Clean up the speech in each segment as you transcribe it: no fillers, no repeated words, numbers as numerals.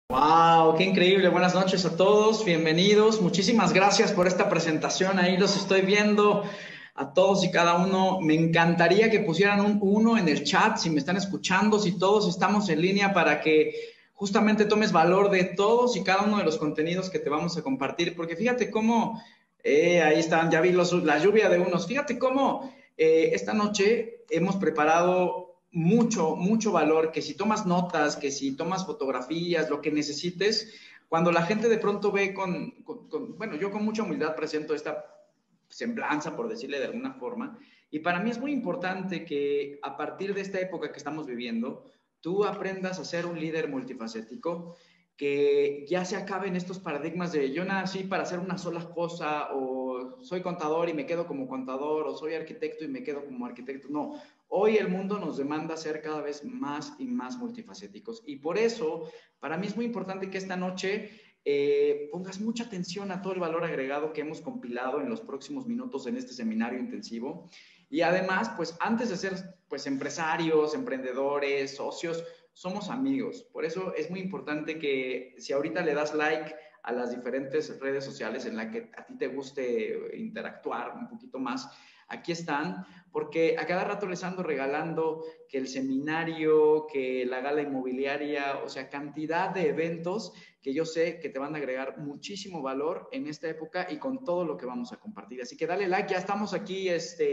Wow, qué increíble. Buenas noches a todos, bienvenidos. Muchísimas gracias por esta presentación. Ahí los estoy viendo a todos y cada uno. Me encantaría que pusieran un uno en el chat si me están escuchando, si todos estamos en línea para que justamente tomes valor de todos y cada uno de los contenidos que te vamos a compartir. Porque fíjate cómo, ahí están, ya vi la lluvia de unos. Fíjate cómo esta noche hemos preparado mucho valor, que si tomas notas, que si tomas fotografías, lo que necesites, cuando la gente de pronto ve bueno, yo con mucha humildad presento esta semblanza, por decirle de alguna forma, y para mí es muy importante que a partir de esta época que estamos viviendo, tú aprendas a ser un líder multifacético, que ya se acaben estos paradigmas de yo nací para hacer una sola cosa, o soy contador y me quedo como contador, o soy arquitecto y me quedo como arquitecto. No, hoy el mundo nos demanda ser cada vez más y más multifacéticos. Y por eso, para mí es muy importante que esta noche pongas mucha atención a todo el valor agregado que hemos compilado en los próximos minutos en este seminario intensivo. Y además, pues antes de ser pues, empresarios, emprendedores, socios, somos amigos. Por eso es muy importante que si ahorita le das like a las diferentes redes sociales en las que a ti te guste interactuar un poquito más, aquí están, porque a cada rato les ando regalando que el seminario, que la gala inmobiliaria, o sea, cantidad de eventos que yo sé que te van a agregar muchísimo valor en esta época y con todo lo que vamos a compartir. Así que dale like, ya estamos aquí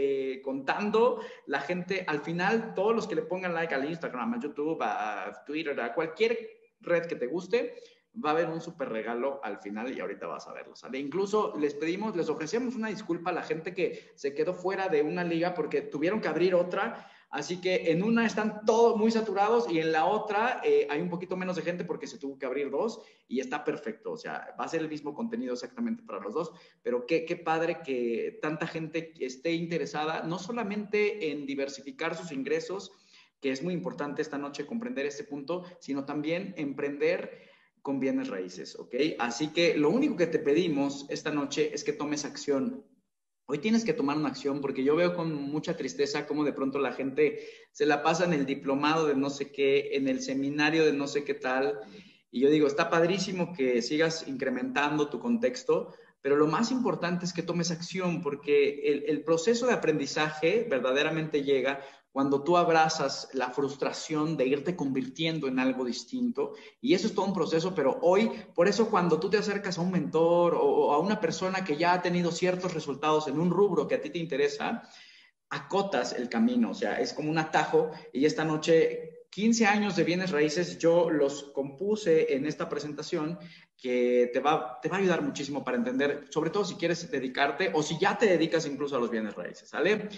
contando la gente, al final, todos los que le pongan like al Instagram, a YouTube, a Twitter, a cualquier red que te guste, va a haber un súper regalo al final y ahorita vas a verlo, ¿sale? Incluso les ofrecemos una disculpa a la gente que se quedó fuera de una liga porque tuvieron que abrir otra, así que en una están todos muy saturados y en la otra hay un poquito menos de gente porque se tuvo que abrir dos y está perfecto, o sea, va a ser el mismo contenido exactamente para los dos, pero qué padre que tanta gente esté interesada, no solamente en diversificar sus ingresos, que es muy importante esta noche comprender este punto, sino también emprender con bienes raíces, ¿ok? Así que lo único que te pedimos esta noche es que tomes acción. Hoy tienes que tomar una acción porque yo veo con mucha tristeza cómo de pronto la gente se la pasa en el diplomado de no sé qué, en el seminario de no sé qué tal. Y yo digo, está padrísimo que sigas incrementando tu contexto, pero lo más importante es que tomes acción porque el proceso de aprendizaje verdaderamente llega cuando tú abrazas la frustración de irte convirtiendo en algo distinto. Y eso es todo un proceso, pero hoy, por eso cuando tú te acercas a un mentor o a una persona que ya ha tenido ciertos resultados en un rubro que a ti te interesa, acotas el camino, o sea, es como un atajo. Y esta noche, 15 años de bienes raíces, yo los compuse en esta presentación que te va a ayudar muchísimo para entender, sobre todo si quieres dedicarte o si ya te dedicas incluso a los bienes raíces, ¿sale?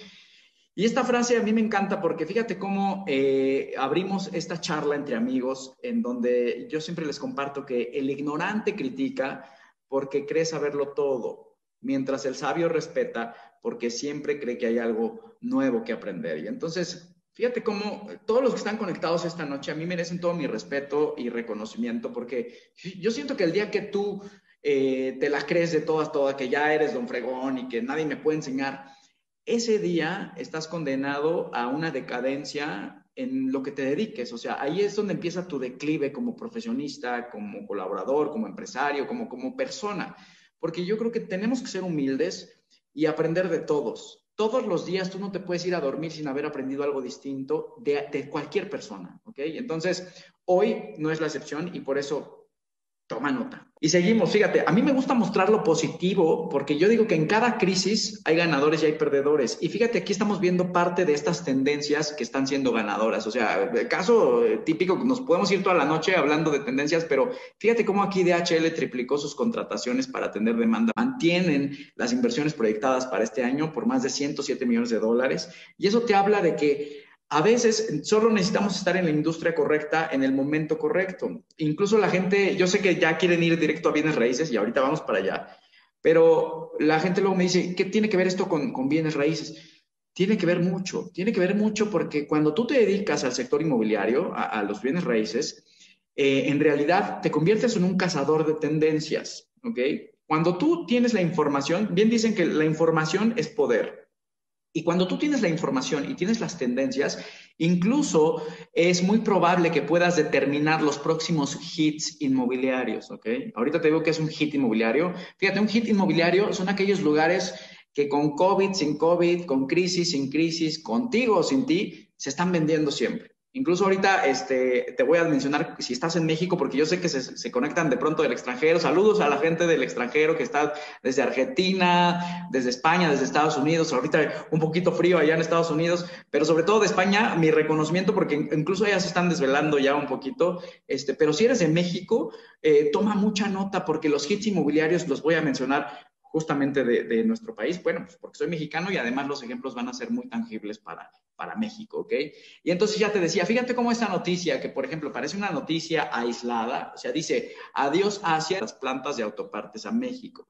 Y esta frase a mí me encanta porque fíjate cómo abrimos esta charla entre amigos en donde yo siempre les comparto que el ignorante critica porque cree saberlo todo, mientras el sabio respeta porque siempre cree que hay algo nuevo que aprender. Y entonces, fíjate cómo todos los que están conectados esta noche a mí merecen todo mi respeto y reconocimiento porque yo siento que el día que tú te la crees de todas, que ya eres don fregón y que nadie me puede enseñar, ese día estás condenado a una decadencia en lo que te dediques. O sea, ahí es donde empieza tu declive como profesionista, como colaborador, como empresario, como persona. Porque yo creo que tenemos que ser humildes y aprender de todos. Todos los días tú no te puedes ir a dormir sin haber aprendido algo distinto de cualquier persona, ¿ok? Entonces, hoy no es la excepción y por eso toma nota. Y seguimos, fíjate, a mí me gusta mostrar lo positivo porque yo digo que en cada crisis hay ganadores y hay perdedores. Y fíjate, aquí estamos viendo parte de estas tendencias que están siendo ganadoras. O sea, el caso típico, nos podemos ir toda la noche hablando de tendencias, pero fíjate cómo aquí DHL triplicó sus contrataciones para atender demanda. Mantienen las inversiones proyectadas para este año por más de 107 millones de dólares. Y eso te habla de que a veces solo necesitamos estar en la industria correcta en el momento correcto. Incluso la gente, yo sé que ya quieren ir directo a bienes raíces y ahorita vamos para allá, pero la gente luego me dice, ¿qué tiene que ver esto con bienes raíces? Tiene que ver mucho porque cuando tú te dedicas al sector inmobiliario, a los bienes raíces, en realidad te conviertes en un cazador de tendencias, ¿ok? Cuando tú tienes la información, bien dicen que la información es poder. Y cuando tú tienes la información y tienes las tendencias, incluso es muy probable que puedas determinar los próximos hits inmobiliarios, ¿ok? Ahorita te digo que es un hit inmobiliario. Fíjate, un hit inmobiliario son aquellos lugares que con COVID, sin COVID, con crisis, sin crisis, contigo o sin ti, se están vendiendo siempre. Incluso ahorita te voy a mencionar si estás en México, porque yo sé que se conectan de pronto del extranjero. Saludos a la gente del extranjero que está desde Argentina, desde España, desde Estados Unidos. Ahorita un poquito frío allá en Estados Unidos, pero sobre todo de España, mi reconocimiento, porque incluso allá se están desvelando ya un poquito. Pero si eres de México, toma mucha nota, porque los hits inmobiliarios los voy a mencionar justamente de nuestro país. Bueno, pues porque soy mexicano y además los ejemplos van a ser muy tangibles para México, ¿ok? Y entonces ya te decía, fíjate cómo esta noticia, que por ejemplo parece una noticia aislada, o sea, dice, adiós Asia, las plantas de autopartes a México.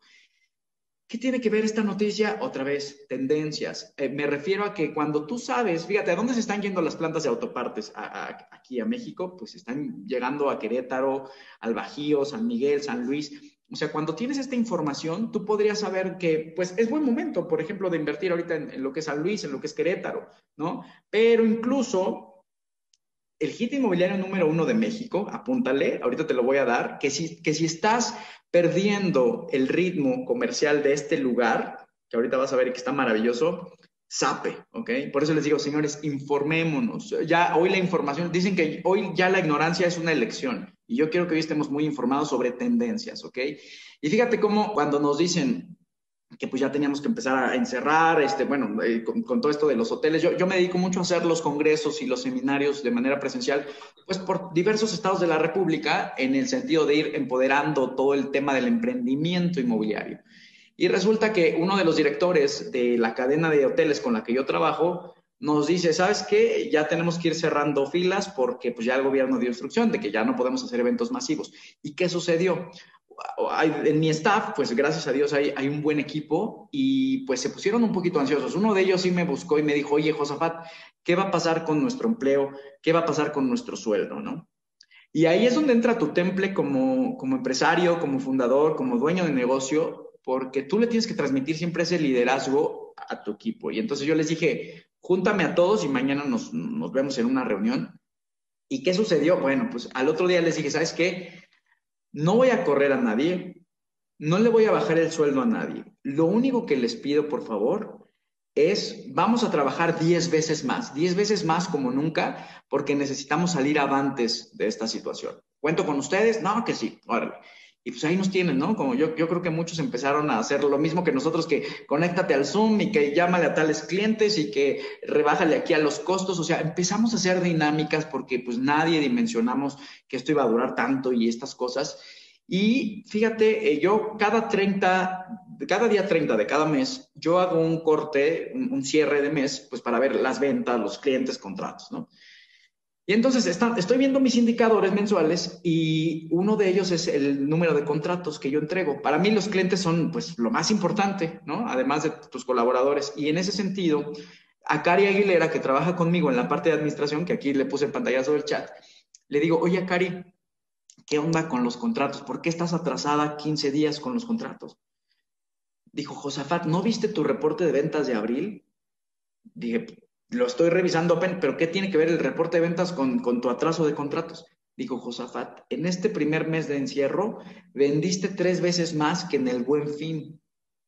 ¿Qué tiene que ver esta noticia? Otra vez, tendencias. Me refiero a que cuando tú sabes, fíjate, ¿a dónde se están yendo las plantas de autopartes? Aquí a México, pues están llegando a Querétaro, al Bajío, San Miguel, San Luis. O sea, cuando tienes esta información, tú podrías saber que, pues, es buen momento, por ejemplo, de invertir ahorita en lo que es San Luis, en lo que es Querétaro, ¿no? Pero incluso el hit inmobiliario número 1 de México, apúntale, ahorita te lo voy a dar, que si estás perdiendo el ritmo comercial de este lugar, que ahorita vas a ver que está maravilloso, sape, ¿ok? Por eso les digo, señores, informémonos. Ya hoy la información, dicen que hoy ya la ignorancia es una elección, y yo quiero que hoy estemos muy informados sobre tendencias, ¿ok? Y fíjate cómo cuando nos dicen que pues ya teníamos que empezar a encerrar, bueno, con todo esto de los hoteles. Yo me dedico mucho a hacer los congresos y los seminarios de manera presencial, pues por diversos estados de la República, en el sentido de ir empoderando todo el tema del emprendimiento inmobiliario. Y resulta que uno de los directores de la cadena de hoteles con la que yo trabajo nos dice, ¿sabes qué? Ya tenemos que ir cerrando filas porque pues ya el gobierno dio instrucción de que ya no podemos hacer eventos masivos. ¿Y qué sucedió? En mi staff, pues gracias a Dios hay un buen equipo y pues se pusieron un poquito ansiosos. Uno de ellos sí me buscó y me dijo, oye, Josafat, ¿qué va a pasar con nuestro empleo? ¿Qué va a pasar con nuestro sueldo? ¿No? Y ahí es donde entra tu temple como empresario, como fundador, como dueño de negocio, porque tú le tienes que transmitir siempre ese liderazgo a tu equipo. Y entonces yo les dije, júntame a todos y mañana nos vemos en una reunión. ¿Y qué sucedió? Bueno, pues al otro día les dije, ¿sabes qué? No voy a correr a nadie, no le voy a bajar el sueldo a nadie. Lo único que les pido, por favor, es vamos a trabajar 10 veces más como nunca, porque necesitamos salir avantes de esta situación. ¿Cuento con ustedes? No, que sí, órale. Y pues ahí nos tienen, ¿no? Como yo creo que muchos empezaron a hacer lo mismo que nosotros, que conéctate al Zoom y que llámale a tales clientes y que rebájale aquí a los costos. O sea, empezamos a hacer dinámicas porque pues nadie dimensionamos que esto iba a durar tanto y estas cosas. Y fíjate, yo cada día 30 de cada mes, yo hago un corte, un cierre de mes, pues para ver las ventas, los clientes, contratos, ¿no? Y entonces estoy viendo mis indicadores mensuales y uno de ellos es el número de contratos que yo entrego. Para mí los clientes son pues lo más importante, ¿no? Además de tus colaboradores. Y en ese sentido, a Cari Aguilera, que trabaja conmigo en la parte de administración, que aquí le puse el pantallazo del chat, le digo, oye, Cari, ¿qué onda con los contratos? ¿Por qué estás atrasada 15 días con los contratos? Dijo, Josafat, ¿no viste tu reporte de ventas de abril? Dije, lo estoy revisando, pero ¿qué tiene que ver el reporte de ventas con tu atraso de contratos? Dijo Josafat, en este primer mes de encierro vendiste 3 veces más que en el Buen Fin.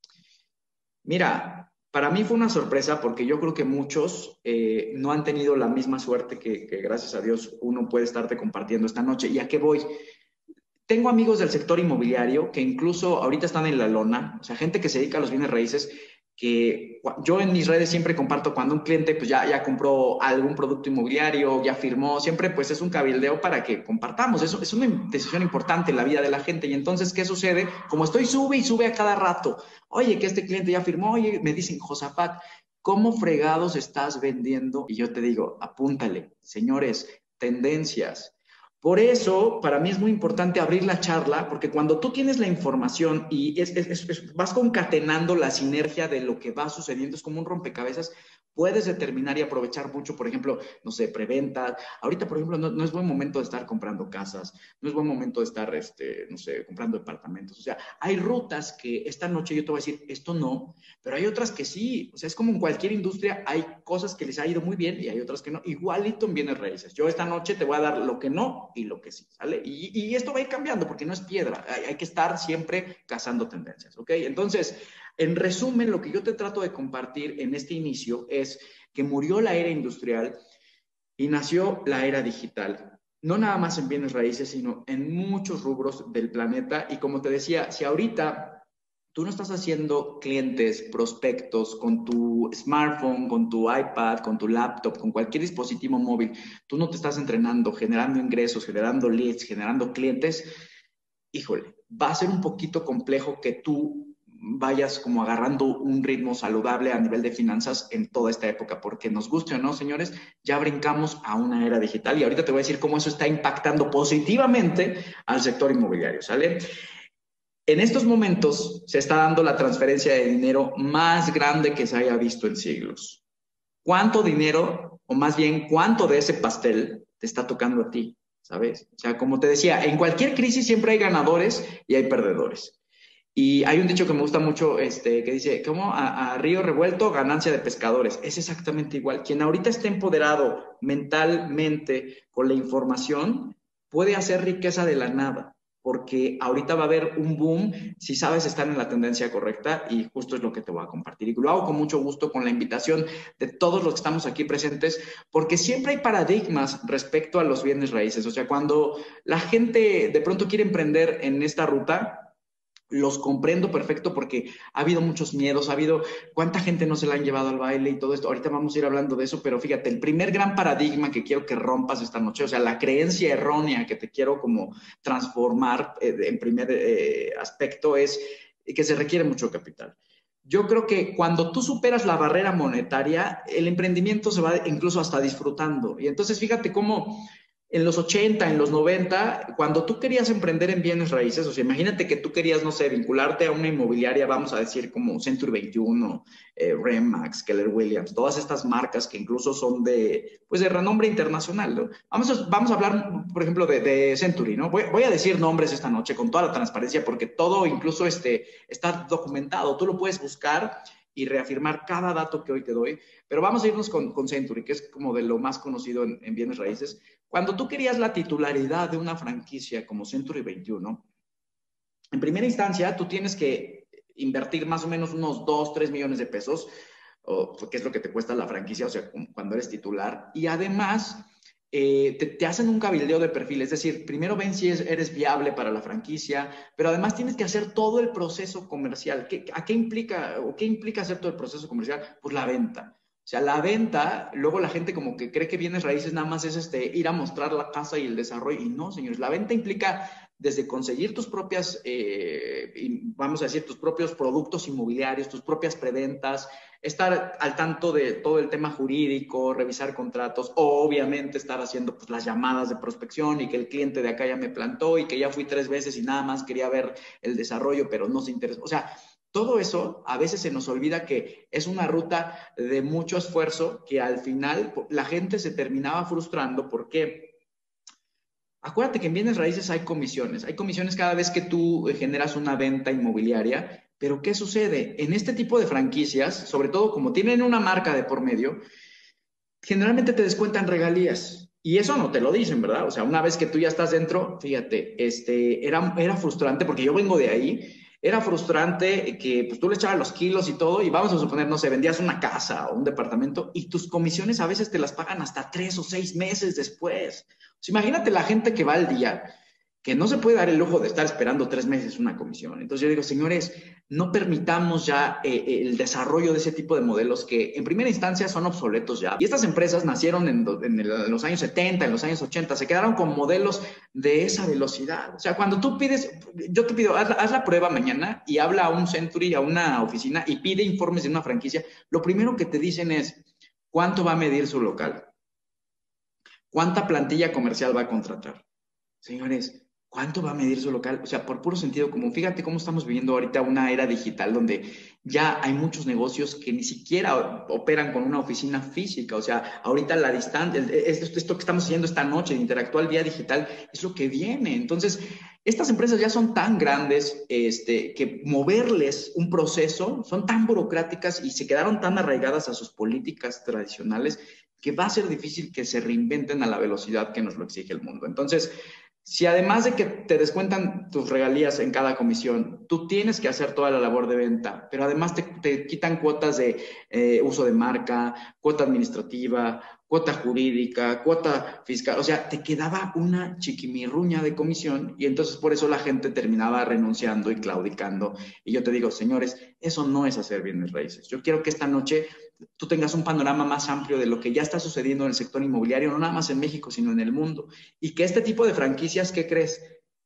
Mira, para mí fue una sorpresa porque yo creo que muchos no han tenido la misma suerte que gracias a Dios uno puede estarte compartiendo esta noche. ¿Y a qué voy? Tengo amigos del sector inmobiliario que incluso ahorita están en la lona, o sea, gente que se dedica a los bienes raíces, que yo en mis redes siempre comparto cuando un cliente pues ya compró algún producto inmobiliario, ya firmó, siempre pues es un cabildeo para que compartamos. Eso es una decisión importante en la vida de la gente. Y entonces, ¿qué sucede? Como estoy sube y sube a cada rato, oye, que este cliente ya firmó, oye, me dicen, Josafat, ¿cómo fregados estás vendiendo? Y yo te digo, apúntale, señores, tendencias. Por eso, para mí es muy importante abrir la charla, porque cuando tú tienes la información y vas concatenando la sinergia de lo que va sucediendo, es como un rompecabezas, puedes determinar y aprovechar mucho, por ejemplo, no sé, preventa. Ahorita, por ejemplo, no es buen momento de estar comprando casas, no es buen momento de estar, no sé, comprando departamentos. O sea, hay rutas que esta noche yo te voy a decir, esto no, pero hay otras que sí. O sea, es como en cualquier industria, hay cosas que les ha ido muy bien y hay otras que no. Igualito en bienes raíces. Yo esta noche te voy a dar lo que no y lo que sí, ¿sale? Y esto va a ir cambiando porque no es piedra. Hay que estar siempre cazando tendencias, ¿ok? Entonces, en resumen, lo que yo te trato de compartir en este inicio es que murió la era industrial y nació la era digital. No nada más en bienes raíces, sino en muchos rubros del planeta. Y como te decía, si ahorita tú no estás haciendo clientes, prospectos con tu smartphone, con tu iPad, con tu laptop, con cualquier dispositivo móvil, tú no te estás entrenando, generando ingresos, generando leads, generando clientes, híjole, va a ser un poquito complejo que tú vayas como agarrando un ritmo saludable a nivel de finanzas en toda esta época, porque nos guste o no, señores, ya brincamos a una era digital y ahorita te voy a decir cómo eso está impactando positivamente al sector inmobiliario, ¿sale? En estos momentos se está dando la transferencia de dinero más grande que se haya visto en siglos. ¿Cuánto dinero, o más bien cuánto de ese pastel te está tocando a ti? ¿Sabes? O sea, como te decía, en cualquier crisis siempre hay ganadores y hay perdedores. Y hay un dicho que me gusta mucho, que dice, ¿cómo? A río revuelto, ganancia de pescadores. Es exactamente igual. Quien ahorita esté empoderado mentalmente con la información, puede hacer riqueza de la nada, porque ahorita va a haber un boom si sabes estar en la tendencia correcta y justo es lo que te voy a compartir. Y lo hago con mucho gusto con la invitación de todos los que estamos aquí presentes, porque siempre hay paradigmas respecto a los bienes raíces. O sea, cuando la gente de pronto quiere emprender en esta ruta, los comprendo perfecto porque ha habido muchos miedos, ha habido cuánta gente no se la han llevado al baile y todo esto. Ahorita vamos a ir hablando de eso, pero fíjate, el primer gran paradigma que quiero que rompas esta noche, o sea, la creencia errónea que te quiero como transformar en primer aspecto es que se requiere mucho capital. Yo creo que cuando tú superas la barrera monetaria, el emprendimiento se va incluso hasta disfrutando. Y entonces fíjate cómo en los 80, en los 90, cuando tú querías emprender en bienes raíces, o sea, imagínate que tú querías, no sé, vincularte a una inmobiliaria, vamos a decir como Century 21, Remax, Keller Williams, todas estas marcas que incluso son pues de renombre internacional, ¿no? Vamos a hablar, por ejemplo, de Century, ¿no? Voy a decir nombres esta noche con toda la transparencia porque todo incluso está documentado, tú lo puedes buscar y reafirmar cada dato que hoy te doy, pero vamos a irnos con Century, que es como de lo más conocido en bienes raíces. Cuando tú querías la titularidad de una franquicia como Century 21, en primera instancia tú tienes que invertir más o menos unos 2, 3 millones de pesos, que es lo que te cuesta la franquicia, o sea, cuando eres titular, y además te hacen un cabildeo de perfil, es decir, primero ven si eres viable para la franquicia, pero además tienes que hacer todo el proceso comercial. ¿Qué implica hacer todo el proceso comercial? Pues la venta. O sea, la venta, luego la gente como que cree que bienes raíces nada más es ir a mostrar la casa y el desarrollo. Y no, señores, la venta implica desde conseguir tus propias, vamos a decir, tus propios productos inmobiliarios, tus propias preventas, estar al tanto de todo el tema jurídico, revisar contratos, obviamente estar haciendo pues, las llamadas de prospección y que el cliente de acá ya me plantó y que ya fui 3 veces y nada más quería ver el desarrollo, pero no se interesó. O sea, todo eso a veces se nos olvida que es una ruta de mucho esfuerzo que al final la gente se terminaba frustrando porque acuérdate que en bienes raíces hay comisiones cada vez que tú generas una venta inmobiliaria, pero ¿qué sucede? En este tipo de franquicias, sobre todo como tienen una marca de por medio, generalmente te descuentan regalías. Y eso no te lo dicen, ¿verdad? O sea, una vez que tú ya estás dentro, fíjate, era frustrante porque yo vengo de ahí. Era frustrante que pues, tú le echabas los kilos y todo, y vamos a suponer, no sé, vendías una casa o un departamento y tus comisiones a veces te las pagan hasta 3 o 6 meses después. O sea, imagínate la gente que va al día, que no se puede dar el lujo de estar esperando 3 meses una comisión. Entonces yo digo, señores, no permitamos ya el desarrollo de ese tipo de modelos que en primera instancia son obsoletos ya. Y estas empresas nacieron en los años 70, en los años 80, se quedaron con modelos de esa velocidad. O sea, cuando tú pides, yo te pido, haz la prueba mañana y habla a un Century, a una oficina y pide informes de una franquicia, lo primero que te dicen es, ¿cuánto va a medir su local? ¿Cuánta plantilla comercial va a contratar? Señores, ¿cuánto va a medir su local? O sea, por puro sentido común. Fíjate cómo estamos viviendo ahorita una era digital donde ya hay muchos negocios que ni siquiera operan con una oficina física. O sea, ahorita la distancia, esto que estamos haciendo esta noche de interactuar vía digital es lo que viene. Entonces, estas empresas ya son tan grandes que moverles un proceso son tan burocráticas y se quedaron tan arraigadas a sus políticas tradicionales que va a ser difícil que se reinventen a la velocidad que nos lo exige el mundo. Entonces, si además de que te descuentan tus regalías en cada comisión, tú tienes que hacer toda la labor de venta, pero además te quitan cuotas de uso de marca, cuota administrativa, cuota jurídica, cuota fiscal, o sea, te quedaba una chiquimirruña de comisión y entonces por eso la gente terminaba renunciando y claudicando. Y yo te digo, señores, eso no es hacer bienes raíces. Yo quiero que esta noche tú tengas un panorama más amplio de lo que ya está sucediendo en el sector inmobiliario, no nada más en México, sino en el mundo. Y que este tipo de franquicias, ¿qué crees?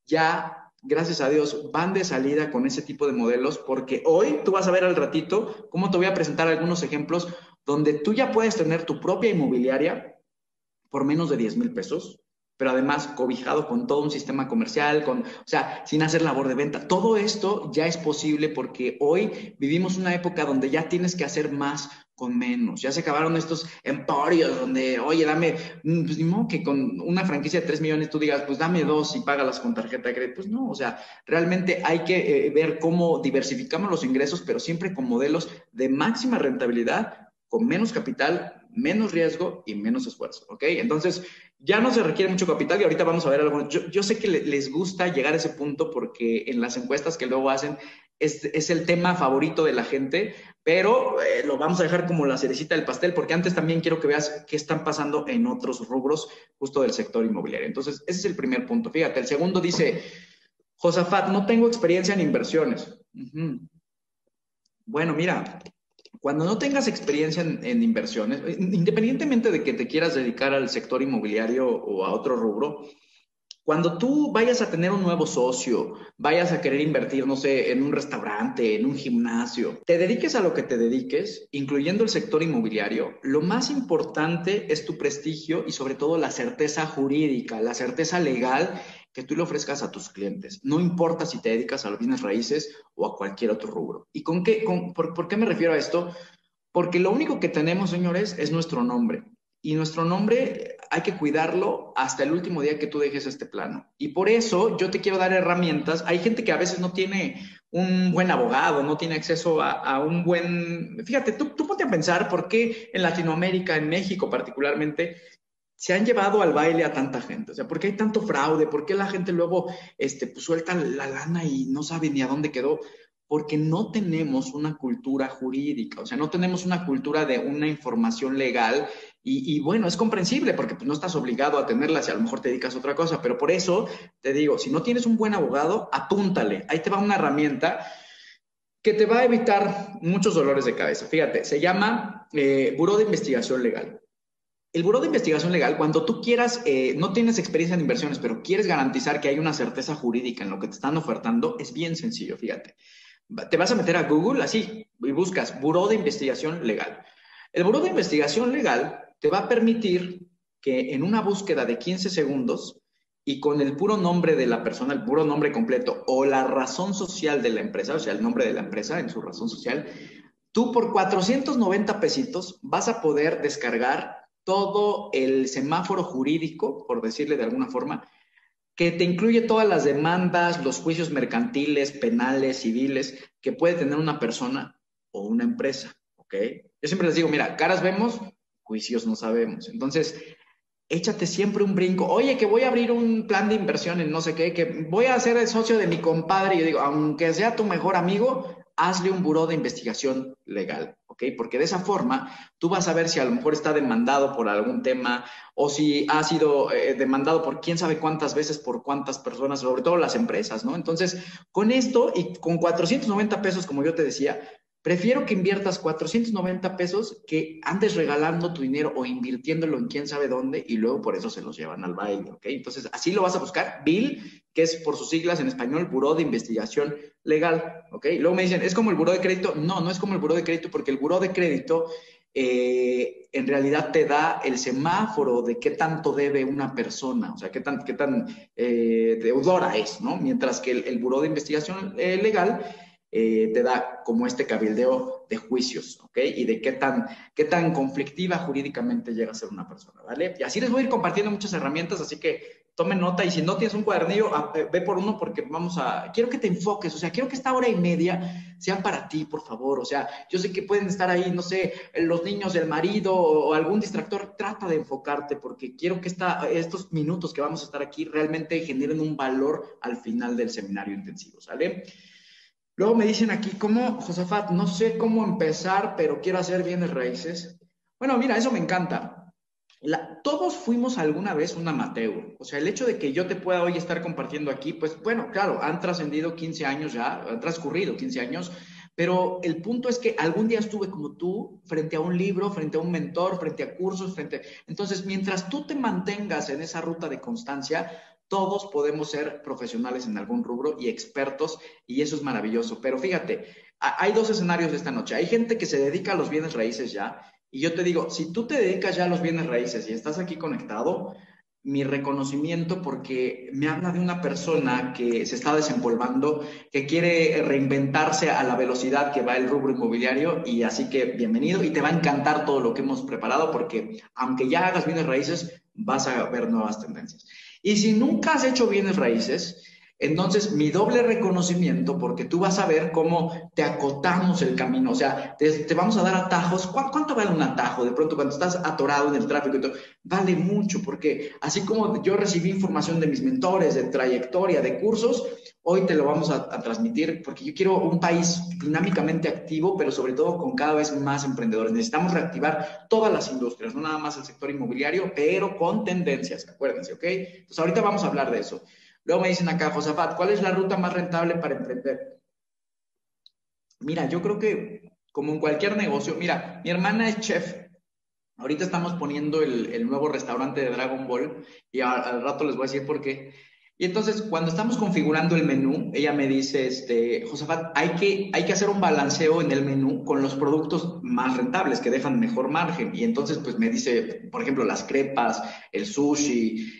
Ya, gracias a Dios, van de salida con ese tipo de modelos, porque hoy tú vas a ver al ratito cómo te voy a presentar algunos ejemplos donde tú ya puedes tener tu propia inmobiliaria por menos de 10,000 pesos, pero además cobijado con todo un sistema comercial, o sea, sin hacer labor de venta. Todo esto ya es posible porque hoy vivimos una época donde ya tienes que hacer más con menos. Ya se acabaron estos emporios donde, oye, dame, pues ni modo que con una franquicia de 3 millones tú digas, pues dame 2 y págalas con tarjeta de crédito. Pues no, o sea, realmente hay que ver cómo diversificamos los ingresos, pero siempre con modelos de máxima rentabilidad, con menos capital, menos riesgo y menos esfuerzo, ¿ok? Entonces, ya no se requiere mucho capital y ahorita vamos a ver algo. Yo sé que les gusta llegar a ese punto porque en las encuestas que luego hacen es el tema favorito de la gente, pero lo vamos a dejar como la cerecita del pastel porque antes también quiero que veas qué están pasando en otros rubros justo del sector inmobiliario. Entonces, ese es el primer punto. Fíjate, el segundo dice, Josafat, no tengo experiencia en inversiones. Bueno, mira, cuando no tengas experiencia en inversiones, independientemente de que te quieras dedicar al sector inmobiliario o a otro rubro, cuando tú vayas a tener un nuevo socio, vayas a querer invertir, no sé, en un restaurante, en un gimnasio, te dediques a lo que te dediques, incluyendo el sector inmobiliario, lo más importante es tu prestigio y sobre todo la certeza jurídica, la certeza legal que tú le ofrezcas a tus clientes. No importa si te dedicas a los bienes raíces o a cualquier otro rubro. ¿Y por qué me refiero a esto? Porque lo único que tenemos, señores, es nuestro nombre. Y nuestro nombre hay que cuidarlo hasta el último día que tú dejes este plano. Y por eso yo te quiero dar herramientas. Hay gente que a veces no tiene un buen abogado, no tiene acceso a un buen... Fíjate, tú ponte a pensar por qué en Latinoamérica, en México particularmente, se han llevado al baile a tanta gente. O sea, ¿por qué hay tanto fraude? ¿Por qué la gente luego pues, suelta la lana y no sabe ni a dónde quedó? Porque no tenemos una cultura jurídica, o sea, no tenemos una cultura de una información legal y bueno, es comprensible porque pues, no estás obligado a tenerla si a lo mejor te dedicas a otra cosa, pero por eso te digo, si no tienes un buen abogado, apúntale, ahí te va una herramienta que te va a evitar muchos dolores de cabeza. Fíjate, se llama Buró de Investigación Legal. El Buró de Investigación Legal, cuando tú quieras, no tienes experiencia en inversiones, pero quieres garantizar que hay una certeza jurídica en lo que te están ofertando, es bien sencillo, fíjate. Te vas a meter a Google así y buscas Buró de Investigación Legal. El Buró de Investigación Legal te va a permitir que en una búsqueda de 15 segundos y con el puro nombre de la persona, el puro nombre completo o la razón social de la empresa, o sea, el nombre de la empresa en su razón social, tú por 490 pesitos vas a poder descargar todo el semáforo jurídico, por decirle de alguna forma, que te incluye todas las demandas, los juicios mercantiles, penales, civiles que puede tener una persona o una empresa, ¿ok? Yo siempre les digo, mira, caras vemos, juicios no sabemos. Entonces, échate siempre un brinco. Oye, que voy a abrir un plan de inversión en no sé qué, que voy a ser el socio de mi compadre. Y yo digo, aunque sea tu mejor amigo, hazle un buró de investigación legal, ¿ok? Porque de esa forma tú vas a ver si a lo mejor está demandado por algún tema o si ha sido demandado por quién sabe cuántas veces, por cuántas personas, sobre todo las empresas, ¿no? Entonces, con esto y con 490 pesos, como yo te decía, prefiero que inviertas 490 pesos que andes regalando tu dinero o invirtiéndolo en quién sabe dónde y luego por eso se los llevan al baile, ¿ok? Entonces, así lo vas a buscar. BIL, que es por sus siglas en español, Buró de Investigación Legal, ¿ok? Luego me dicen, ¿es como el Buró de Crédito? No, no es como el Buró de Crédito porque el Buró de Crédito en realidad te da el semáforo de qué tanto debe una persona, o sea, qué tan deudora es, ¿no? Mientras que el Buró de Investigación Legal te da como este cabildeo de juicios, ¿ok? Y de qué tan conflictiva jurídicamente llega a ser una persona, ¿vale? Y así les voy a ir compartiendo muchas herramientas, así que tomen nota y si no tienes un cuadernillo, ve por uno porque quiero que te enfoques, o sea, quiero que esta hora y media sean para ti, por favor, o sea, yo sé que pueden estar ahí, no sé, los niños, el marido o algún distractor, trata de enfocarte porque quiero que estos minutos que vamos a estar aquí realmente generen un valor al final del seminario intensivo, ¿sale? Luego me dicen aquí, ¿cómo, Josafat? No sé cómo empezar, pero quiero hacer bienes raíces. Bueno, mira, eso me encanta. Todos fuimos alguna vez un amateur. O sea, el hecho de que yo te pueda hoy estar compartiendo aquí, pues bueno, claro, han trascendido 15 años ya, han transcurrido 15 años, pero el punto es que algún día estuve como tú, frente a un libro, frente a un mentor, frente a cursos, Entonces, mientras tú te mantengas en esa ruta de constancia, todos podemos ser profesionales en algún rubro y expertos, y eso es maravilloso. Pero fíjate, hay dos escenarios de esta noche. Hay gente que se dedica a los bienes raíces ya, y yo te digo, si tú te dedicas ya a los bienes raíces y estás aquí conectado, mi reconocimiento porque me habla de una persona que se está desempolvando, que quiere reinventarse a la velocidad que va el rubro inmobiliario y así que bienvenido y te va a encantar todo lo que hemos preparado porque aunque ya hagas bienes raíces, vas a ver nuevas tendencias. Y si nunca has hecho bienes raíces, entonces mi doble reconocimiento, porque tú vas a ver cómo te acotamos el camino, o sea, te vamos a dar atajos. ¿Cuánto vale un atajo? De pronto cuando estás atorado en el tráfico y todo, vale mucho, porque así como yo recibí información de mis mentores, de trayectoria, de cursos, hoy te lo vamos a transmitir, porque yo quiero un país dinámicamente activo, pero sobre todo con cada vez más emprendedores. Necesitamos reactivar todas las industrias, no nada más el sector inmobiliario, pero con tendencias, acuérdense, ¿ok? Entonces ahorita vamos a hablar de eso. Luego me dicen acá, Josafat, ¿cuál es la ruta más rentable para emprender? Mira, yo creo que como en cualquier negocio, mira, mi hermana es chef. Ahorita estamos poniendo el nuevo restaurante de Dragon Ball y al rato les voy a decir por qué. Y entonces, cuando estamos configurando el menú, ella me dice, Josafat, hay que hacer un balanceo en el menú con los productos más rentables, que dejan mejor margen. Y entonces, pues me dice, por ejemplo, las crepas, el sushi,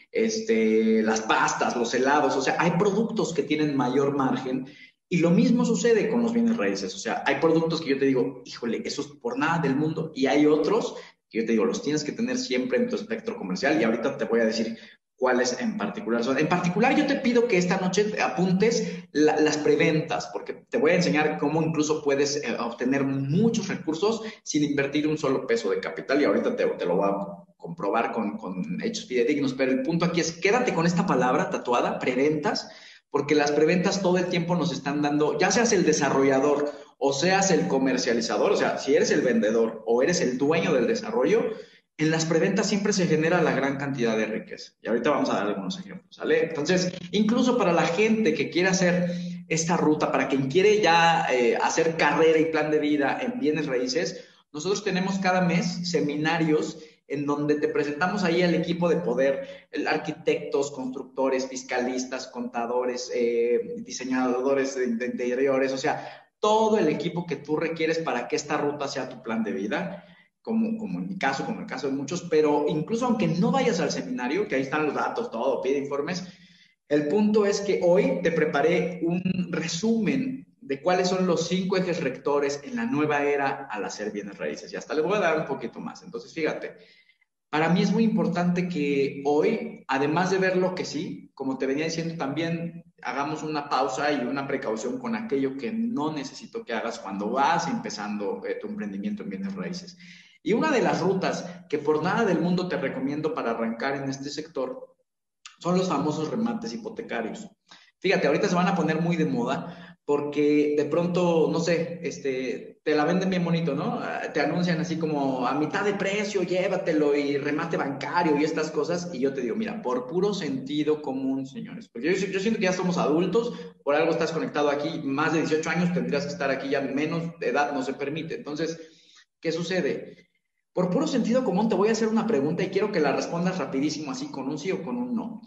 las pastas, los helados. O sea, hay productos que tienen mayor margen. Y lo mismo sucede con los bienes raíces. O sea, hay productos que yo te digo, híjole, eso es por nada del mundo. Y hay otros que yo te digo, los tienes que tener siempre en tu espectro comercial y ahorita te voy a decir cuáles en particular son. En particular, yo te pido que esta noche apuntes las preventas, porque te voy a enseñar cómo incluso puedes obtener muchos recursos sin invertir un solo peso de capital y ahorita te lo voy a comprobar con hechos fidedignos, pero el punto aquí es quédate con esta palabra tatuada, preventas, porque las preventas todo el tiempo nos están dando, ya seas el desarrollador o seas el comercializador, o sea, si eres el vendedor o eres el dueño del desarrollo, en las preventas siempre se genera la gran cantidad de riqueza. Y ahorita vamos a dar algunos ejemplos, ¿sale? Entonces, incluso para la gente que quiere hacer esta ruta, para quien quiere ya hacer carrera y plan de vida en bienes raíces, nosotros tenemos cada mes seminarios en donde te presentamos ahí al equipo de poder, arquitectos, constructores, fiscalistas, contadores, diseñadores de interiores, o sea, todo el equipo que tú requieres para que esta ruta sea tu plan de vida, como en mi caso, como en el caso de muchos, pero incluso aunque no vayas al seminario, que ahí están los datos, todo, pide informes, el punto es que hoy te preparé un resumen de cuáles son los 5 ejes rectores en la nueva era al hacer bienes raíces. Y hasta le voy a dar un poquito más. Entonces, fíjate, para mí es muy importante que hoy, además de ver lo que sí, como te venía diciendo, también hagamos una pausa y una precaución con aquello que no necesito que hagas cuando vas empezando tu emprendimiento en bienes raíces. Y una de las rutas que por nada del mundo te recomiendo para arrancar en este sector son los famosos remates hipotecarios. Fíjate, ahorita se van a poner muy de moda porque de pronto, no sé, te la venden bien bonito, ¿no? Te anuncian así como a mitad de precio, llévatelo y remate bancario y estas cosas. Y yo te digo, mira, por puro sentido común, señores, porque yo siento que ya somos adultos, por algo estás conectado aquí, más de 18 años tendrías que estar aquí, ya menos de edad no se permite. Entonces, ¿qué sucede? Por puro sentido común te voy a hacer una pregunta y quiero que la respondas rapidísimo, así con un sí o con un no.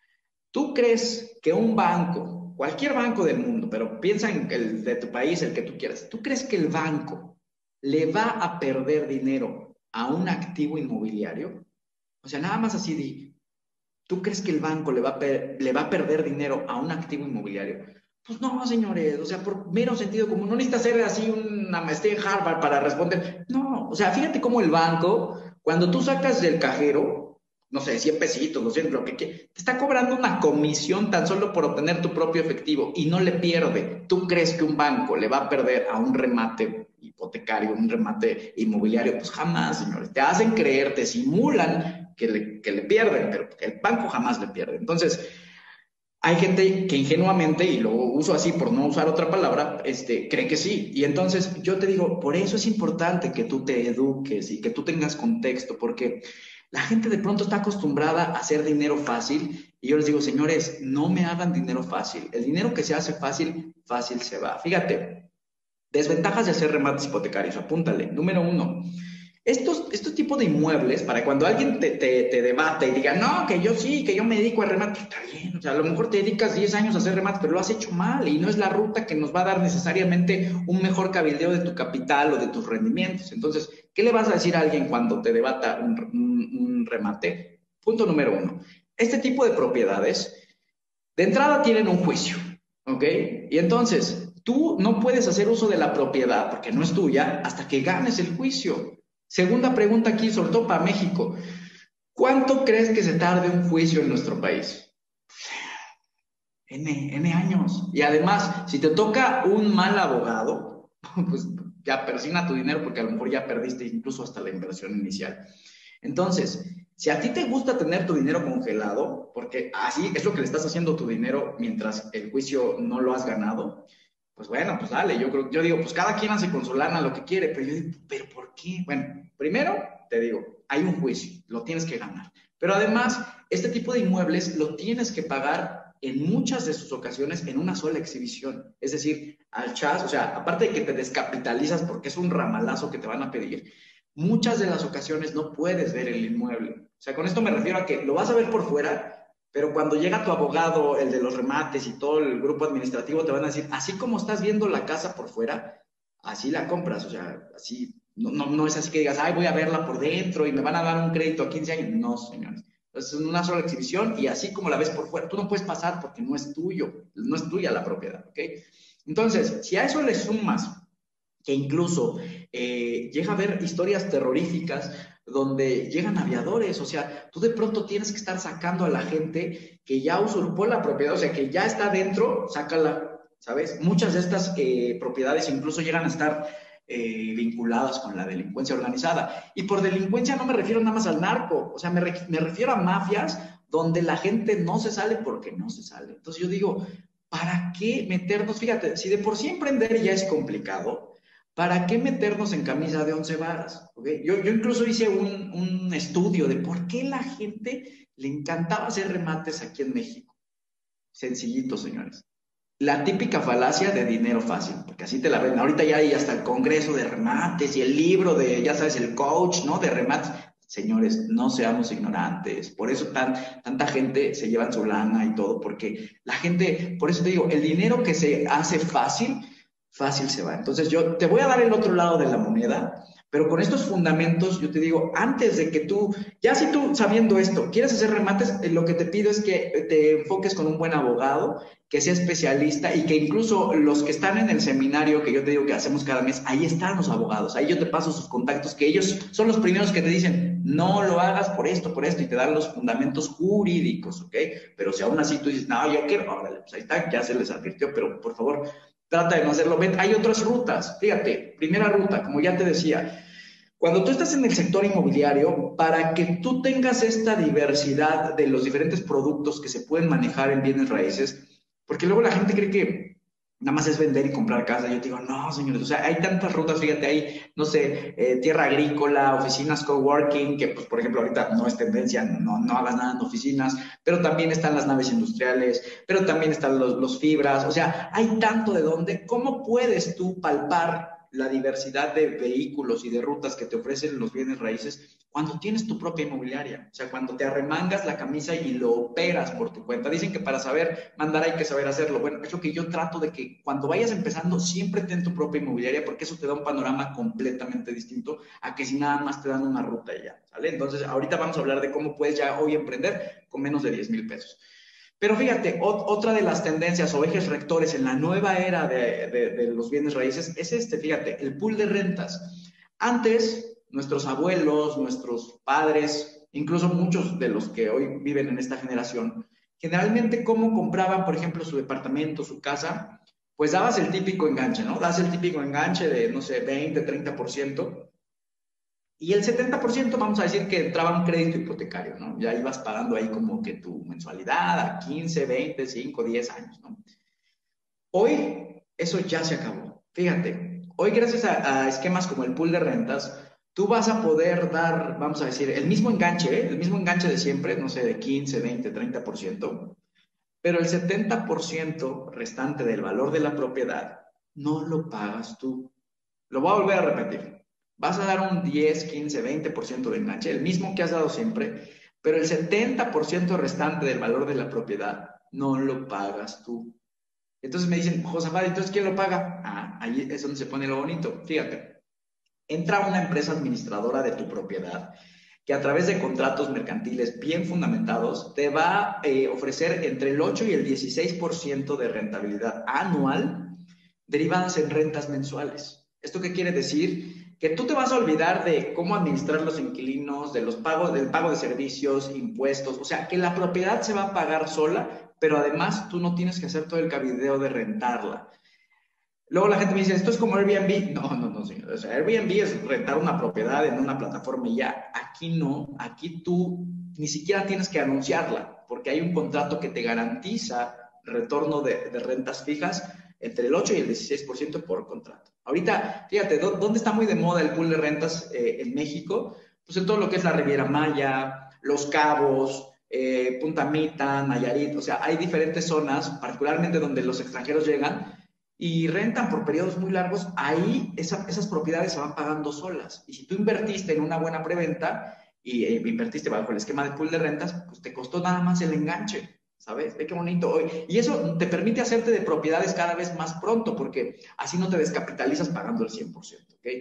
¿Tú crees que un banco, cualquier banco del mundo, pero piensa en el de tu país, el que tú quieras, ¿tú crees que el banco le va a perder dinero a un activo inmobiliario? O sea, nada más así de, ¿tú crees que el banco le va a perder dinero a un activo inmobiliario? Pues no, señores, o sea, por mero sentido común, no necesita hacer así una maestría en Harvard para responder. No, o sea, fíjate cómo el banco, cuando tú sacas del cajero, no sé, 100 pesitos, 200, lo que quieras, te está cobrando una comisión tan solo por obtener tu propio efectivo y no le pierde. ¿Tú crees que un banco le va a perder a un remate hipotecario, un remate inmobiliario? Pues jamás, señores. Te hacen creer, te simulan que le pierden, pero el banco jamás le pierde. Entonces, hay gente que ingenuamente, y lo uso así por no usar otra palabra, cree que sí. Y entonces yo te digo, por eso es importante que tú te eduques y que tú tengas contexto, porque la gente de pronto está acostumbrada a hacer dinero fácil. Y yo les digo, señores, no me hagan dinero fácil. El dinero que se hace fácil, fácil se va. Fíjate, desventajas de hacer remates hipotecarios. Apúntale. Número uno, estos tipos de inmuebles, para cuando alguien te debate y diga, no, que yo sí, que yo me dedico a remate, está bien, o sea, a lo mejor te dedicas 10 años a hacer remates, pero lo has hecho mal y no es la ruta que nos va a dar necesariamente un mejor cabildeo de tu capital o de tus rendimientos. Entonces, ¿qué le vas a decir a alguien cuando te debata un remate? Punto número uno, este tipo de propiedades de entrada tienen un juicio, ¿ok? Y entonces, tú no puedes hacer uso de la propiedad porque no es tuya hasta que ganes el juicio. Segunda pregunta aquí, sobre todo para México. ¿Cuánto crees que se tarde un juicio en nuestro país? N años. Y además, si te toca un mal abogado, pues ya persina tu dinero porque a lo mejor ya perdiste incluso hasta la inversión inicial. Entonces, si a ti te gusta tener tu dinero congelado, porque así es lo que le estás haciendo a tu dinero mientras el juicio no lo has ganado, pues bueno, pues dale, yo digo, pues cada quien hace con su lana lo que quiere, pero yo digo, ¿pero por qué? Bueno, primero te digo, hay un juicio, lo tienes que ganar. Pero además, este tipo de inmuebles lo tienes que pagar en muchas de sus ocasiones en una sola exhibición. Es decir, al chas, o sea, aparte de que te descapitalizas porque es un ramalazo que te van a pedir, muchas de las ocasiones no puedes ver el inmueble. O sea, con esto me refiero a que lo vas a ver por fuera, pero cuando llega tu abogado, el de los remates y todo el grupo administrativo, te van a decir, así como estás viendo la casa por fuera, así la compras. O sea, así, no es así que digas, ay, voy a verla por dentro y me van a dar un crédito a 15 años. No, señores. Es una sola exhibición y así como la ves por fuera, tú no puedes pasar porque no es tuyo, no es tuya la propiedad, ¿ok? Entonces, si a eso le sumas que incluso llega a haber historias terroríficas donde llegan aviadores, o sea, tú de pronto tienes que estar sacando a la gente que ya usurpó la propiedad, o sea, que ya está dentro, sácala, ¿sabes? Muchas de estas propiedades incluso llegan a estar vinculadas con la delincuencia organizada. Y por delincuencia no me refiero nada más al narco, o sea, me refiero a mafias donde la gente no se sale porque no se sale. Entonces yo digo, ¿para qué meternos? Fíjate, si de por sí emprender ya es complicado, ¿para qué meternos en camisa de 11 varas? ¿Okay? Yo incluso hice un estudio de por qué la gente le encantaba hacer remates aquí en México. Sencillito, señores. La típica falacia de dinero fácil, porque así te la ven. Ahorita ya hay hasta el congreso de remates y el libro de, ya sabes, el coach, ¿no? De remates. Señores, no seamos ignorantes. Por eso tanta gente se lleva su lana y todo, porque la gente, por eso te digo, el dinero que se hace fácil, fácil se va. Entonces yo te voy a dar el otro lado de la moneda, pero con estos fundamentos yo te digo, antes de que tú, ya si tú sabiendo esto, quieres hacer remates, lo que te pido es que te enfoques con un buen abogado, que sea especialista y que incluso los que están en el seminario que yo te digo que hacemos cada mes, ahí están los abogados, ahí yo te paso sus contactos, que ellos son los primeros que te dicen, no lo hagas por esto, y te dan los fundamentos jurídicos, ¿ok? Pero si aún así tú dices, no, yo quiero, órale, pues ahí está, ya se les advirtió, pero por favor, trata de no hacerlo. Hay otras rutas, fíjate, primera ruta, como ya te decía, cuando tú estás en el sector inmobiliario, para que tú tengas esta diversidad de los diferentes productos que se pueden manejar en bienes raíces, porque luego la gente cree que nada más es vender y comprar casa. Yo te digo, no, señores, o sea, hay tantas rutas, fíjate, hay, no sé, tierra agrícola, oficinas coworking, que pues, por ejemplo, ahorita no es tendencia, no hagas nada en oficinas, pero también están las naves industriales, pero también están los fibras, o sea, hay tanto de dónde. ¿Cómo puedes tú palpar la diversidad de vehículos y de rutas que te ofrecen los bienes raíces cuando tienes tu propia inmobiliaria. O sea, cuando te arremangas la camisa y lo operas por tu cuenta. Dicen que para saber mandar hay que saber hacerlo. Bueno, es lo que yo trato de que cuando vayas empezando siempre ten tu propia inmobiliaria, porque eso te da un panorama completamente distinto a que si nada más te dan una ruta y ya, ¿sale? Entonces, ahorita vamos a hablar de cómo puedes ya hoy emprender con menos de 10,000 pesos. Pero fíjate, otra de las tendencias o ejes rectores en la nueva era de los bienes raíces es fíjate, el pool de rentas. Antes, nuestros abuelos, nuestros padres, incluso muchos de los que hoy viven en esta generación, generalmente, ¿cómo compraban, por ejemplo, su departamento, su casa? Pues dabas el típico enganche, ¿no? Das el típico enganche de, no sé, 20, 30%. Y el 70% vamos a decir que entraba un crédito hipotecario, ¿no? Ya ibas pagando ahí como que tu mensualidad a 15, 20, 5, 10 años, ¿no? Hoy eso ya se acabó. Fíjate, hoy gracias a esquemas como el pool de rentas, tú vas a poder dar, vamos a decir, el mismo enganche, ¿eh? El mismo enganche de siempre, no sé, de 15, 20, 30%, pero el 70% restante del valor de la propiedad no lo pagas tú. Lo voy a volver a repetir. Vas a dar un 10, 15, 20% de enganche, el mismo que has dado siempre, pero el 70% restante del valor de la propiedad no lo pagas tú. Entonces me dicen, Josafat, ¿entonces quién lo paga? Ah, ahí es donde se pone lo bonito. Fíjate, entra una empresa administradora de tu propiedad que a través de contratos mercantiles bien fundamentados te va a ofrecer entre el 8 y el 16% de rentabilidad anual derivadas en rentas mensuales. ¿Esto qué quiere decir? Que tú te vas a olvidar de cómo administrar los inquilinos, de los pagos, del pago de servicios, impuestos, o sea, que la propiedad se va a pagar sola, pero además tú no tienes que hacer todo el cabildeo de rentarla. Luego la gente me dice, ¿esto es como Airbnb? No, no, no, señor. O sea, Airbnb es rentar una propiedad en una plataforma y ya. Aquí no, aquí tú ni siquiera tienes que anunciarla, porque hay un contrato que te garantiza retorno de rentas fijas entre el 8 y el 16% por contrato. Ahorita, fíjate, ¿dónde está muy de moda el pool de rentas en México? Pues en todo lo que es la Riviera Maya, Los Cabos, Punta Mita, Nayarit, o sea, hay diferentes zonas, particularmente donde los extranjeros llegan y rentan por periodos muy largos, ahí esas propiedades se van pagando solas. Y si tú invertiste en una buena preventa y invertiste bajo el esquema de pool de rentas, pues te costó nada más el enganche, ¿sabes? Ve qué bonito hoy. Y eso te permite hacerte de propiedades cada vez más pronto, porque así no te descapitalizas pagando el 100%, ¿ok?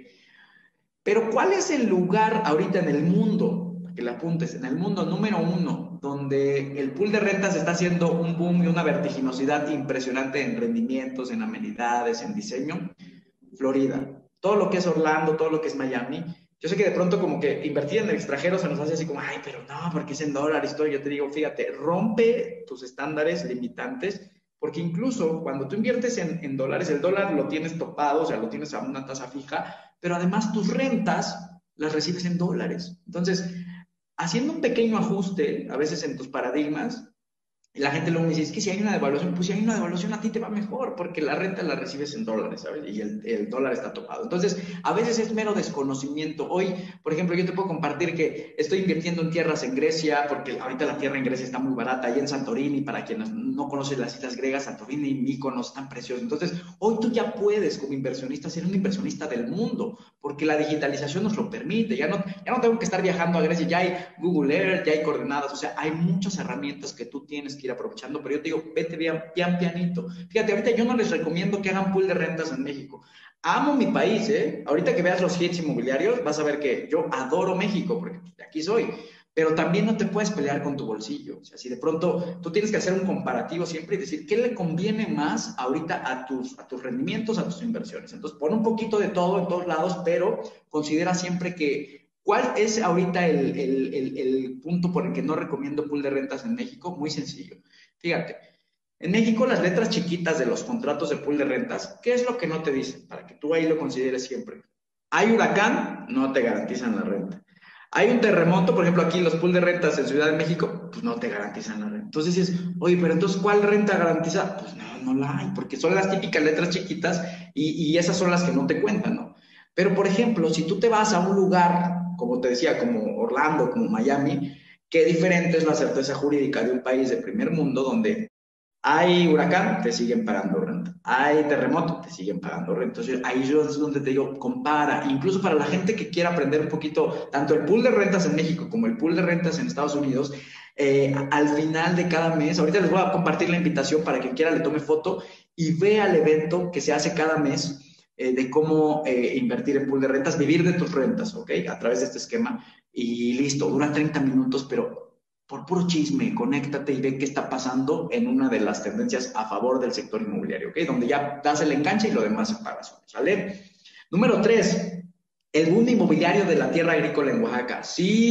Pero ¿cuál es el lugar ahorita en el mundo, para que le apuntes, en el mundo número 1, donde el pool de rentas está haciendo un boom y una vertiginosidad impresionante en rendimientos, en amenidades, en diseño? Florida. Todo lo que es Orlando, todo lo que es Miami. Yo sé que de pronto como que invertir en el extranjero se nos hace así como, ay, pero no, porque es en dólares y todo. Yo te digo, fíjate, rompe tus estándares limitantes, porque incluso cuando tú inviertes en dólares, el dólar lo tienes topado, o sea, lo tienes a una tasa fija, pero además tus rentas las recibes en dólares. Entonces, haciendo un pequeño ajuste, a veces en tus paradigmas, la gente luego me dice, es que si hay una devaluación, pues si hay una devaluación a ti te va mejor, porque la renta la recibes en dólares, ¿sabes? Y el dólar está topado. Entonces, a veces es mero desconocimiento. Hoy, por ejemplo, yo te puedo compartir que estoy invirtiendo en tierras en Grecia, porque ahorita la tierra en Grecia está muy barata, y en Santorini, para quienes no conocen las islas griegas, Santorini y Mykonos están preciosos. Entonces, hoy tú ya puedes, como inversionista, ser un inversionista del mundo, porque la digitalización nos lo permite. Ya no tengo que estar viajando a Grecia, ya hay Google Earth, ya hay coordenadas, o sea, hay muchas herramientas que tú tienes que ir aprovechando, pero yo te digo, vete bien, pianito. Fíjate, ahorita yo no les recomiendo que hagan pool de rentas en México. Amo mi país, ¿eh? Ahorita que veas los hits inmobiliarios, vas a ver que yo adoro México, porque de aquí soy, pero también no te puedes pelear con tu bolsillo. O sea, si de pronto tú tienes que hacer un comparativo siempre y decir, ¿qué le conviene más ahorita a tus rendimientos, a tus inversiones? Entonces, pon un poquito de todo en todos lados, pero considera siempre que ¿cuál es ahorita el punto por el que no recomiendo pool de rentas en México? Muy sencillo. Fíjate, en México las letras chiquitas de los contratos de pool de rentas, ¿qué es lo que no te dicen? Para que tú ahí lo consideres siempre. Hay huracán, no te garantizan la renta. Hay un terremoto, por ejemplo, aquí los pool de rentas en Ciudad de México, pues no te garantizan la renta. Entonces dices, oye, pero entonces, ¿cuál renta garantiza? Pues no la hay, porque son las típicas letras chiquitas y esas son las que no te cuentan, ¿no? Pero, por ejemplo, si tú te vas a un lugar, como te decía, como Orlando, como Miami, qué diferente es la certeza jurídica de un país de primer mundo donde Hay huracán, te siguen pagando renta. Hay terremoto, te siguen pagando renta. Entonces, ahí es donde te digo, compara. Incluso para la gente que quiera aprender un poquito, tanto el pool de rentas en México como el pool de rentas en Estados Unidos, al final de cada mes, ahorita les voy a compartir la invitación para que quiera le tome foto y vea el evento que se hace cada mes de cómo invertir en pool de rentas, vivir de tus rentas, ¿ok? A través de este esquema. Y listo, dura 30 minutos, pero por puro chisme, conéctate y ve qué está pasando en una de las tendencias a favor del sector inmobiliario, ¿ok? Donde ya das el enganche y lo demás se paga solo, ¿sale? Número 3, el boom inmobiliario de la tierra agrícola en Oaxaca.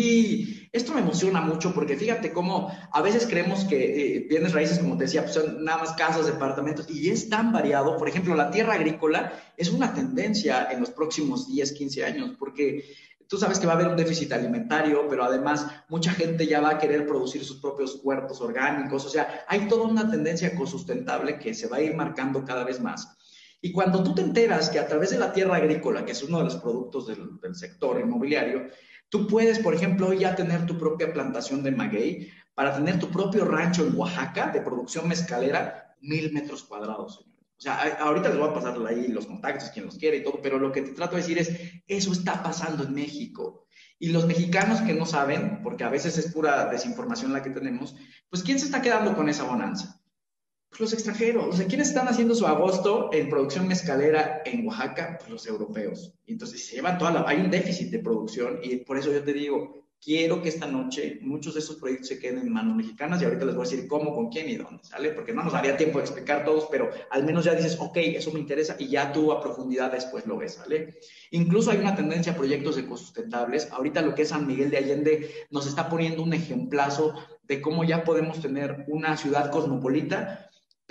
Sí, esto me emociona mucho porque fíjate cómo a veces creemos que bienes raíces, como te decía, pues son nada más casas, departamentos, y es tan variado. Por ejemplo, la tierra agrícola es una tendencia en los próximos 10, 15 años, porque tú sabes que va a haber un déficit alimentario, pero además mucha gente ya va a querer producir sus propios huertos orgánicos. O sea, hay toda una tendencia ecosustentable que se va a ir marcando cada vez más. Y cuando tú te enteras que a través de la tierra agrícola, que es uno de los productos del sector inmobiliario, tú puedes, por ejemplo, hoy ya tener tu propia plantación de maguey para tener tu propio rancho en Oaxaca de producción mezcalera, 1000 metros cuadrados, señor. O sea, ahorita les voy a pasar ahí los contactos, quien los quiere y todo, pero lo que te trato de decir es, eso está pasando en México. Y los mexicanos que no saben, porque a veces es pura desinformación la que tenemos, pues ¿quién se está quedando con esa bonanza? Pues los extranjeros. O sea, ¿quiénes están haciendo su agosto en producción mezcalera en Oaxaca? Pues los europeos. Y entonces se llevan toda la... Hay un déficit de producción y por eso yo te digo, quiero que esta noche muchos de esos proyectos se queden en manos mexicanas y ahorita les voy a decir cómo, con quién y dónde, ¿sale? Porque no nos daría tiempo de explicar todos, pero al menos ya dices, ok, eso me interesa y ya tú a profundidad después lo ves, ¿sale? Incluso hay una tendencia a proyectos ecosustentables. Ahorita lo que es San Miguel de Allende nos está poniendo un ejemplazo de cómo ya podemos tener una ciudad cosmopolita,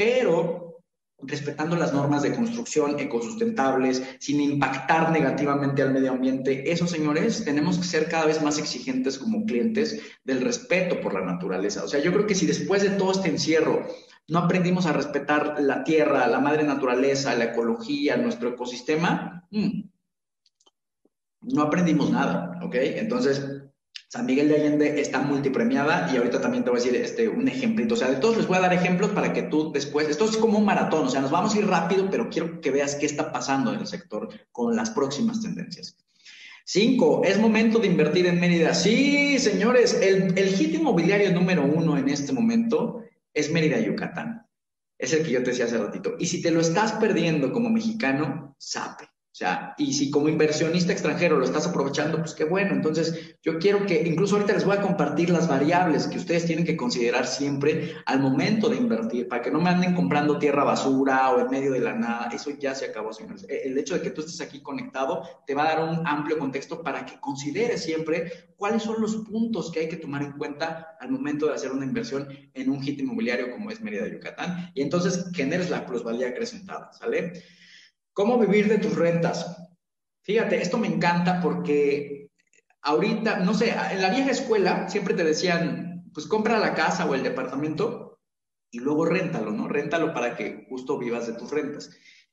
pero respetando las normas de construcción ecosustentables, sin impactar negativamente al medio ambiente. Eso, señores, tenemos que ser cada vez más exigentes como clientes del respeto por la naturaleza. O sea, yo creo que si después de todo este encierro no aprendimos a respetar la tierra, la madre naturaleza, la ecología, nuestro ecosistema, no aprendimos nada, ¿ok? Entonces, San Miguel de Allende está multipremiada y ahorita también te voy a decir un ejemplito. O sea, de todos les voy a dar ejemplos para que tú después, esto es como un maratón, o sea, nos vamos a ir rápido, pero quiero que veas qué está pasando en el sector con las próximas tendencias. 5, es momento de invertir en Mérida. Sí, señores, el hit inmobiliario número 1 en este momento es Mérida, Yucatán. Es el que yo te decía hace ratito. Y si te lo estás perdiendo como mexicano, sape. O sea, y si como inversionista extranjero lo estás aprovechando, pues qué bueno. Entonces, yo quiero que, incluso ahorita les voy a compartir las variables que ustedes tienen que considerar siempre al momento de invertir, para que no me anden comprando tierra basura o en medio de la nada. Eso ya se acabó, señores. El hecho de que tú estés aquí conectado te va a dar un amplio contexto para que consideres siempre cuáles son los puntos que hay que tomar en cuenta al momento de hacer una inversión en un hit inmobiliario como es Mérida, Yucatán. Y entonces generes la plusvalía acrecentada, ¿sale? ¿Cómo vivir de tus rentas? Fíjate, esto me encanta porque ahorita, no sé, en la vieja escuela siempre te decían, pues compra la casa o el departamento y luego réntalo, ¿no? Réntalo para que justo vivas de tus rentas.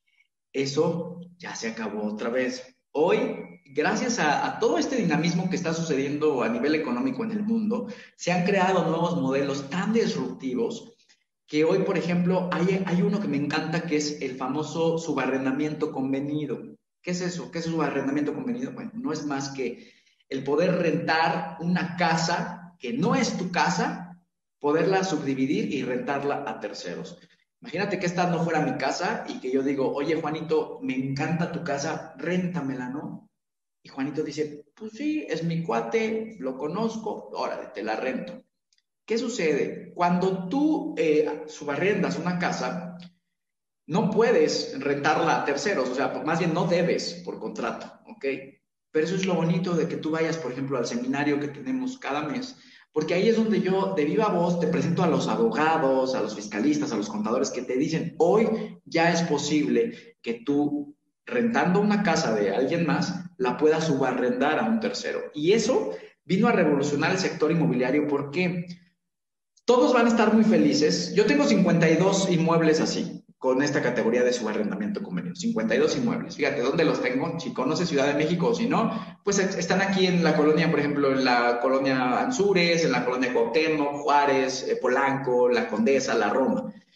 Eso ya se acabó otra vez. Hoy, gracias a todo este dinamismo que está sucediendo a nivel económico en el mundo, se han creado nuevos modelos tan disruptivos que hoy, por ejemplo, hay uno que me encanta que es el famoso subarrendamiento convenido. ¿Qué es eso? ¿Qué es subarrendamiento convenido? Bueno, no es más que el poder rentar una casa que no es tu casa, poderla subdividir y rentarla a terceros. Imagínate que esta no fuera mi casa y que yo digo, oye Juanito, me encanta tu casa, réntamela, ¿no? Y Juanito dice, pues sí, es mi cuate, lo conozco, órale, te la rento. ¿Qué sucede? Cuando tú subarriendas una casa, no puedes rentarla a terceros, o sea, más bien no debes por contrato, ¿ok? Pero eso es lo bonito de que tú vayas, por ejemplo, al seminario que tenemos cada mes, porque ahí es donde yo, de viva voz, te presento a los abogados, a los fiscalistas, a los contadores que te dicen, hoy ya es posible que tú, rentando una casa de alguien más, la puedas subarrendar a un tercero. Y eso vino a revolucionar el sector inmobiliario porque todos van a estar muy felices. Yo tengo 52 inmuebles así, con esta categoría de subarrendamiento convenido. 52 inmuebles. Fíjate, ¿dónde los tengo? Si conoces Ciudad de México o si no, pues están aquí en la colonia, por ejemplo, en la colonia Anzures, en la colonia Cuauhtémoc, Juárez, Polanco, La Condesa, La Roma.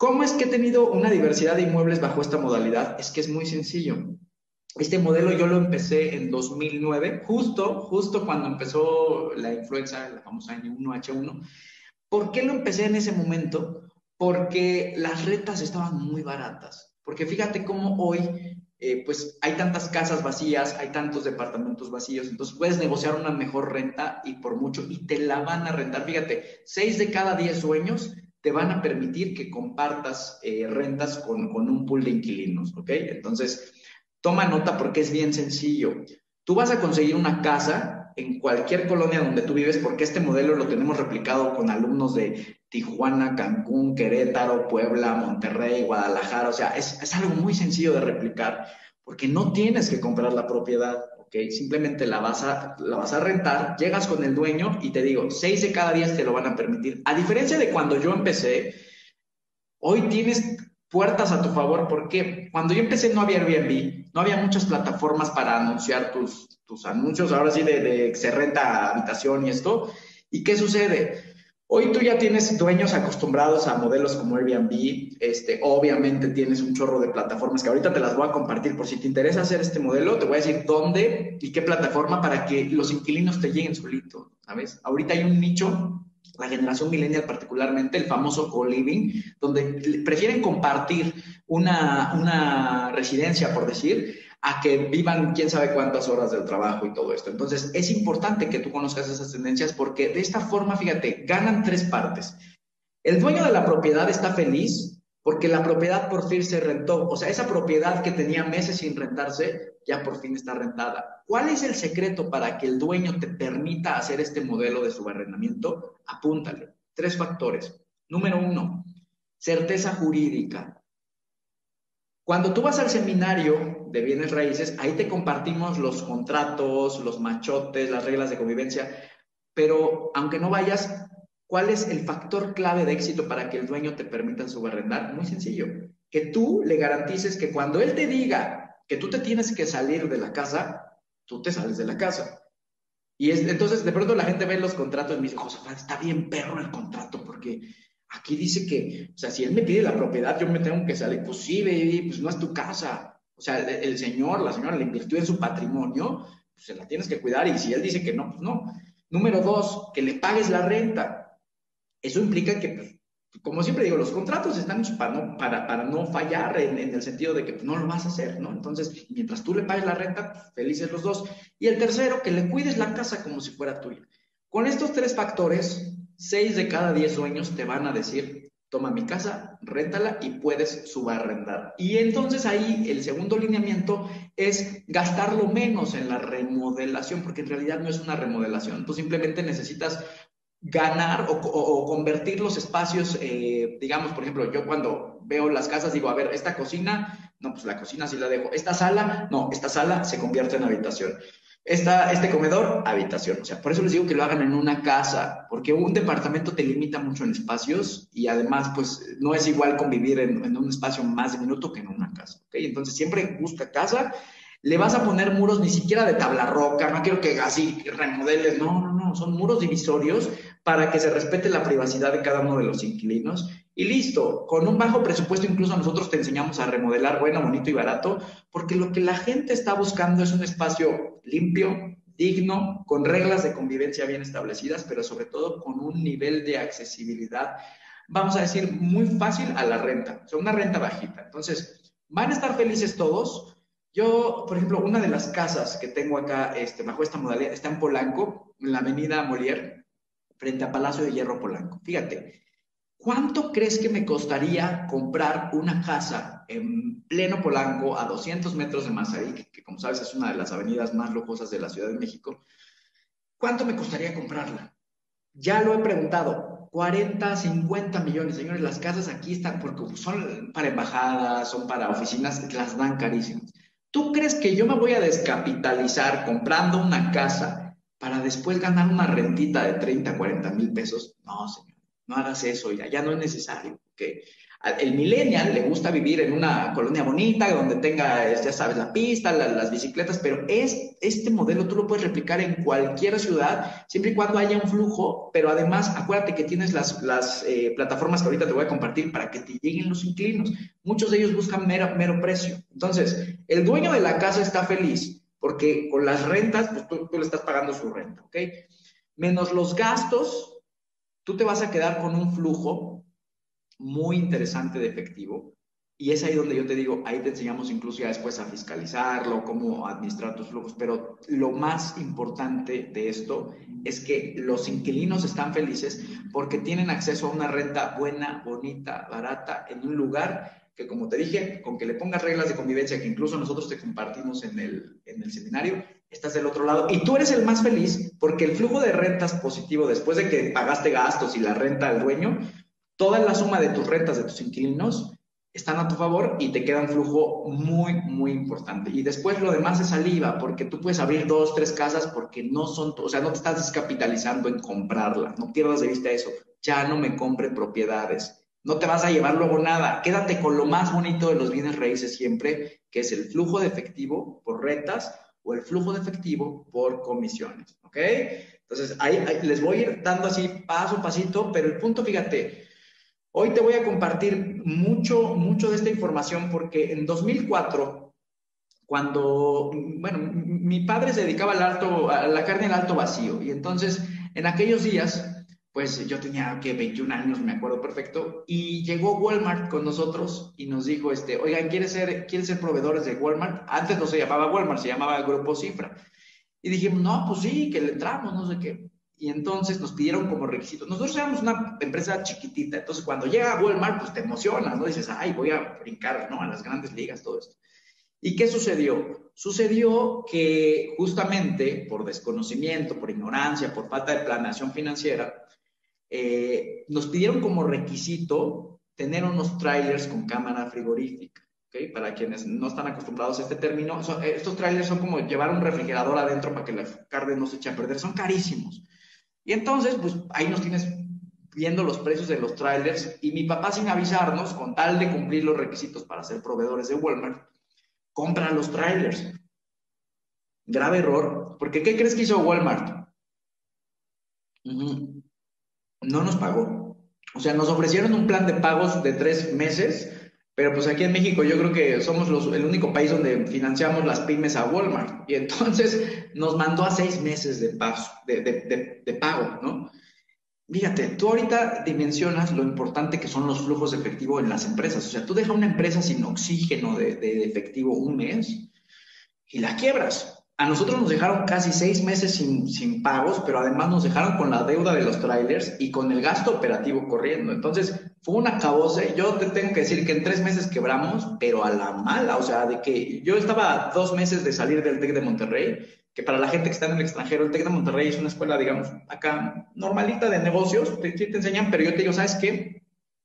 ¿Cómo es que he tenido una diversidad de inmuebles bajo esta modalidad? Es que es muy sencillo. Este modelo yo lo empecé en 2009, justo cuando empezó la influenza, la famosa N1H1. ¿Por qué lo empecé en ese momento? Porque las rentas estaban muy baratas. Porque fíjate cómo hoy, pues hay tantas casas vacías, hay tantos departamentos vacíos, entonces puedes negociar una mejor renta y por mucho, y te la van a rentar. Fíjate, 6 de cada 10 dueños te van a permitir que compartas rentas con un pool de inquilinos, ¿ok? Entonces, toma nota porque es bien sencillo. Tú vas a conseguir una casa en cualquier colonia donde tú vives, porque este modelo lo tenemos replicado con alumnos de Tijuana, Cancún, Querétaro, Puebla, Monterrey, Guadalajara. O sea, es algo muy sencillo de replicar, porque no tienes que comprar la propiedad, ¿ok? Simplemente la vas a rentar, llegas con el dueño y te digo, 6 de cada 10 te lo van a permitir. A diferencia de cuando yo empecé, hoy tienes puertas a tu favor porque cuando yo empecé no había Airbnb, no había muchas plataformas para anunciar tus anuncios, ahora sí de que se renta habitación y esto. ¿Y qué sucede? Hoy tú ya tienes dueños acostumbrados a modelos como Airbnb, obviamente tienes un chorro de plataformas que ahorita te las voy a compartir por si te interesa hacer este modelo, te voy a decir dónde y qué plataforma para que los inquilinos te lleguen solitos, ¿sabes? Ahorita hay un nicho, la generación millennial particularmente, el famoso co-living, donde prefieren compartir una residencia, por decir, a que vivan quién sabe cuántas horas del trabajo y todo esto. Entonces, es importante que tú conozcas esas tendencias porque de esta forma, fíjate, ganan tres partes. El dueño de la propiedad está feliz porque la propiedad por fin se rentó. O sea, esa propiedad que tenía meses sin rentarse, ya por fin está rentada. ¿Cuál es el secreto para que el dueño te permita hacer este modelo de subarrendamiento? Apúntale. Tres factores. Número uno, certeza jurídica. Cuando tú vas al seminario de bienes raíces, ahí te compartimos los contratos, los machotes, las reglas de convivencia, pero aunque no vayas, ¿cuál es el factor clave de éxito para que el dueño te permita subarrendar? Muy sencillo, que tú le garantices que cuando él te diga que tú te tienes que salir de la casa, tú te sales de la casa. Y entonces de pronto la gente ve los contratos y me dice, Josafat, está bien perro el contrato, porque aquí dice que, o sea, si él me pide la propiedad, yo me tengo que salir. Pues sí, baby, pues no es tu casa. O sea, el señor, la señora le invirtió en su patrimonio, pues se la tienes que cuidar. Y si él dice que no, pues no. Número dos, que le pagues la renta. Eso implica que, pues, como siempre digo, los contratos están hechos para no fallar en el sentido de que pues, no lo vas a hacer, ¿no? Entonces, mientras tú le pagues la renta, pues, felices los dos. Y el tercero, que le cuides la casa como si fuera tuya. Con estos tres factores, 6 de cada 10 dueños te van a decir, toma mi casa, réntala y puedes subarrendar. Y entonces ahí el segundo lineamiento es gastarlo menos en la remodelación, porque en realidad no es una remodelación. Tú simplemente necesitas ganar o convertir los espacios, digamos, por ejemplo, yo cuando veo las casas digo, a ver, esta cocina, no, pues la cocina sí la dejo. Esta sala, no, esta sala se convierte en habitación. Este comedor, habitación. O sea, por eso les digo que lo hagan en una casa, porque un departamento te limita mucho en espacios y además, pues, no es igual convivir en un espacio más diminuto que en una casa, ¿ok? Entonces, siempre busca casa. Le vas a poner muros ni siquiera de tabla roca, no quiero que así remodeles, no, son muros divisorios para que se respete la privacidad de cada uno de los inquilinos. Y listo, con un bajo presupuesto incluso nosotros te enseñamos a remodelar bueno, bonito y barato, porque lo que la gente está buscando es un espacio limpio, digno, con reglas de convivencia bien establecidas, pero sobre todo con un nivel de accesibilidad, vamos a decir, muy fácil a la renta, o sea, una renta bajita. Entonces, van a estar felices todos. Yo, por ejemplo, una de las casas que tengo acá bajo esta modalidad está en Polanco, en la avenida Molière, frente a Palacio de Hierro Polanco. Fíjate, ¿cuánto crees que me costaría comprar una casa en pleno Polanco a 200 metros de Mazarik, que como sabes es una de las avenidas más lujosas de la Ciudad de México? ¿Cuánto me costaría comprarla? Ya lo he preguntado, 40, 50 millones. Señores, las casas aquí están, porque son para embajadas, son para oficinas, las dan carísimas. ¿Tú crees que yo me voy a descapitalizar comprando una casa para después ganar una rentita de 30, 40 mil pesos? No, señor, no hagas eso, ya no es necesario. ¿Okay? El millennial le gusta vivir en una colonia bonita, donde tenga, ya sabes, la pista, las bicicletas, pero este modelo tú lo puedes replicar en cualquier ciudad, siempre y cuando haya un flujo, pero además acuérdate que tienes las plataformas que ahorita te voy a compartir para que te lleguen los inquilinos. Muchos de ellos buscan mero precio. Entonces, el dueño de la casa está feliz porque con las rentas, pues tú le estás pagando su renta, ¿ok? Menos los gastos, tú te vas a quedar con un flujo muy interesante de efectivo. Y es ahí donde yo te digo, ahí te enseñamos incluso ya después a fiscalizarlo, cómo administrar tus flujos, pero lo más importante de esto es que los inquilinos están felices porque tienen acceso a una renta buena, bonita, barata, en un lugar que, como te dije, con que le pongas reglas de convivencia, que incluso nosotros te compartimos en el seminario, estás del otro lado y tú eres el más feliz porque el flujo de rentas positivo después de que pagaste gastos y la renta al dueño, toda la suma de tus rentas de tus inquilinos están a tu favor y te queda un flujo muy importante. Y después lo demás es saliva, porque tú puedes abrir 2, 3 casas porque no son, o sea, no te estás descapitalizando en comprarla. No pierdas de vista eso. Ya no me compre propiedades. No te vas a llevar luego nada. Quédate con lo más bonito de los bienes raíces siempre, que es el flujo de efectivo por rentas o el flujo de efectivo por comisiones. ¿Ok? Entonces, ahí les voy a ir dando así paso a pasito, pero el punto, fíjate, hoy te voy a compartir mucho de esta información porque en 2004, cuando, bueno, mi padre se dedicaba a la carne al alto vacío y entonces en aquellos días, pues yo tenía que 21 años, me acuerdo perfecto, y llegó Walmart con nosotros y nos dijo, oigan, ¿quieren ser proveedores de Walmart? Antes no se llamaba Walmart, se llamaba Grupo Cifra. Y dijimos, no, pues sí, que le entramos, no sé qué. Y entonces nos pidieron como requisito. Nosotros éramos una empresa chiquitita, entonces cuando llega Walmart, pues te emocionas, ¿no? Dices, ay, voy a brincar, ¿no? A las grandes ligas, todo esto. ¿Y qué sucedió? Sucedió que justamente por desconocimiento, por ignorancia, por falta de planeación financiera, nos pidieron como requisito tener unos trailers con cámara frigorífica. ¿Okay? Para quienes no están acostumbrados a este término, estos trailers son como llevar un refrigerador adentro para que la carne no se eche a perder, son carísimos. Y entonces, pues ahí nos tienes viendo los precios de los trailers y mi papá sin avisarnos, con tal de cumplir los requisitos para ser proveedores de Walmart, compra los trailers. Grave error, porque ¿qué crees que hizo Walmart? No nos pagó. O sea, nos ofrecieron un plan de pagos de 3 meses, pero pues aquí en México yo creo que somos el único país donde financiamos las pymes a Walmart. Y entonces nos mandó a 6 meses de pago, ¿no? Fíjate, tú ahorita dimensionas lo importante que son los flujos de efectivo en las empresas. O sea, tú dejas una empresa sin oxígeno de efectivo un mes y la quiebras. A nosotros nos dejaron casi 6 meses sin pagos, pero además nos dejaron con la deuda de los trailers y con el gasto operativo corriendo. Entonces, fue un acabose. Yo te tengo que decir que en 3 meses quebramos, pero a la mala. O sea, de que yo estaba 2 meses de salir del TEC de Monterrey, que para la gente que está en el extranjero, el TEC de Monterrey es una escuela, digamos, acá normalita de negocios, sí te enseñan, pero yo te digo, ¿sabes qué?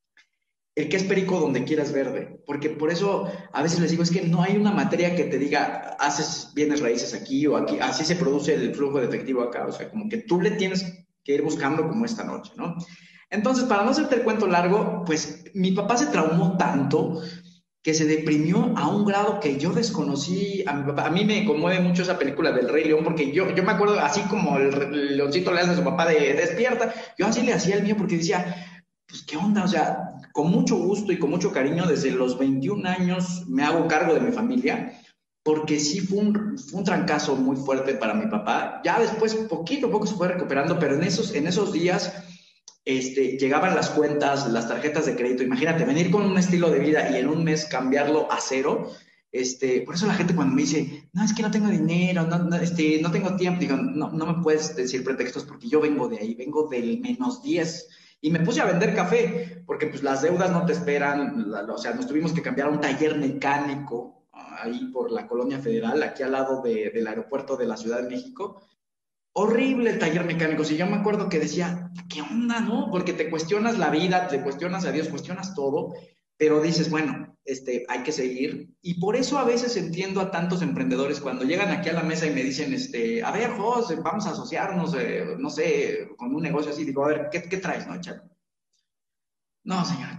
El que es perico donde quieras verde, porque por eso a veces les digo, es que no hay una materia que te diga, haces bienes raíces aquí o aquí, así se produce el flujo de efectivo acá, o sea, como que tú le tienes que ir buscando como esta noche, ¿no? Entonces, para no hacerte el cuento largo, pues mi papá se traumó tanto que se deprimió a un grado que yo desconocí a mi papá. A mí me conmueve mucho esa película del Rey León, porque yo me acuerdo, así como el leoncito le hace a su papá de despierta, yo así le hacía el mío porque decía, pues, ¿qué onda? O sea, con mucho gusto y con mucho cariño, desde los 21 años me hago cargo de mi familia, porque sí fue un trancazo muy fuerte para mi papá. Ya después, poquito a poco se fue recuperando, pero en esos días llegaban las cuentas, las tarjetas de crédito. Imagínate, venir con un estilo de vida y en un mes cambiarlo a cero. Por eso la gente cuando me dice, no, es que no tengo dinero, no tengo tiempo, digo, no me puedes decir pretextos porque yo vengo de ahí, vengo del -10 y me puse a vender café porque pues las deudas no te esperan, o sea, nos tuvimos que cambiar a un taller mecánico ahí por la Colonia Federal, aquí al lado del aeropuerto de la Ciudad de México. Horrible el taller mecánico. Si yo me acuerdo que decía, ¿qué onda, no? Porque te cuestionas la vida, te cuestionas a Dios, cuestionas todo, pero dices, bueno, hay que seguir. Y por eso a veces entiendo a tantos emprendedores cuando llegan aquí a la mesa y me dicen, a ver, José, vamos a asociarnos, no sé, con un negocio así. Digo, a ver, ¿qué traes, no, Chaco? No, señora, pues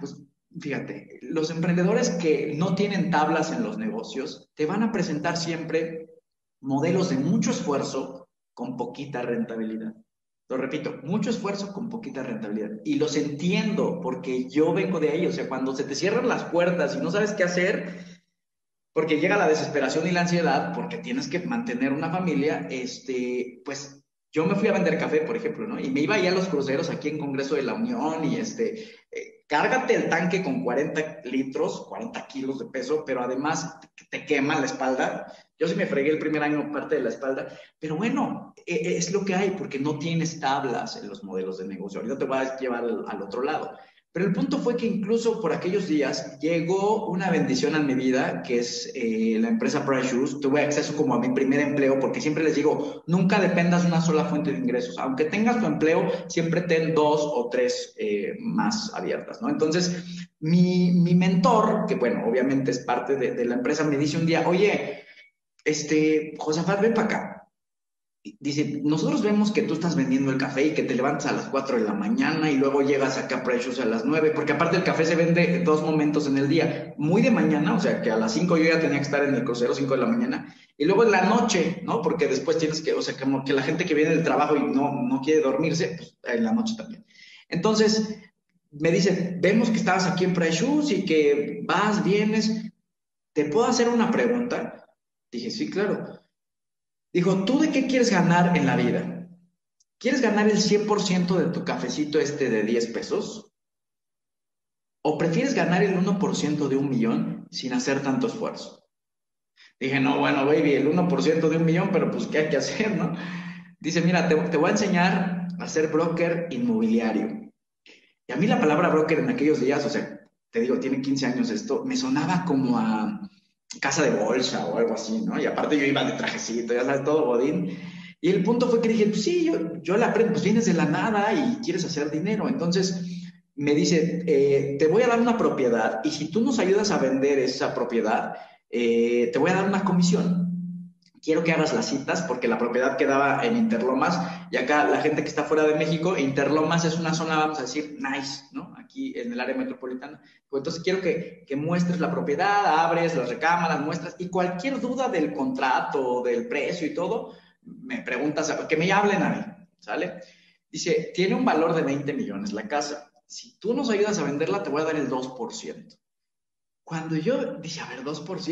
fíjate, los emprendedores que no tienen tablas en los negocios te van a presentar siempre modelos de mucho esfuerzo con poquita rentabilidad. Lo repito, mucho esfuerzo con poquita rentabilidad. Y los entiendo porque yo vengo de ahí. O sea, cuando se te cierran las puertas y no sabes qué hacer, porque llega la desesperación y la ansiedad, porque tienes que mantener una familia, pues yo me fui a vender café, por ejemplo, ¿no? Y me iba ahí a los cruceros aquí en Congreso de la Unión y cárgate el tanque con 40 litros, 40 kilos de peso, pero además te quema la espalda. Yo sí me fregué el primer año parte de la espalda, pero bueno, es lo que hay porque no tienes tablas en los modelos de negocio. Ahorita te voy a llevar al otro lado. Pero el punto fue que incluso por aquellos días llegó una bendición a mi vida, que es la empresa Price Shoes. Tuve acceso como a mi primer empleo, porque siempre les digo, nunca dependas de una sola fuente de ingresos. Aunque tengas tu empleo, siempre ten dos o tres más abiertas, ¿no? Entonces, mi mentor, que bueno, obviamente es parte de la empresa, me dice un día, oye, Josafat, ven para acá. Dice, nosotros vemos que tú estás vendiendo el café y que te levantas a las 4 de la mañana y luego llegas acá a Precious a las 9, porque aparte el café se vende dos momentos en el día, muy de mañana, o sea que a las 5 yo ya tenía que estar en el crucero, 5 de la mañana, y luego en la noche, ¿no? Porque después tienes que, o sea, como que la gente que viene del trabajo y no quiere dormirse, pues en la noche también. Entonces, me dice, vemos que estabas aquí en Precious y que vas, vienes, ¿te puedo hacer una pregunta? Dije, sí, claro. Dijo, ¿tú de qué quieres ganar en la vida? ¿Quieres ganar el 100% de tu cafecito de 10 pesos? ¿O prefieres ganar el 1% de 1 millón sin hacer tanto esfuerzo? Dije, no, bueno, baby, el 1% de 1 millón, pero pues, ¿qué hay que hacer, no? Dice, mira, te voy a enseñar a ser broker inmobiliario. Y a mí la palabra broker en aquellos días, o sea, te digo, tiene 15 años esto, me sonaba como a casa de bolsa o algo así, ¿no? Y aparte yo iba de trajecito, ya sabes, todo godín. Y el punto fue que dije, pues sí, yo la aprendo, pues vienes de la nada y quieres hacer dinero. Entonces me dice, te voy a dar una propiedad y si tú nos ayudas a vender esa propiedad, te voy a dar una comisión. Quiero que hagas las citas porque la propiedad quedaba en Interlomas y acá la gente que está fuera de México, Interlomas es una zona, vamos a decir, nice, ¿no? Aquí en el área metropolitana. Pues entonces quiero que muestres la propiedad, abres las recámaras, muestras y cualquier duda del contrato, del precio y todo, me preguntas, que me hablen a mí, ¿sale? Dice, tiene un valor de 20 millones la casa. Si tú nos ayudas a venderla, te voy a dar el 2%. Cuando yo dije, a ver,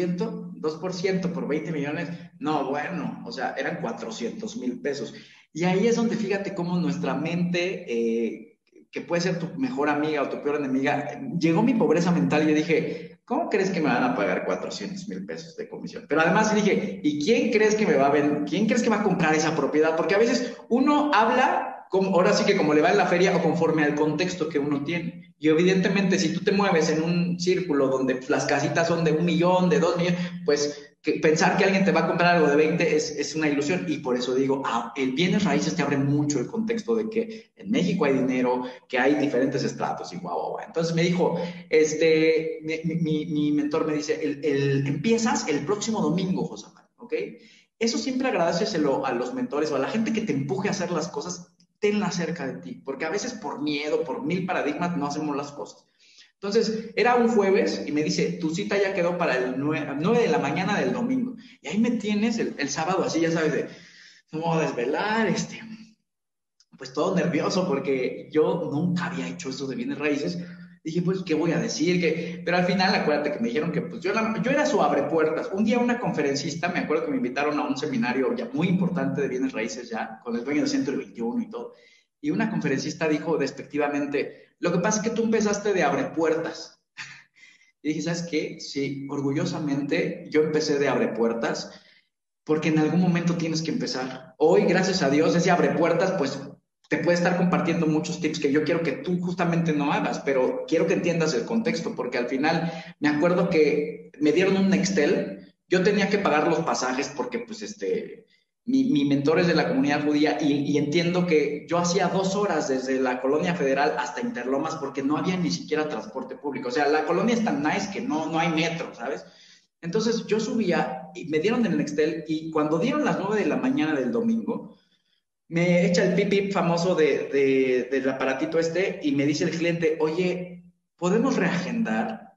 2% por 20 millones, no, bueno, o sea, eran 400,000 pesos. Y ahí es donde fíjate cómo nuestra mente, que puede ser tu mejor amiga o tu peor enemiga, llegó mi pobreza mental y yo dije, ¿cómo crees que me van a pagar 400,000 pesos de comisión? Pero además dije, ¿y quién crees que me va a vender? ¿Quién crees que va a comprar esa propiedad? Porque a veces uno habla como, ahora sí que como le va en la feria o conforme al contexto que uno tiene. Y evidentemente, si tú te mueves en un círculo donde las casitas son de 1 millón, de 2 millones, pues pensar que alguien te va a comprar algo de 20 es una ilusión. Y por eso digo, el bienes raíces te abre mucho el contexto de que en México hay dinero, que hay diferentes estratos y guau, guau, guau. Entonces me dijo, mi mentor me dice, empiezas el próximo domingo, Josafat, ¿ok? Eso siempre agradeceselo a los mentores o a la gente que te empuje a hacer las cosas, tenla cerca de ti, porque a veces por miedo, por mil paradigmas, no hacemos las cosas. Entonces, era un jueves y me dice, tu cita ya quedó para el 9 de la mañana del domingo. Y ahí me tienes el sábado así, ya sabes, de, no voy a desvelar, pues todo nervioso porque yo nunca había hecho eso de bienes raíces. Dije, pues, ¿qué voy a decir? Pero al final, acuérdate que me dijeron que pues, yo era su abrepuertas. Un día una conferencista, me acuerdo que me invitaron a un seminario ya muy importante de bienes raíces ya, con el dueño del Centro 21 y todo. Y una conferencista dijo despectivamente, lo que pasa es que tú empezaste de abrepuertas. Y dije, ¿sabes qué? Sí, orgullosamente yo empecé de abrepuertas porque en algún momento tienes que empezar. Hoy, gracias a Dios, ese abre puertas, pues te puede estar compartiendo muchos tips que yo quiero que tú justamente no hagas, pero quiero que entiendas el contexto, porque al final me acuerdo que me dieron un Nextel, yo tenía que pagar los pasajes porque pues mi mentor es de la comunidad judía y entiendo que yo hacía 2 horas desde la Colonia Federal hasta Interlomas porque no había ni siquiera transporte público. O sea, la colonia es tan nice que no hay metro, ¿sabes? Entonces yo subía y me dieron el Nextel y cuando dieron las 9 de la mañana del domingo, me echa el pip pip famoso del aparatito y me dice el cliente, oye, podemos reagendar.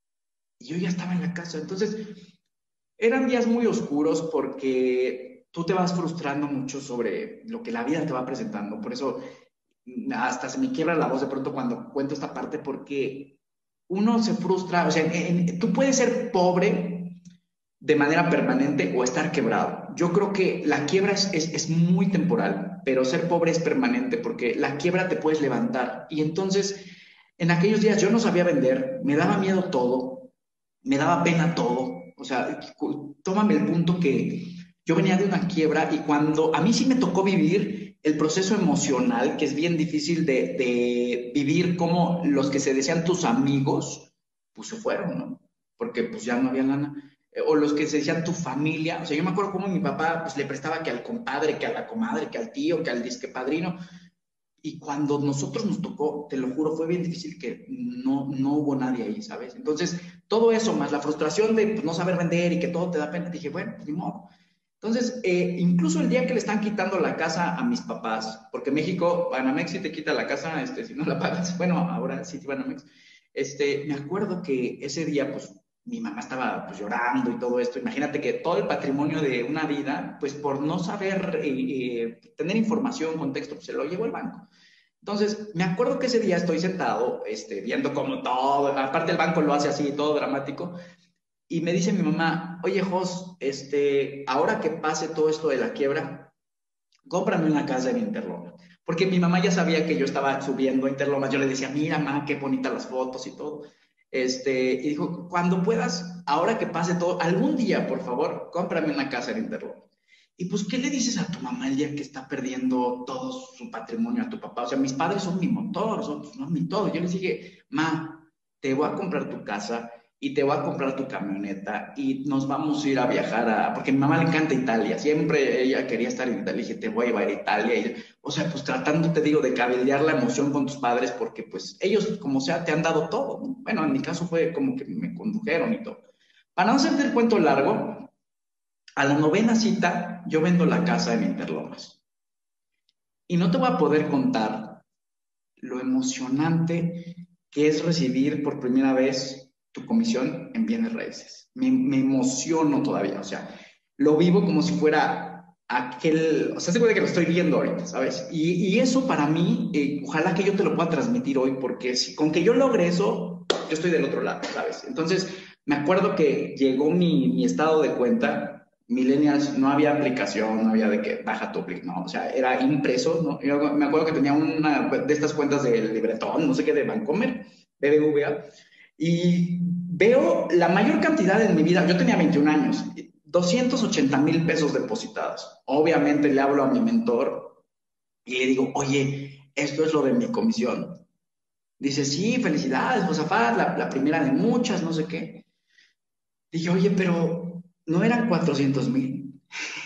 Y yo ya estaba en la casa. Entonces, eran días muy oscuros porque tú te vas frustrando mucho sobre lo que la vida te va presentando. Por eso hasta se me quiebra la voz de pronto cuando cuento esta parte, porque uno se frustra. O sea, tú puedes ser pobre de manera permanente o estar quebrado. Yo creo que la quiebra es muy temporal, pero ser pobre es permanente porque la quiebra te puedes levantar. Y entonces, en aquellos días yo no sabía vender, me daba miedo todo, me daba pena todo. O sea, tómame el punto que yo venía de una quiebra y cuando a mí sí me tocó vivir el proceso emocional, que es bien difícil de vivir, como los que se decían tus amigos, pues se fueron, ¿no? Porque pues ya no había lana. O los que se decían tu familia. O sea, yo me acuerdo cómo mi papá pues, le prestaba que al compadre, que a la comadre, que al tío, que al disque padrino. Y cuando nosotros nos tocó, te lo juro, fue bien difícil que no hubo nadie ahí, ¿sabes? Entonces, todo eso, más la frustración de pues, no saber vender y que todo te da pena, dije, bueno, pues ni modo. Entonces, incluso el día que le están quitando la casa a mis papás, porque México, Banamex sí te quita la casa, si no la pagas, bueno, ahora sí Banamex, me acuerdo que ese día, pues, mi mamá estaba pues, llorando y todo esto. Imagínate que todo el patrimonio de una vida, pues por no saber tener información, contexto, pues se lo llevó el banco. Entonces, me acuerdo que ese día estoy sentado, viendo como todo, aparte el banco lo hace así, todo dramático, y me dice mi mamá, oye, Jos, ahora que pase todo esto de la quiebra, cómprame una casa en Interlomas. Porque mi mamá ya sabía que yo estaba subiendo a Interlomas. Yo le decía, mira, mamá, qué bonitas las fotos y todo. Y dijo, cuando puedas, ahora que pase todo, algún día, por favor, cómprame una casa en Interlomas. Y pues, ¿qué le dices a tu mamá el día que está perdiendo todo su patrimonio a tu papá? O sea, mis padres son mi motor, son mi todo. Yo les dije, ma, te voy a comprar tu casa y te voy a comprar tu camioneta y nos vamos a ir a viajar porque a mi mamá le encanta Italia, siempre ella quería estar en Italia, y dije, te voy a llevar a Italia, o sea, pues tratando, te digo, de cabildear la emoción con tus padres, porque pues ellos, como sea, te han dado todo, ¿no? Bueno, en mi caso fue como que me condujeron y todo. Para no hacerte el cuento largo, a la 9ª cita, yo vendo la casa en Interlomas. Y no te voy a poder contar lo emocionante que es recibir por primera vez tu comisión en bienes raíces. Me emociono todavía, o sea, lo vivo como si fuera aquel, o sea, se puede que lo estoy viendo ahorita, ¿sabes? Y eso para mí, ojalá que yo te lo pueda transmitir hoy, porque si con que yo logre eso, yo estoy del otro lado, ¿sabes? Entonces, me acuerdo que llegó mi estado de cuenta. Millennials, no había aplicación, no había de que baja tu aplicación, no, o sea, era impreso, ¿no? Yo me acuerdo que tenía una de estas cuentas del Libretón, no sé qué, de Bancomer, BBVA, y veo la mayor cantidad en mi vida, yo tenía 21 años, 280,000 pesos depositados. Obviamente le hablo a mi mentor y le digo, oye, esto es lo de mi comisión. Dice, sí, felicidades, Josafat, la primera de muchas, no sé qué. Dije, oye, pero no eran 400,000.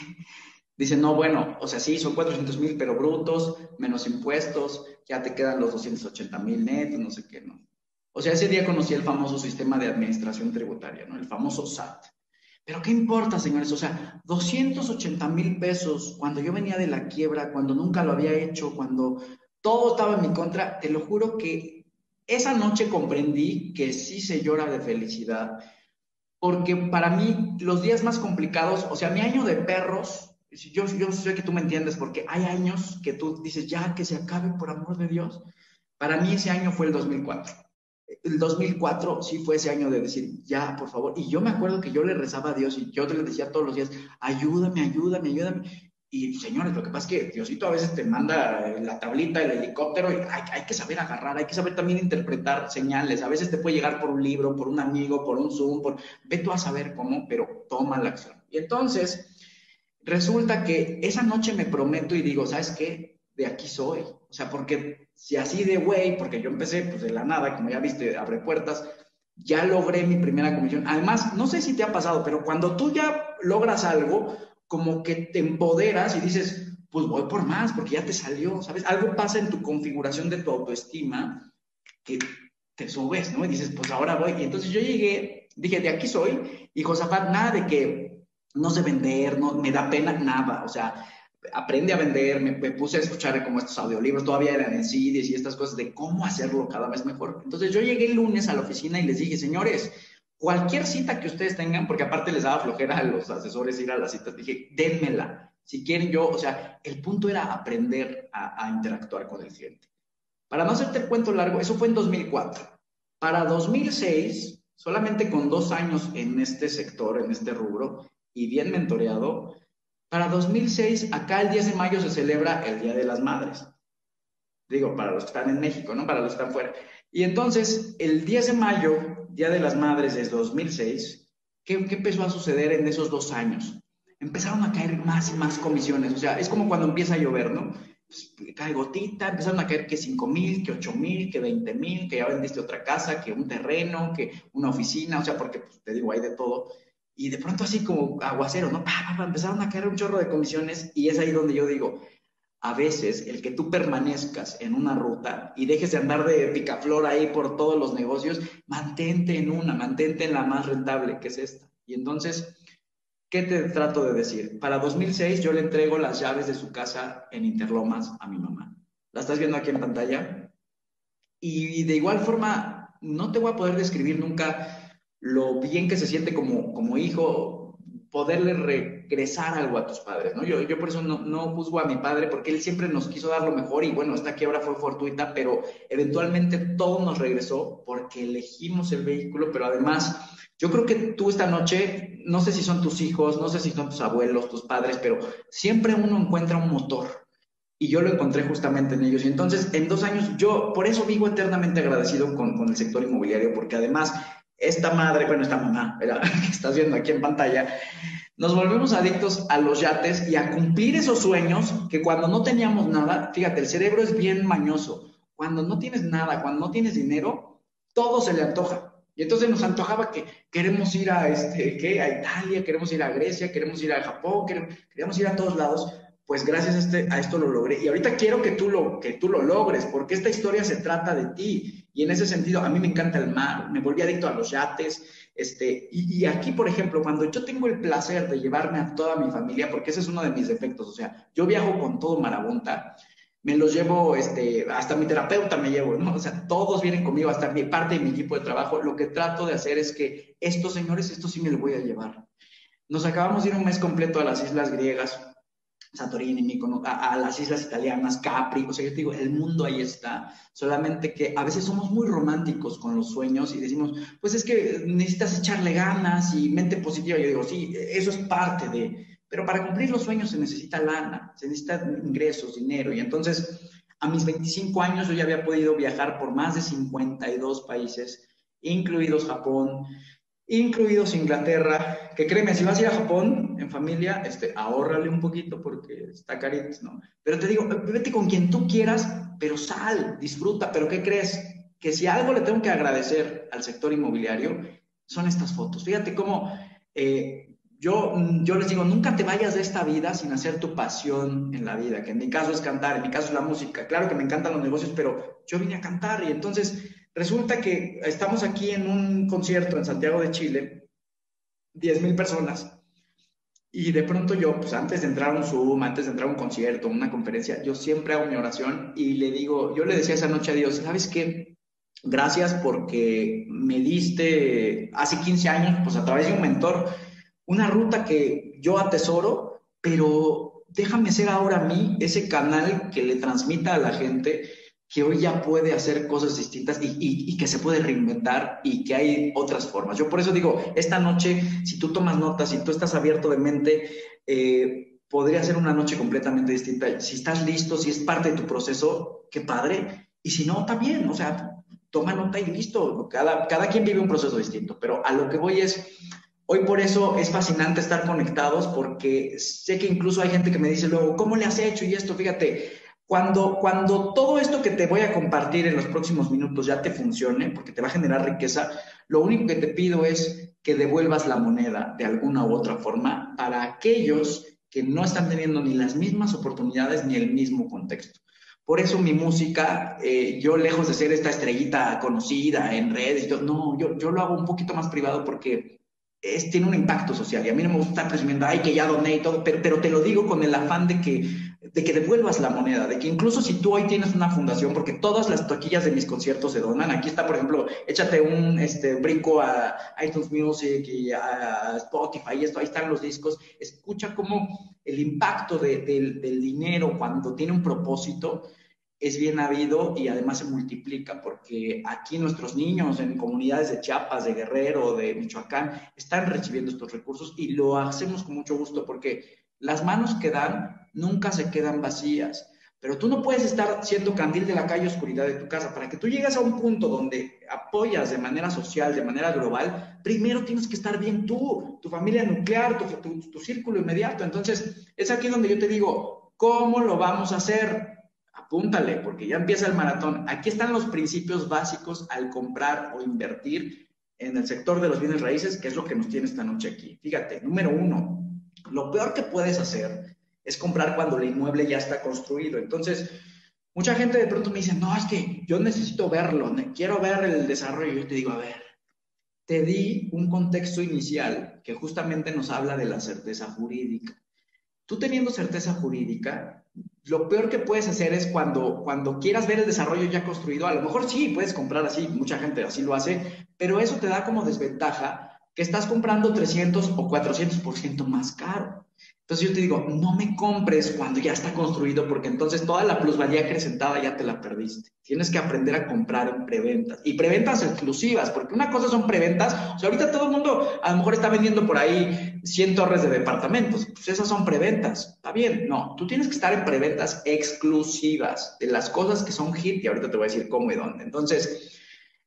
Dice, no, bueno, o sea, sí, son 400,000, pero brutos, menos impuestos, ya te quedan los 280,000 netos, no sé qué, ¿no? O sea, ese día conocí el famoso sistema de administración tributaria, ¿no? El famoso SAT. Pero ¿qué importa, señores? O sea, 280,000 pesos cuando yo venía de la quiebra, cuando nunca lo había hecho, cuando todo estaba en mi contra, te lo juro que esa noche comprendí que sí se llora de felicidad, porque para mí los días más complicados, o sea, mi año de perros, yo sé que tú me entiendes, porque hay años que tú dices, ya que se acabe por amor de Dios. Para mí ese año fue el 2004. El 2004 sí fue ese año de decir, ya, por favor. Y yo me acuerdo que yo le rezaba a Dios y yo le decía todos los días, ayúdame, ayúdame, ayúdame. Y señores, lo que pasa es que Diosito a veces te manda la tablita, el helicóptero, y hay que saber agarrar, hay que saber también interpretar señales. A veces te puede llegar por un libro, por un amigo, por un Zoom, ve tú a saber cómo, pero toma la acción. Y entonces, resulta que esa noche me prometo y digo, ¿sabes qué? De aquí soy. O sea, porque si así de güey, porque yo empecé pues de la nada, como ya viste, abre puertas, ya logré mi primera comisión. Además, no sé si te ha pasado, pero cuando tú ya logras algo, como que te empoderas y dices, pues voy por más, porque ya te salió, ¿sabes? Algo pasa en tu configuración de tu autoestima que te subes, ¿no? Y dices, pues ahora voy. Y entonces yo llegué, dije, de aquí soy, y Josafat, nada de que no sé vender, no, me da pena, nada. O sea, aprende a vender, me puse a escuchar como estos audiolibros, todavía eran en CDs y estas cosas de cómo hacerlo cada vez mejor. Entonces yo llegué el lunes a la oficina y les dije, señores, cualquier cita que ustedes tengan, porque aparte les daba flojera a los asesores ir a las citas, dije, dénmela. Si quieren yo, o sea, el punto era aprender a interactuar con el cliente. Para no hacerte el cuento largo, eso fue en 2004. Para 2006, solamente con 2 años en este sector, en este rubro, y bien mentoreado, para 2006, acá el 10 de mayo se celebra el Día de las Madres. Digo, para los que están en México, ¿no? Para los que están fuera. Y entonces, el 10 de mayo, Día de las Madres de 2006, ¿qué empezó a suceder en esos 2 años? Empezaron a caer más y más comisiones. O sea, es como cuando empieza a llover, ¿no? Pues, cae gotita, empezaron a caer que 5,000, que 8,000, que 20,000, que ya vendiste otra casa, que un terreno, que una oficina, o sea, porque pues, te digo, hay de todo. Y de pronto así como aguacero, ¿no? Empezaron a caer un chorro de comisiones y es ahí donde yo digo, a veces el que tú permanezcas en una ruta y dejes de andar de picaflor ahí por todos los negocios, mantente en la más rentable, que es esta. Y entonces, ¿qué te trato de decir? Para 2006 yo le entrego las llaves de su casa en Interlomas a mi mamá. ¿La estás viendo aquí en pantalla? Y de igual forma, no te voy a poder describir nunca lo bien que se siente como hijo poderle regresar algo a tus padres, ¿no? Yo por eso no juzgo a mi padre, porque él siempre nos quiso dar lo mejor y bueno, esta quiebra fue fortuita, pero eventualmente todo nos regresó porque elegimos el vehículo, pero además, yo creo que tú esta noche, no sé si son tus hijos, no sé si son tus abuelos, tus padres, pero siempre uno encuentra un motor y yo lo encontré justamente en ellos. Y entonces, en 2 años, yo por eso vivo eternamente agradecido con el sector inmobiliario, porque además, esta madre, bueno, esta mamá, ¿verdad? Que estás viendo aquí en pantalla, nos volvemos adictos a los yates y a cumplir esos sueños que cuando no teníamos nada, fíjate, el cerebro es bien mañoso. Cuando no tienes nada, cuando no tienes dinero, todo se le antoja. Y entonces nos antojaba que queremos ir a, ¿qué? A Italia, queremos ir a Grecia, queremos ir a Japón, queremos ir a todos lados. Pues gracias a esto lo logré. Y ahorita quiero que tú lo logres, porque esta historia se trata de ti. Y en ese sentido, a mí me encanta el mar, me volví adicto a los yates. Y aquí, por ejemplo, cuando yo tengo el placer de llevarme a toda mi familia, porque ese es uno de mis defectos, o sea, yo viajo con todo marabunta, me los llevo, hasta mi terapeuta me llevo, ¿no? O sea, todos vienen conmigo, hasta mi parte de mi equipo de trabajo. Lo que trato de hacer es que estos señores, estos sí me los voy a llevar. Nos acabamos de ir un mes completo a las islas griegas, Santorini, Mykonos, a las islas italianas, Capri, o sea, yo te digo, el mundo ahí está, solamente que a veces somos muy románticos con los sueños y decimos, pues es que necesitas echarle ganas y mente positiva. Yo digo, sí, eso es parte pero para cumplir los sueños se necesita lana, se necesitan ingresos, dinero, y entonces a mis 25 años yo ya había podido viajar por más de 52 países, incluidos Japón, incluidos Inglaterra, que créeme, si vas a ir a Japón en familia, ahórrale un poquito porque está carito, ¿no? Pero te digo, vete con quien tú quieras, pero sal, disfruta, pero ¿qué crees? Que si algo le tengo que agradecer al sector inmobiliario, son estas fotos. Fíjate cómo yo les digo, nunca te vayas de esta vida sin hacer tu pasión en la vida, que en mi caso es cantar, en mi caso es la música. Claro que me encantan los negocios, pero yo vine a cantar y entonces resulta que estamos aquí en un concierto en Santiago de Chile, 10,000 personas, y de pronto yo, pues antes de entrar a un Zoom, antes de entrar a un concierto, una conferencia, yo siempre hago mi oración y yo le decía esa noche a Dios, ¿sabes qué? Gracias porque me diste hace 15 años, pues a través de un mentor, una ruta que yo atesoro, pero déjame ser ahora a mí ese canal que le transmita a la gente que hoy ya puede hacer cosas distintas y que se puede reinventar y que hay otras formas. Yo por eso digo, esta noche, si tú tomas notas, si tú estás abierto de mente, podría ser una noche completamente distinta. Si estás listo, si es parte de tu proceso, qué padre. Y si no, también, o sea, toma nota y listo. Cada quien vive un proceso distinto, pero a lo que voy es, hoy por eso es fascinante estar conectados, porque sé que incluso hay gente que me dice luego, ¿cómo le has hecho? Y esto, fíjate, cuando todo esto que te voy a compartir en los próximos minutos ya te funcione, porque te va a generar riqueza, lo único que te pido es que devuelvas la moneda de alguna u otra forma para aquellos que no están teniendo ni las mismas oportunidades ni el mismo contexto. Por eso mi música, yo lejos de ser esta estrellita conocida en redes, no, yo lo hago un poquito más privado porque tiene un impacto social. Y a mí no me gusta estar presumiendo, ay, que ya doné y todo, pero te lo digo con el afán de que devuelvas la moneda, de que incluso si tú hoy tienes una fundación, porque todas las taquillas de mis conciertos se donan, aquí está, por ejemplo, échate un brinco a iTunes Music y a Spotify, y esto, ahí están los discos, escucha cómo el impacto del dinero cuando tiene un propósito es bien habido y además se multiplica, porque aquí nuestros niños en comunidades de Chiapas, de Guerrero, de Michoacán, están recibiendo estos recursos y lo hacemos con mucho gusto, porque las manos que dan nunca se quedan vacías. Pero tú no puedes estar siendo candil de la calle oscuridad de tu casa. Para que tú llegues a un punto donde apoyas de manera social, de manera global, primero tienes que estar bien tú, tu familia nuclear, tu círculo inmediato. Entonces, es aquí donde yo te digo, ¿cómo lo vamos a hacer? Apúntale, porque ya empieza el maratón. Aquí están los principios básicos al comprar o invertir en el sector de los bienes raíces, que es lo que nos tiene esta noche aquí. Fíjate, número uno, lo peor que puedes hacer es comprar cuando el inmueble ya está construido. Entonces, mucha gente de pronto me dice, no, es que yo necesito verlo, quiero ver el desarrollo. Yo te digo, a ver, te di un contexto inicial que justamente nos habla de la certeza jurídica. Tú teniendo certeza jurídica, lo peor que puedes hacer es cuando quieras ver el desarrollo ya construido, a lo mejor sí, puedes comprar así, mucha gente así lo hace, pero eso te da como desventaja que estás comprando 300 o 400% más caro. Entonces yo te digo, no me compres cuando ya está construido, porque entonces toda la plusvalía acrecentada ya te la perdiste. Tienes que aprender a comprar en preventas, y preventas exclusivas, porque una cosa son preventas, o sea, ahorita todo el mundo a lo mejor está vendiendo por ahí 100 torres de departamentos, pues esas son preventas, está bien, no, tú tienes que estar en preventas exclusivas, de las cosas que son hit, y ahorita te voy a decir cómo y dónde. Entonces,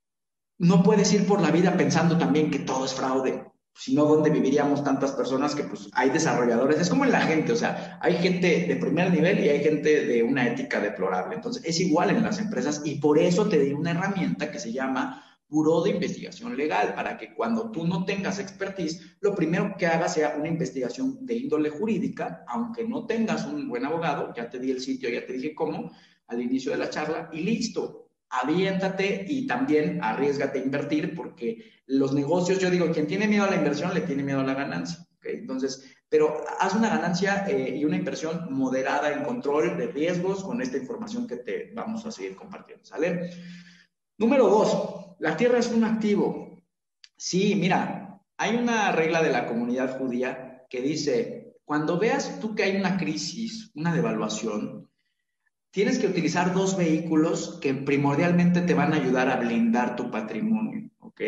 no puedes ir por la vida pensando también que todo es fraude, sino donde viviríamos tantas personas que pues hay desarrolladores, es como en la gente, o sea, hay gente de primer nivel y hay gente de una ética deplorable. Entonces, es igual en las empresas, y por eso te di una herramienta que se llama Buró de Investigación Legal, para que cuando tú no tengas expertise, lo primero que hagas sea una investigación de índole jurídica, aunque no tengas un buen abogado, ya te di el sitio, ya te dije cómo, al inicio de la charla, y listo. Aviéntate y también arriesgate a invertir, porque los negocios, yo digo, quien tiene miedo a la inversión le tiene miedo a la ganancia. ¿Okay? Entonces, pero haz una ganancia y una inversión moderada en control de riesgos con esta información que te vamos a seguir compartiendo. ¿Sale? Número dos, la tierra es un activo. Sí, mira, hay una regla de la comunidad judía que dice, cuando veas tú que hay una crisis, una devaluación, tienes que utilizar dos vehículos que primordialmente te van a ayudar a blindar tu patrimonio, ¿ok?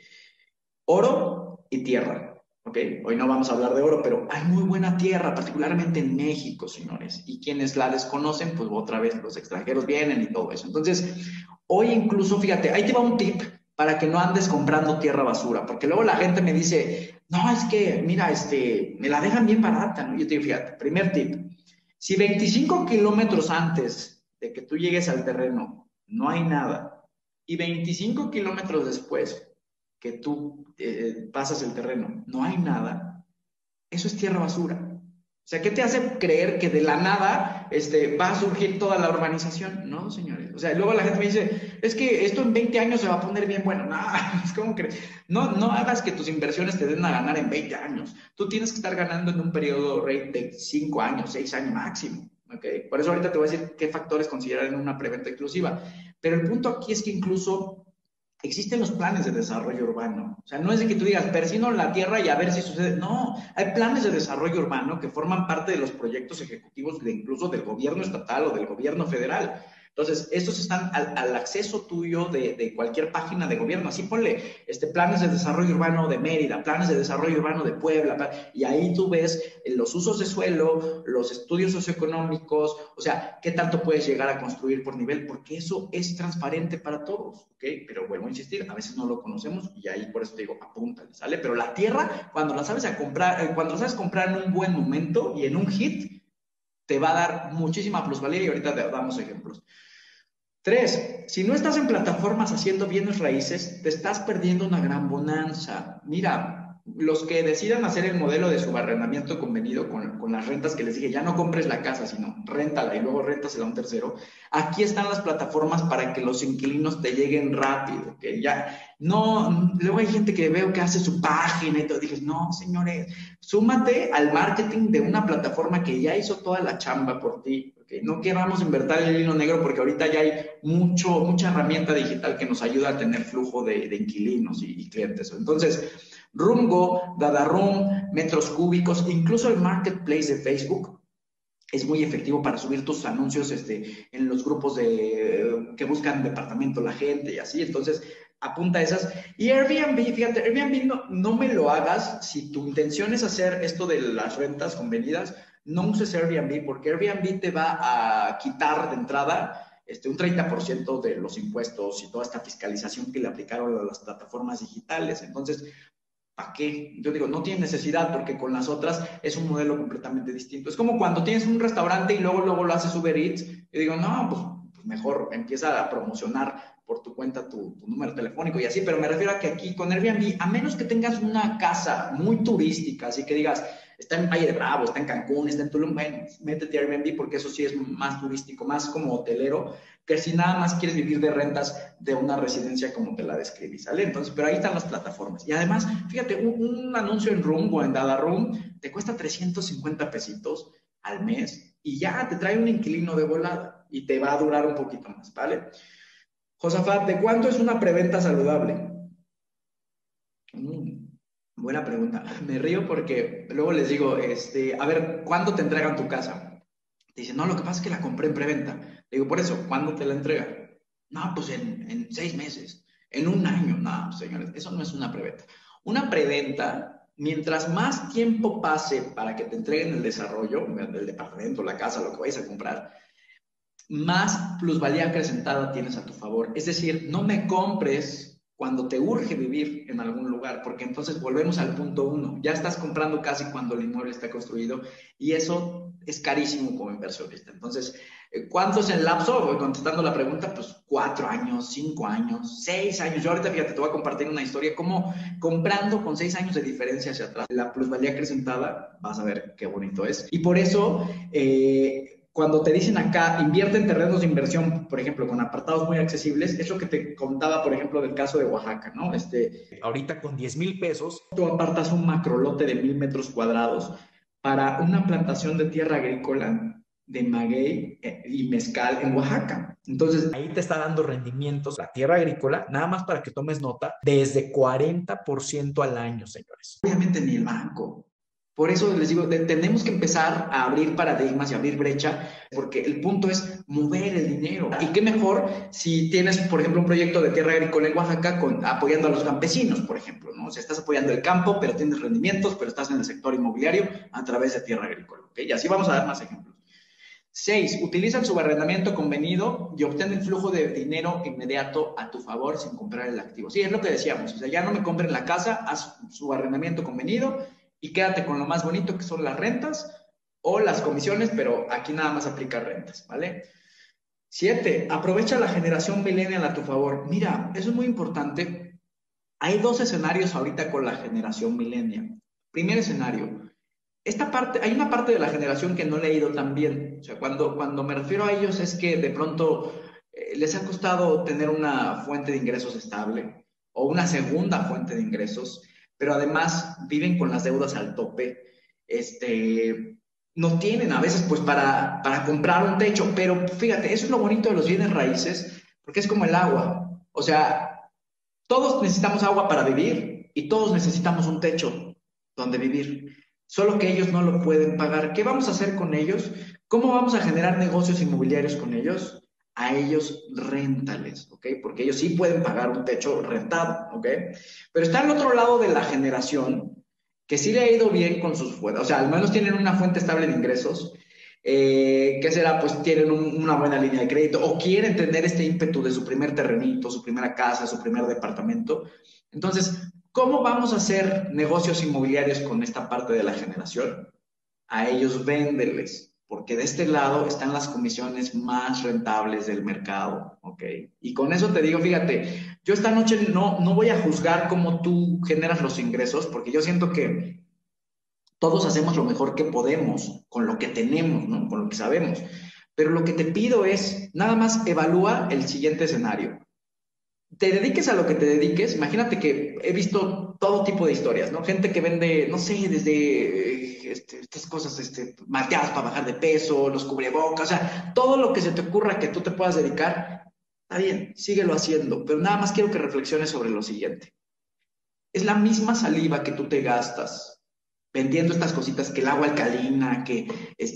Oro y tierra, ¿ok? Hoy no vamos a hablar de oro, pero hay muy buena tierra, particularmente en México, señores. Y quienes la desconocen, pues otra vez los extranjeros vienen y todo eso. Entonces, hoy incluso, fíjate, ahí te va un tip para que no andes comprando tierra basura, porque luego la gente me dice, no, es que, mira, me la dejan bien barata, ¿no? Yo te digo, fíjate, primer tip, si 25 kilómetros antes de que tú llegues al terreno no hay nada, y 25 kilómetros después que tú pasas el terreno no hay nada, eso es tierra basura. O sea, ¿qué te hace creer que de la nada va a surgir toda la urbanización? No, señores. O sea, luego la gente me dice, es que esto en 20 años se va a poner bien bueno. No, es como que no hagas que tus inversiones te den a ganar en 20 años. Tú tienes que estar ganando en un periodo rate de 5 años, 6 años máximo. ¿Okay? Por eso ahorita te voy a decir qué factores considerar en una preventa exclusiva. Pero el punto aquí es que incluso existen los planes de desarrollo urbano. O sea, no es de que tú digas, persino la tierra y a ver si sucede. No, hay planes de desarrollo urbano que forman parte de los proyectos ejecutivos de incluso del gobierno estatal o del gobierno federal. Entonces, estos están al acceso tuyo de cualquier página de gobierno. Así ponle planes de desarrollo urbano de Mérida, planes de desarrollo urbano de Puebla, y ahí tú ves los usos de suelo, los estudios socioeconómicos, o sea, qué tanto puedes llegar a construir por nivel, porque eso es transparente para todos, ¿ok? Pero vuelvo a insistir, a veces no lo conocemos y ahí por eso te digo, apúntale, ¿sale? Pero la tierra, cuando la sabes comprar, cuando la sabes comprar en un buen momento y en un hit, te va a dar muchísima plusvalía, y ahorita te damos ejemplos. 3, si no estás en plataformas haciendo bienes raíces, te estás perdiendo una gran bonanza. Mira, los que decidan hacer el modelo de subarrendamiento convenido con las rentas que les dije, ya no compres la casa, sino réntala y luego réntasela a un tercero, aquí están las plataformas para que los inquilinos te lleguen rápido, que ya no, luego hay gente que veo que hace su página y todo, dices, no, señores, súmate al marketing de una plataforma que ya hizo toda la chamba por ti, porque no queramos invertir el hilo negro porque ahorita ya hay mucha herramienta digital que nos ayuda a tener flujo de inquilinos y clientes. Entonces, Roomgo, DataRoom, metros cúbicos, incluso el marketplace de Facebook es muy efectivo para subir tus anuncios en los grupos que buscan departamento la gente y así. Entonces, apunta a esas. Y Airbnb, fíjate, Airbnb no me lo hagas si tu intención es hacer esto de las rentas convenidas, no uses Airbnb porque Airbnb te va a quitar de entrada un 30% de los impuestos y toda esta fiscalización que le aplicaron a las plataformas digitales. Entonces, ¿para qué? Yo digo, no tiene necesidad porque con las otras es un modelo completamente distinto. Es como cuando tienes un restaurante y luego lo haces Uber Eats. Yo digo, no, pues mejor empieza a promocionar por tu cuenta tu número telefónico y así, pero me refiero a que aquí con Airbnb, a menos que tengas una casa muy turística, así que digas, está en Valle de Bravo, está en Cancún, está en Tulum, bueno, métete a Airbnb porque eso sí es más turístico, más como hotelero, que si nada más quieres vivir de rentas de una residencia como te la describí, ¿sale? Entonces, pero ahí están las plataformas. Y además, fíjate, un anuncio en Room o en DataRoom te cuesta 350 pesitos al mes y ya te trae un inquilino de volada y te va a durar un poquito más, ¿vale? Josafat, ¿de cuánto es una preventa saludable? Buena pregunta. Me río porque luego les digo, a ver, ¿cuándo te entregan tu casa? Te dicen, no, lo que pasa es que la compré en preventa. Le digo, por eso, ¿cuándo te la entregan? No, pues en 6 meses, en un año. No, señores, eso no es una preventa. Una preventa, mientras más tiempo pase para que te entreguen el desarrollo, el departamento, la casa, lo que vayas a comprar, más plusvalía acrecentada tienes a tu favor. Es decir, no me compres cuando te urge vivir en algún lugar, porque entonces volvemos al punto uno. Ya estás comprando casi cuando el inmueble está construido y eso es carísimo como inversionista. Entonces, ¿cuánto es el lapso? Voy contestando la pregunta, pues 4 años, 5 años, 6 años. Yo ahorita, fíjate, te voy a compartir una historia, como comprando con 6 años de diferencia hacia atrás, la plusvalía acrecentada, vas a ver qué bonito es. Y por eso, cuando te dicen acá, invierte en terrenos de inversión, por ejemplo, con apartados muy accesibles, es lo que te contaba, por ejemplo, del caso de Oaxaca, ¿no? Ahorita con 10,000 pesos, tú apartas un macrolote de 1,000 metros cuadrados para una plantación de tierra agrícola de maguey y mezcal en Oaxaca. Entonces, ahí te está dando rendimientos la tierra agrícola, nada más para que tomes nota, desde 40% al año, señores. Obviamente ni el banco. Por eso les digo, tenemos que empezar a abrir paradigmas y abrir brecha, porque el punto es mover el dinero. Y qué mejor si tienes, por ejemplo, un proyecto de tierra agrícola en Oaxaca apoyando a los campesinos, por ejemplo, ¿no? O sea, estás apoyando el campo, pero tienes rendimientos, pero estás en el sector inmobiliario a través de tierra agrícola, ¿ok? Y así vamos a dar más ejemplos. 6. Utiliza el subarrendamiento convenido y obtén el flujo de dinero inmediato a tu favor sin comprar el activo. Sí, es lo que decíamos. O sea, ya no me compren la casa, haz subarrendamiento convenido y quédate con lo más bonito que son las rentas o las comisiones, pero aquí nada más aplica rentas, ¿vale? 7. Aprovecha la generación millennial a tu favor. Mira, eso es muy importante. Hay 2 escenarios ahorita con la generación millennial. Primer escenario. Hay una parte de la generación que no le ha ido tan bien. O sea, cuando me refiero a ellos es que de pronto les ha costado tener una fuente de ingresos estable o una segunda fuente de ingresos, pero además viven con las deudas al tope. No tienen a veces pues para comprar un techo, pero fíjate, eso es lo bonito de los bienes raíces, porque es como el agua. O sea, todos necesitamos agua para vivir y todos necesitamos un techo donde vivir. Solo que ellos no lo pueden pagar. ¿Qué vamos a hacer con ellos? ¿Cómo vamos a generar negocios inmobiliarios con ellos? A ellos réntales, ¿ok? Porque ellos sí pueden pagar un techo rentado, ¿ok? Pero está al otro lado de la generación que sí le ha ido bien con sus fuentes, o sea, al menos tienen una fuente estable de ingresos, ¿qué será? Pues tienen una buena línea de crédito o quieren tener este ímpetu de su primer terrenito, su primera casa, su primer departamento. Entonces, ¿cómo vamos a hacer negocios inmobiliarios con esta parte de la generación? A ellos véndeles. porque de este lado están las comisiones más rentables del mercado, ¿ok? Y con eso te digo, fíjate, yo esta noche no voy a juzgar cómo tú generas los ingresos, porque yo siento que todos hacemos lo mejor que podemos con lo que tenemos, ¿no? Con lo que sabemos. Pero lo que te pido es, nada más evalúa el siguiente escenario. Te dediques a lo que te dediques, imagínate que he visto todo tipo de historias, ¿no? Gente que vende, no sé, desde estas cosas, malteadas para bajar de peso, los cubrebocas, o sea, todo lo que se te ocurra que tú te puedas dedicar, está bien, síguelo haciendo, pero nada más quiero que reflexiones sobre lo siguiente. Es la misma saliva que tú te gastas vendiendo estas cositas, que el agua alcalina, que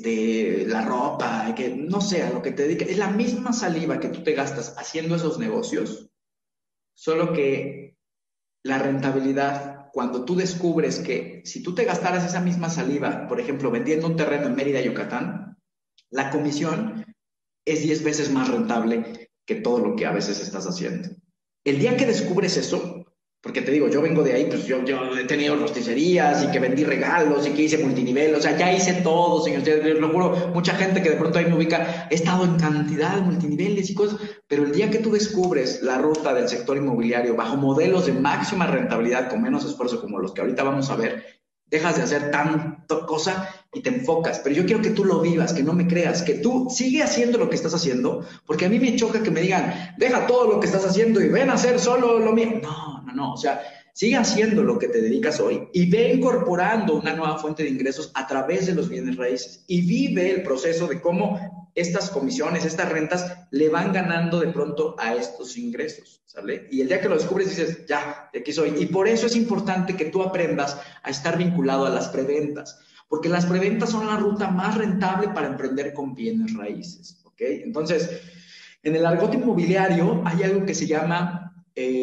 la ropa, que no sé, a lo que te dediques, es la misma saliva que tú te gastas haciendo esos negocios. Solo que la rentabilidad, cuando tú descubres que si tú te gastaras esa misma saliva, por ejemplo, vendiendo un terreno en Mérida, Yucatán, la comisión es 10 veces más rentable que todo lo que a veces estás haciendo. El día que descubres eso, porque te digo, yo vengo de ahí, pues yo he tenido rosticerías y que vendí regalos y que hice multinivel, o sea, ya hice todo, señor, lo juro, mucha gente que de pronto ahí me ubica, he estado en cantidad de multiniveles y cosas, pero el día que tú descubres la ruta del sector inmobiliario bajo modelos de máxima rentabilidad con menos esfuerzo como los que ahorita vamos a ver, dejas de hacer tanta cosa y te enfocas. Pero yo quiero que tú lo vivas, que no me creas, que tú sigue haciendo lo que estás haciendo, porque a mí me choca que me digan, deja todo lo que estás haciendo y ven a hacer solo lo mío. No, o sea, sigue haciendo lo que te dedicas hoy y ve incorporando una nueva fuente de ingresos a través de los bienes raíces y vive el proceso de cómo estas comisiones, estas rentas le van ganando de pronto a estos ingresos, ¿sale? Y el día que lo descubres dices, ya, de aquí soy. Y por eso es importante que tú aprendas a estar vinculado a las preventas, porque las preventas son la ruta más rentable para emprender con bienes raíces, ¿ok? Entonces, en el argot inmobiliario hay algo que se llama,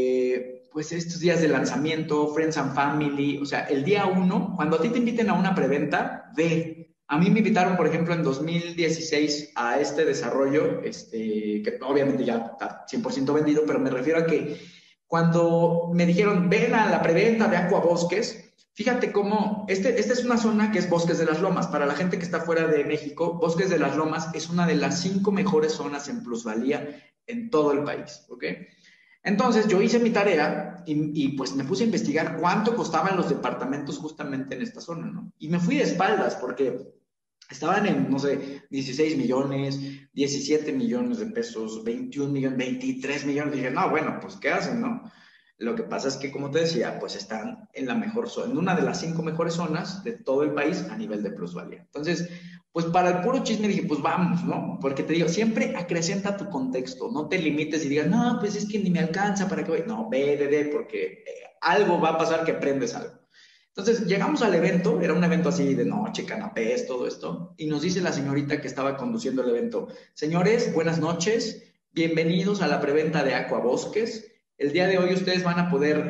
pues estos días de lanzamiento, Friends and Family, o sea, el día 1, cuando a ti te inviten a una preventa, ve. A mí me invitaron, por ejemplo, en 2016 a este desarrollo, que obviamente ya está 100% vendido, pero me refiero a que cuando me dijeron, ven a la preventa de Aquabosques, fíjate cómo, esta es una zona que es Bosques de las Lomas. Para la gente que está fuera de México, Bosques de las Lomas es una de las 5 mejores zonas en plusvalía en todo el país, ¿ok? Entonces yo hice mi tarea y pues me puse a investigar cuánto costaban los departamentos justamente en esta zona, ¿no? Y me fui de espaldas porque estaban en, no sé, 16 millones, 17 millones de pesos, 21 millones, 23 millones. Dije, no, bueno, pues ¿qué hacen, no? Lo que pasa es que, como te decía, pues están en la mejor zona, en una de las 5 mejores zonas de todo el país a nivel de plusvalía. Entonces, pues para el puro chisme dije, pues vamos, ¿no? Porque te digo, siempre acrecenta tu contexto, no te limites y digas, no, pues es que ni me alcanza para que voy. No, ve, porque algo va a pasar que aprendes algo. Entonces, llegamos al evento, era un evento así de noche, canapés, todo esto, y nos dice la señorita que estaba conduciendo el evento, señores, buenas noches, bienvenidos a la preventa de Aquabosques. El día de hoy ustedes van a poder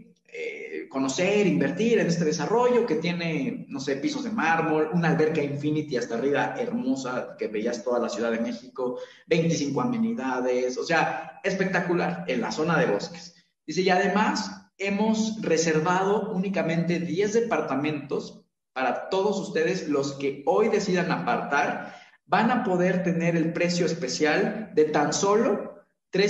conocer, invertir en este desarrollo que tiene, no sé, pisos de mármol, una alberca infinity hasta arriba hermosa que veías toda la Ciudad de México, 25 amenidades, o sea, espectacular en la zona de Bosques. Dice, y además hemos reservado únicamente 10 departamentos para todos ustedes, los que hoy decidan apartar, van a poder tener el precio especial de tan solo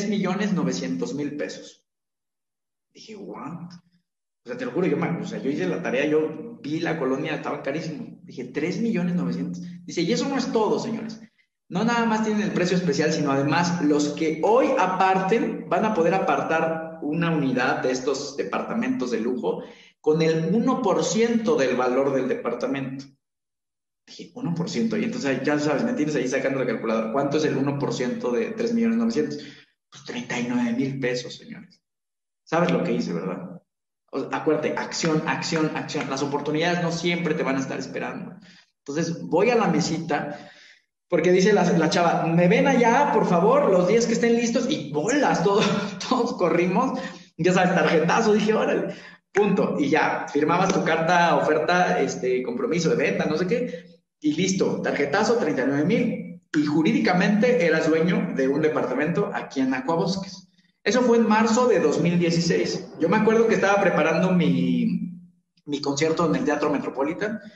3,900,000 pesos. Dije, ¿what? O sea, te lo juro, yo hice la tarea, yo vi la colonia, estaba carísimo. Dije, 3,900,000. Dice, y eso no es todo, señores. No nada más tienen el precio especial, sino además los que hoy aparten van a poder apartar una unidad de estos departamentos de lujo con el 1% del valor del departamento. Dije, 1%. Y entonces ya sabes, me tienes ahí sacando la calculadora. ¿Cuánto es el 1% de 3,900,000? Pues 39,000 pesos, señores. ¿Sabes lo que hice, verdad? Acuérdate, acción. Las oportunidades no siempre te van a estar esperando. Entonces voy a la mesita, porque dice la chava, me ven allá, por favor, los días que estén listos, y bolas, todos corrimos, ya sabes, tarjetazo, dije, órale, punto, y ya, firmabas tu carta, oferta, compromiso de venta, no sé qué, y listo, tarjetazo, 39,000, y jurídicamente eras dueño de un departamento aquí en Aquabosques. Eso fue en marzo de 2016. Yo me acuerdo que estaba preparando mi concierto en el Teatro Metropolitan,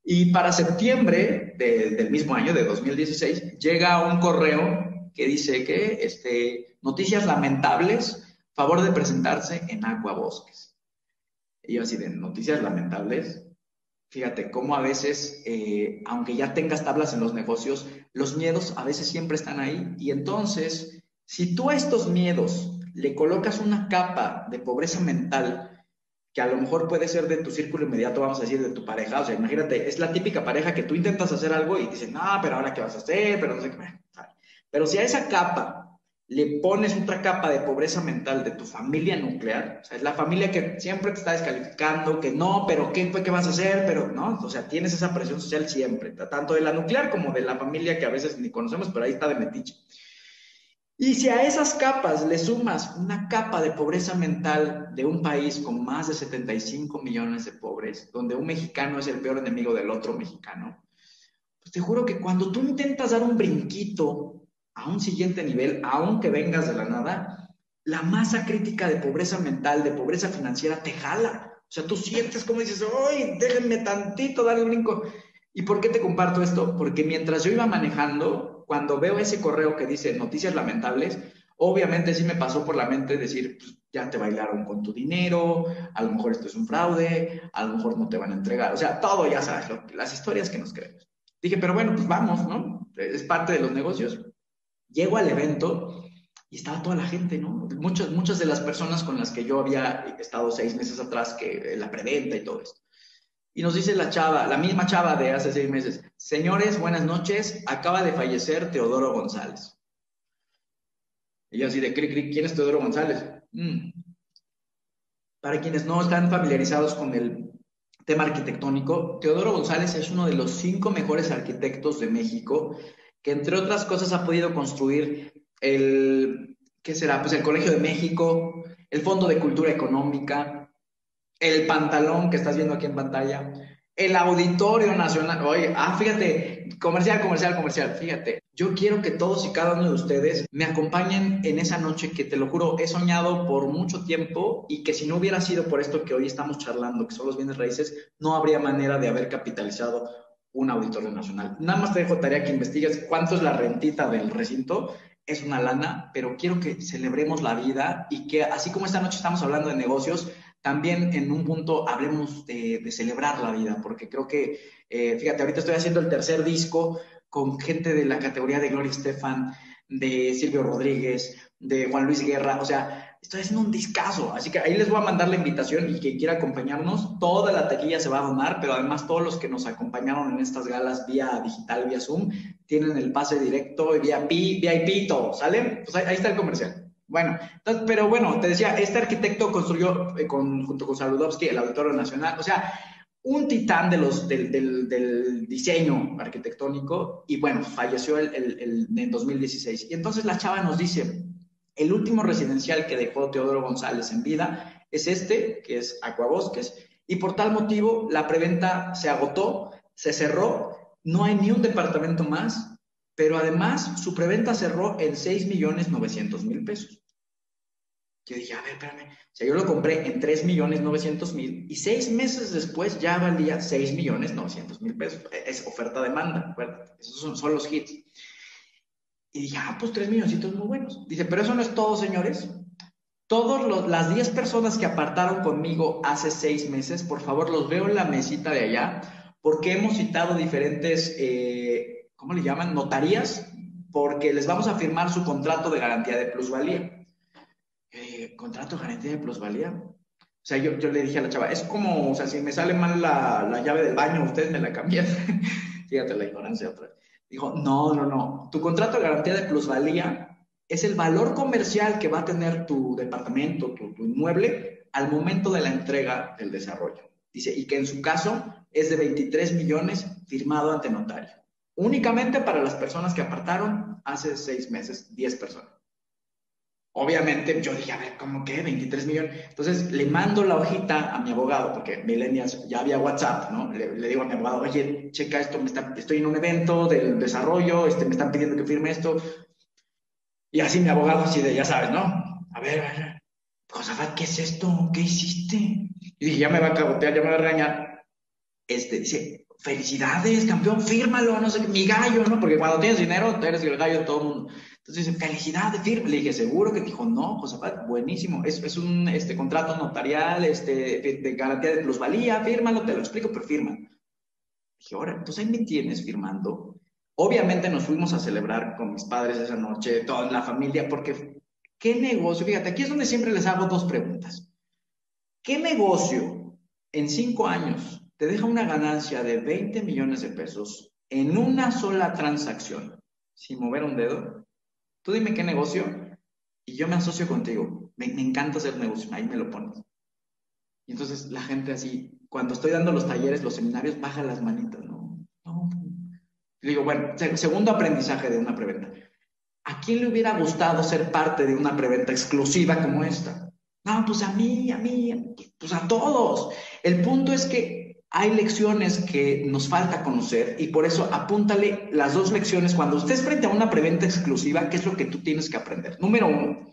Y para septiembre del mismo año, de 2016, llega un correo que dice que noticias lamentables, favor de presentarse en Aquabosques. Y yo así de noticias lamentables. Fíjate cómo a veces, aunque ya tengas tablas en los negocios, los miedos a veces siempre están ahí. Y entonces, si tú a estos miedos le colocas una capa de pobreza mental, que a lo mejor puede ser de tu círculo inmediato, vamos a decir, de tu pareja. O sea, imagínate, es la típica pareja que tú intentas hacer algo y dicen, no, pero ahora qué vas a hacer, pero no sé qué. Pero si a esa capa le pones otra capa de pobreza mental de tu familia nuclear, o sea, es la familia que siempre te está descalificando, que no, pero qué vas a hacer, pero no, o sea, tienes esa presión social siempre, tanto de la nuclear como de la familia que a veces ni conocemos, pero ahí está de metiche. Y si a esas capas le sumas una capa de pobreza mental de un país con más de 75 millones de pobres, donde un mexicano es el peor enemigo del otro mexicano, pues te juro que cuando tú intentas dar un brinquito a un siguiente nivel, aunque vengas de la nada, la masa crítica de pobreza mental, de pobreza financiera, te jala. O sea, tú sientes como dices, ¡ay, déjenme tantito dar el brinco! ¿Y por qué te comparto esto? Porque mientras yo iba manejando, cuando veo ese correo que dice noticias lamentables, obviamente sí me pasó por la mente decir, pues, ya te bailaron con tu dinero, a lo mejor esto es un fraude, a lo mejor no te van a entregar, o sea, todo ya sabes, las historias que nos creemos. Dije, pero bueno, pues vamos, ¿no? Es parte de los negocios. Llego al evento y estaba toda la gente, ¿no? Muchas de las personas con las que yo había estado 6 meses atrás, que la preventa y todo esto. Y nos dice la chava, la misma chava de hace 6 meses, señores, buenas noches, acaba de fallecer Teodoro González. Y yo así de, ¿quién es Teodoro González? Para quienes no están familiarizados con el tema arquitectónico, Teodoro González es uno de los 5 mejores arquitectos de México, que entre otras cosas ha podido construir ¿qué será? Pues el Colegio de México, el Fondo de Cultura Económica, el Pantalón que estás viendo aquí en pantalla, el Auditorio Nacional. Oye, fíjate, comercial, fíjate. Yo quiero que todos y cada uno de ustedes me acompañen en esa noche que, te lo juro, he soñado por mucho tiempo y que si no hubiera sido por esto que hoy estamos charlando, que son los bienes raíces, no habría manera de haber capitalizado un Auditorio Nacional. Nada más te dejo tarea que investigues cuánto es la rentita del recinto. Es una lana, pero quiero que celebremos la vida y que así como esta noche estamos hablando de negocios, también en un punto hablemos de celebrar la vida, porque creo que, fíjate, ahorita estoy haciendo el tercer disco con gente de la categoría de Gloria Estefan, de Silvio Rodríguez, de Juan Luis Guerra, o sea, estoy haciendo un discazo, así que ahí les voy a mandar la invitación y quien quiera acompañarnos, toda la taquilla se va a donar, pero además todos los que nos acompañaron en estas galas vía digital, vía Zoom, tienen el pase directo, vía VIP, todo, ¿sale? Pues ahí está el comercial. Bueno, entonces, pero bueno, te decía, este arquitecto construyó junto con Saludowski el Auditorio Nacional, o sea, un titán del diseño arquitectónico y bueno, falleció en 2016. Y entonces la chava nos dice, el último residencial que dejó Teodoro González en vida es que es Aquabosques, y por tal motivo la preventa se agotó, se cerró, no hay ni un departamento más, pero además su preventa cerró en 6.900.000 pesos. Yo dije, a ver, espérame. O sea, yo lo compré en 3.900.000 y 6 meses después ya valía 6.900.000 pesos. Es oferta-demanda, acuérdate. Esos son los hits. Y dije, pues 3 milloncitos muy buenos. Dice, pero eso no es todo, señores. Las 10 personas que apartaron conmigo hace 6 meses, por favor, los veo en la mesita de allá, porque hemos citado diferentes, ¿cómo le llaman? Notarías, porque les vamos a firmar su contrato de garantía de plusvalía. ¿Contrato de garantía de plusvalía? O sea, yo le dije a la chava, es como, o sea, si me sale mal la llave del baño, ustedes me la cambian. Fíjate la ignorancia otra vez. Dijo, no. Tu contrato de garantía de plusvalía es el valor comercial que va a tener tu departamento, tu inmueble, al momento de la entrega del desarrollo. Dice, y que en su caso es de 23 millones firmado ante notario. Únicamente para las personas que apartaron hace 6 meses, 10 personas. Obviamente yo dije, a ver, ¿cómo que 23 millones? Entonces le mando la hojita a mi abogado, porque millennials ya había WhatsApp, ¿no? Le digo a mi abogado, oye, checa esto, estoy en un evento del desarrollo, me están pidiendo que firme esto. Y así mi abogado así de, ya sabes, ¿no? A ver, Josafat, ¿qué es esto? ¿Qué hiciste? Y dije, ya me va a cagotear, ya me va a regañar. Dice, felicidades, campeón, fírmalo, no sé qué, mi gallo, ¿no? Porque cuando tienes dinero, eres el gallo de todo el mundo. Entonces dice, felicidades, fírmalo. Le dije, ¿seguro? Que dijo, no, Josafat, buenísimo. Es un contrato notarial de garantía de plusvalía, fírmalo, te lo explico, pero firma. Dije, ahora, entonces ahí me tienes firmando. Obviamente nos fuimos a celebrar con mis padres esa noche, toda la familia, porque ¿qué negocio? Fíjate, aquí es donde siempre les hago dos preguntas. ¿Qué negocio en 5 años te deja una ganancia de 20 millones de pesos en una sola transacción, sin mover un dedo? Tú dime qué negocio y yo me asocio contigo. Me encanta hacer negocio, ahí me lo pones. Y entonces la gente así, cuando estoy dando los talleres, los seminarios, baja las manitas, ¿no? No. Le digo, bueno, segundo aprendizaje de una preventa. ¿A quién le hubiera gustado ser parte de una preventa exclusiva como esta? No, pues a mí, pues a todos. El punto es que hay lecciones que nos falta conocer y por eso apúntale las dos lecciones cuando estés frente a una preventa exclusiva, ¿qué es lo que tú tienes que aprender? Número uno,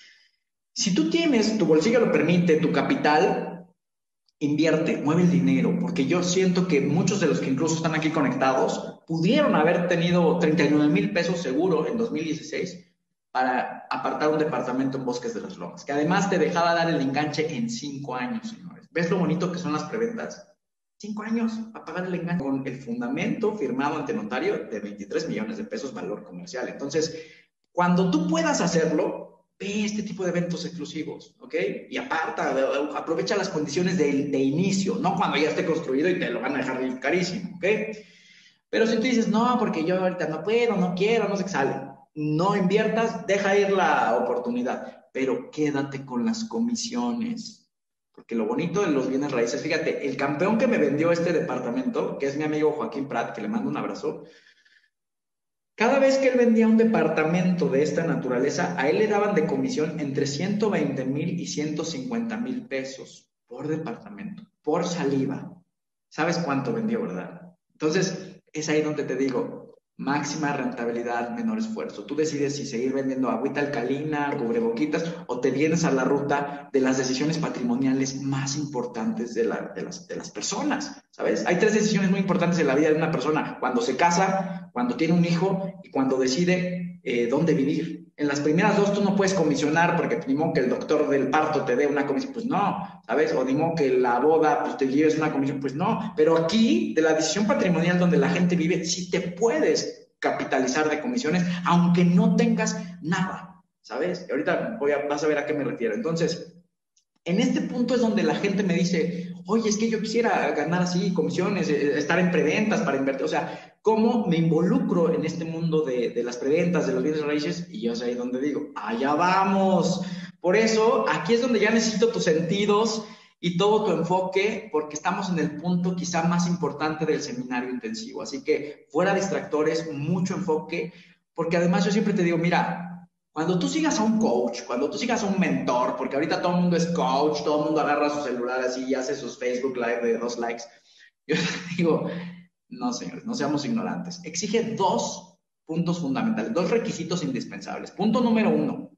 si tú tienes, tu bolsillo lo permite, tu capital, invierte, mueve el dinero, porque yo siento que muchos de los que incluso están aquí conectados pudieron haber tenido 39,000 pesos seguro en 2016 para apartar un departamento en Bosques de las Lomas, que además te dejaba dar el enganche en 5 años, señores. ¿Ves lo bonito que son las preventas? 5 años para pagar el enganche con el fundamento firmado ante notario de 23 millones de pesos valor comercial. Entonces, cuando tú puedas hacerlo, ve este tipo de eventos exclusivos, ¿ok? Y aparta, aprovecha las condiciones de inicio, no cuando ya esté construido y te lo van a dejar carísimo, ¿ok? Pero si tú dices, no, porque yo ahorita no puedo, no quiero, no sé qué sale, no inviertas, deja ir la oportunidad, pero quédate con las comisiones. Porque lo bonito de los bienes raíces, fíjate, el campeón que me vendió este departamento, que es mi amigo Joaquín Prat, que le mando un abrazo, cada vez que él vendía un departamento de esta naturaleza, a él le daban de comisión entre 120,000 y 150,000 pesos por departamento, por saliva. ¿Sabes cuánto vendió, verdad? Entonces, es ahí donde te digo, máxima rentabilidad, menor esfuerzo. Tú decides si seguir vendiendo agüita alcalina, cubreboquitas, o te vienes a la ruta de las decisiones patrimoniales más importantes de las personas, ¿sabes? Hay 3 decisiones muy importantes en la vida de una persona: cuando se casa, cuando tiene un hijo y cuando decide dónde vivir. En las primeras 2 tú no puedes comisionar porque ni modo que el doctor del parto te dé una comisión, pues no, ¿sabes? O ni modo que la boda pues te lleves una comisión, pues no. Pero aquí, de la decisión patrimonial donde la gente vive, sí te puedes capitalizar de comisiones, aunque no tengas nada, ¿sabes? Y ahorita vas a ver a qué me refiero. Entonces, en este punto es donde la gente me dice, oye, es que yo quisiera ganar así comisiones, estar en preventas para invertir, o sea, ¿cómo me involucro en este mundo de las preventas, de los bienes raíces? Y yo es ahí donde digo, allá vamos. Por eso, aquí es donde ya necesito tus sentidos y todo tu enfoque, porque estamos en el punto quizá más importante del seminario intensivo. Así que fuera distractores, mucho enfoque, porque además yo siempre te digo, mira, cuando tú sigas a un coach, cuando tú sigas a un mentor, porque ahorita todo el mundo es coach, todo el mundo agarra su celular así y hace sus Facebook Live de 2 likes, yo digo, no señores, no seamos ignorantes. Exige 2 puntos fundamentales, 2 requisitos indispensables. Punto número 1,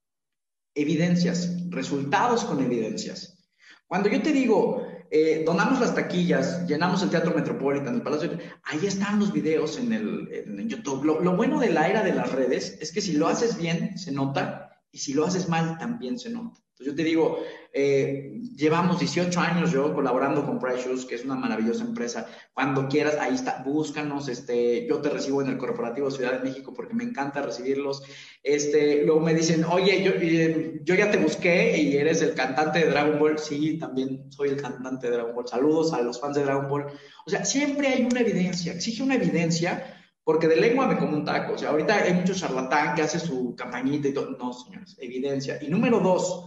evidencias, resultados con evidencias. Cuando yo te digo, donamos las taquillas, llenamos el Teatro Metropolitan, el Palacio, ahí están los videos en YouTube. Lo bueno de la era de las redes es que si lo haces bien, se nota, y si lo haces mal, también se nota. Entonces yo te digo, llevamos 18 años yo colaborando con Precious, que es una maravillosa empresa. Cuando quieras, ahí está, búscanos, yo te recibo en el Corporativo Ciudad de México porque me encanta recibirlos. Luego me dicen, oye, yo ya te busqué y eres el cantante de Dragon Ball. Sí, también soy el cantante de Dragon Ball. Saludos a los fans de Dragon Ball. O sea, siempre hay una evidencia, exige una evidencia, porque de lengua me como un taco. O sea, ahorita hay mucho charlatán que hace su campañita y todo. No, señores, evidencia. Y número 2,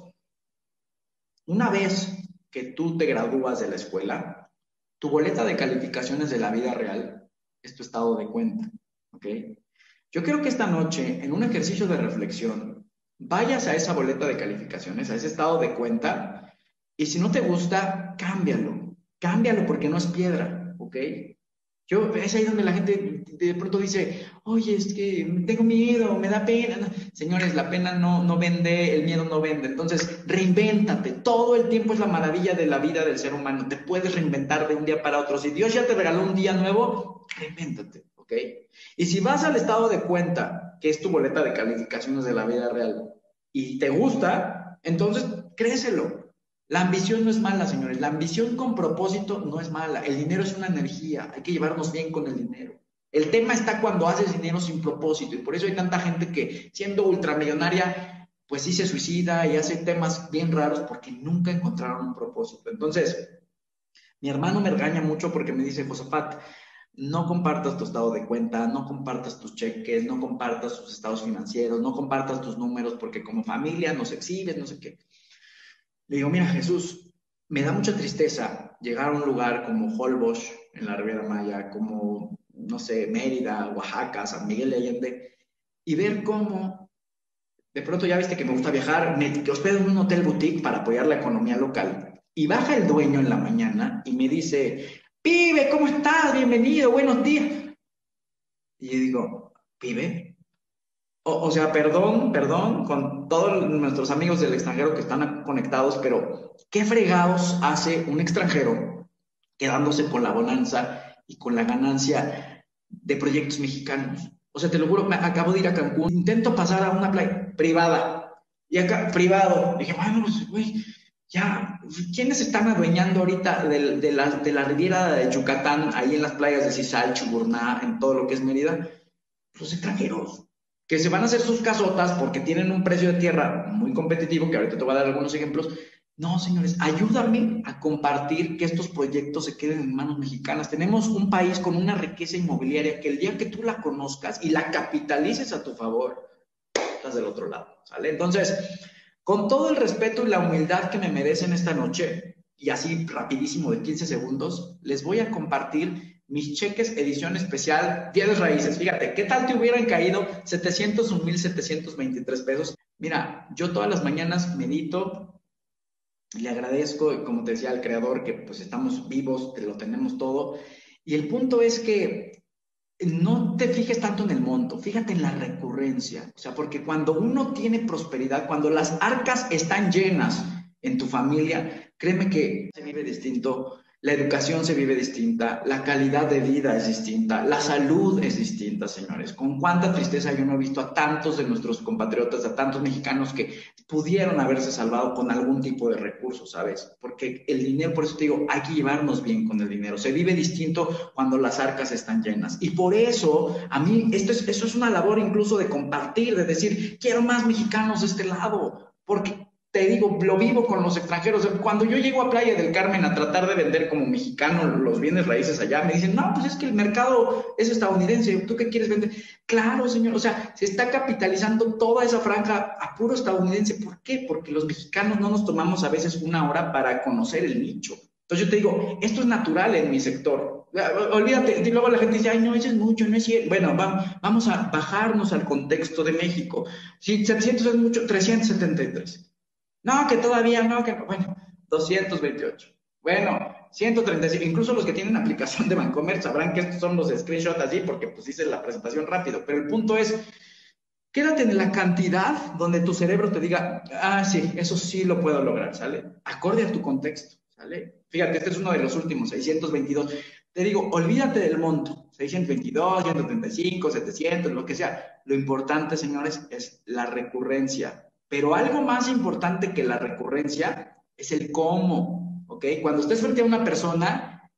una vez que tú te gradúas de la escuela, tu boleta de calificaciones de la vida real es tu estado de cuenta, ¿ok? Yo quiero que esta noche, en un ejercicio de reflexión, vayas a esa boleta de calificaciones, a ese estado de cuenta, y si no te gusta, cámbialo. Cámbialo porque no es piedra, ¿ok? Es ahí donde la gente de pronto dice, oye, es que tengo miedo, me da pena. No. Señores, la pena no vende, el miedo no vende. Entonces, reinvéntate. Todo el tiempo es la maravilla de la vida del ser humano. Te puedes reinventar de un día para otro. Si Dios ya te regaló un día nuevo, reinvéntate, ¿ok? Y si vas al estado de cuenta, que es tu boleta de calificaciones de la vida real, y te gusta, entonces créeselo. La ambición no es mala, señores. La ambición con propósito no es mala. El dinero es una energía. Hay que llevarnos bien con el dinero. El tema está cuando haces dinero sin propósito. Y por eso hay tanta gente que, siendo ultramillonaria, pues sí se suicida y hace temas bien raros porque nunca encontraron un propósito. Entonces, mi hermano me regaña mucho porque me dice, Josafat, no compartas tu estado de cuenta, no compartas tus cheques, no compartas tus estados financieros, no compartas tus números porque como familia nos exhibes, no sé qué. Le digo, mira, Jesús, me da mucha tristeza llegar a un lugar como Holbox, en la Riviera Maya, como, no sé, Mérida, Oaxaca, San Miguel de Allende, y ver cómo, de pronto ya viste que me gusta viajar, me hospedo en un hotel boutique para apoyar la economía local, y baja el dueño en la mañana y me dice, pibe, ¿cómo estás? Bienvenido, buenos días. Y yo digo, pibe, o sea, perdón con todos nuestros amigos del extranjero que están conectados, pero ¿qué fregados hace un extranjero quedándose con la bonanza y con la ganancia de proyectos mexicanos? O sea, te lo juro, me acabo de ir a Cancún, intento pasar a una playa privada, y acá, privado, dije, bueno, pues, güey, ya, ¿quiénes están adueñando ahorita de la Riviera de Yucatán, ahí en las playas de Cisal, Chuburná, en todo lo que es Mérida? Los extranjeros, que se van a hacer sus casotas porque tienen un precio de tierra muy competitivo, que ahorita te voy a dar algunos ejemplos. No, señores, ayúdame a compartir que estos proyectos se queden en manos mexicanas. Tenemos un país con una riqueza inmobiliaria que el día que tú la conozcas y la capitalices a tu favor, estás del otro lado, ¿sale? Entonces, con todo el respeto y la humildad que me merecen esta noche, y así rapidísimo de 15 segundos, les voy a compartir mis cheques edición especial 10 raíces. Fíjate, ¿qué tal te hubieran caído 701,723 pesos? Mira, yo todas las mañanas medito, le agradezco, como te decía, al creador que pues estamos vivos, que lo tenemos todo. Y el punto es que no te fijes tanto en el monto, fíjate en la recurrencia. O sea, porque cuando uno tiene prosperidad, cuando las arcas están llenas en tu familia, créeme que se vive distinto, la educación se vive distinta, la calidad de vida es distinta, la salud es distinta, señores. Con cuánta tristeza yo no he visto a tantos de nuestros compatriotas, a tantos mexicanos que pudieron haberse salvado con algún tipo de recursos, ¿sabes? Porque el dinero, por eso te digo, hay que llevarnos bien con el dinero. Se vive distinto cuando las arcas están llenas. Y por eso, a mí, eso es una labor incluso de compartir, de decir, quiero más mexicanos de este lado, porque te digo, lo vivo con los extranjeros. Cuando yo llego a Playa del Carmen a tratar de vender como mexicano los bienes raíces allá, me dicen, no, pues es que el mercado es estadounidense, ¿tú qué quieres vender? Claro, señor, o sea, se está capitalizando toda esa franja a puro estadounidense. ¿Por qué? Porque los mexicanos no nos tomamos a veces una hora para conocer el nicho. Entonces yo te digo, esto es natural en mi sector. Olvídate, y luego la gente dice, ay, no, eso es mucho, no es cierto. Bueno, vamos a bajarnos al contexto de México. Si 700 es mucho, 373. No, que todavía no, que no. Bueno, 228. Bueno, 135. Incluso los que tienen aplicación de Bancomer sabrán que estos son los screenshots así porque pues hice la presentación rápido. Pero el punto es, quédate en la cantidad donde tu cerebro te diga, ah, sí, eso sí lo puedo lograr, ¿sale? Acorde a tu contexto, ¿sale? Fíjate, este es uno de los últimos, 622. Te digo, olvídate del monto, 622, 135, 700, lo que sea. Lo importante, señores, es la recurrencia. Pero algo más importante que la recurrencia es el cómo, ¿ok? Cuando estés frente a una persona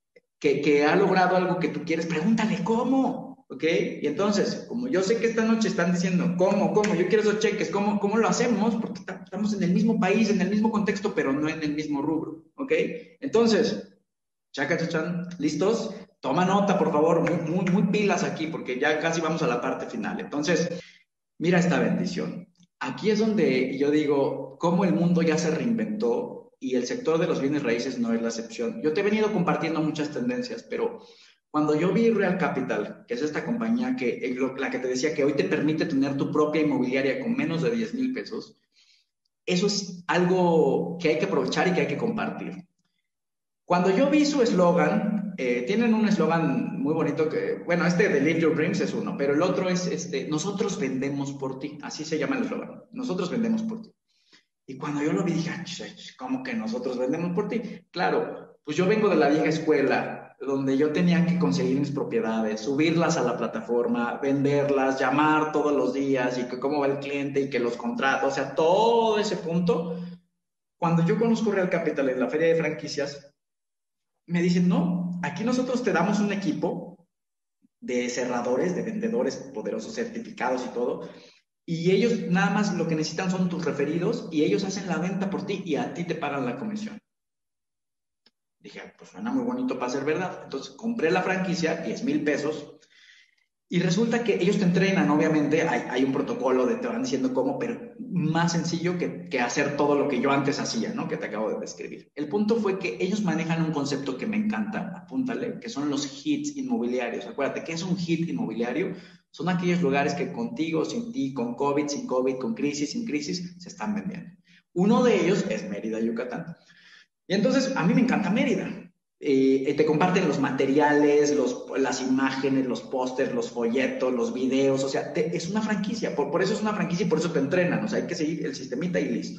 que ha logrado algo que tú quieres, pregúntale cómo, ¿ok? Y entonces, como yo sé que esta noche están diciendo, ¿cómo? Yo quiero esos cheques, ¿cómo lo hacemos? Porque estamos en el mismo país, en el mismo contexto, pero no en el mismo rubro, ¿ok? Entonces, chacachachan, ¿listos? Toma nota, por favor, muy pilas aquí, porque ya casi vamos a la parte final. Entonces, mira esta bendición. Aquí es donde yo digo, cómo el mundo ya se reinventó y el sector de los bienes raíces no es la excepción. Yo te he venido compartiendo muchas tendencias, pero cuando yo vi Real Capital, que es esta compañía la que te decía que hoy te permite tener tu propia inmobiliaria con menos de 10,000 pesos, eso es algo que hay que aprovechar y que hay que compartir. Cuando yo vi su eslogan, tienen un eslogan muy bonito que, bueno, este de Live Your Dreams es uno, pero el otro es, nosotros vendemos por ti, así se llama el eslogan, nosotros vendemos por ti. Y cuando yo lo vi dije, ¿cómo que nosotros vendemos por ti? Claro, pues yo vengo de la vieja escuela, donde yo tenía que conseguir mis propiedades, subirlas a la plataforma, venderlas, llamar todos los días y que cómo va el cliente y que los contratos, o sea, todo ese punto. Cuando yo conozco Real Capital en la feria de franquicias, me dicen, no, aquí nosotros te damos un equipo de cerradores, de vendedores poderosos, certificados y todo, y ellos nada más lo que necesitan son tus referidos y ellos hacen la venta por ti y a ti te pagan la comisión. Dije, pues suena muy bonito para ser verdad. Entonces compré la franquicia, 10,000 pesos, y resulta que ellos te entrenan, obviamente, hay un protocolo de te van diciendo cómo, pero más sencillo que hacer todo lo que yo antes hacía, ¿no? Que te acabo de describir. El punto fue que ellos manejan un concepto que me encanta, apúntale, que son los hits inmobiliarios. Acuérdate, ¿qué es un hit inmobiliario? Son aquellos lugares que contigo, sin ti, con COVID, sin COVID, con crisis, sin crisis, se están vendiendo. Uno de ellos es Mérida, Yucatán. Y entonces, a mí me encanta Mérida. Te comparten los materiales, las imágenes, los pósters, los folletos, los videos, o sea, es una franquicia, por eso es una franquicia y por eso te entrenan, o sea, hay que seguir el sistemita y listo.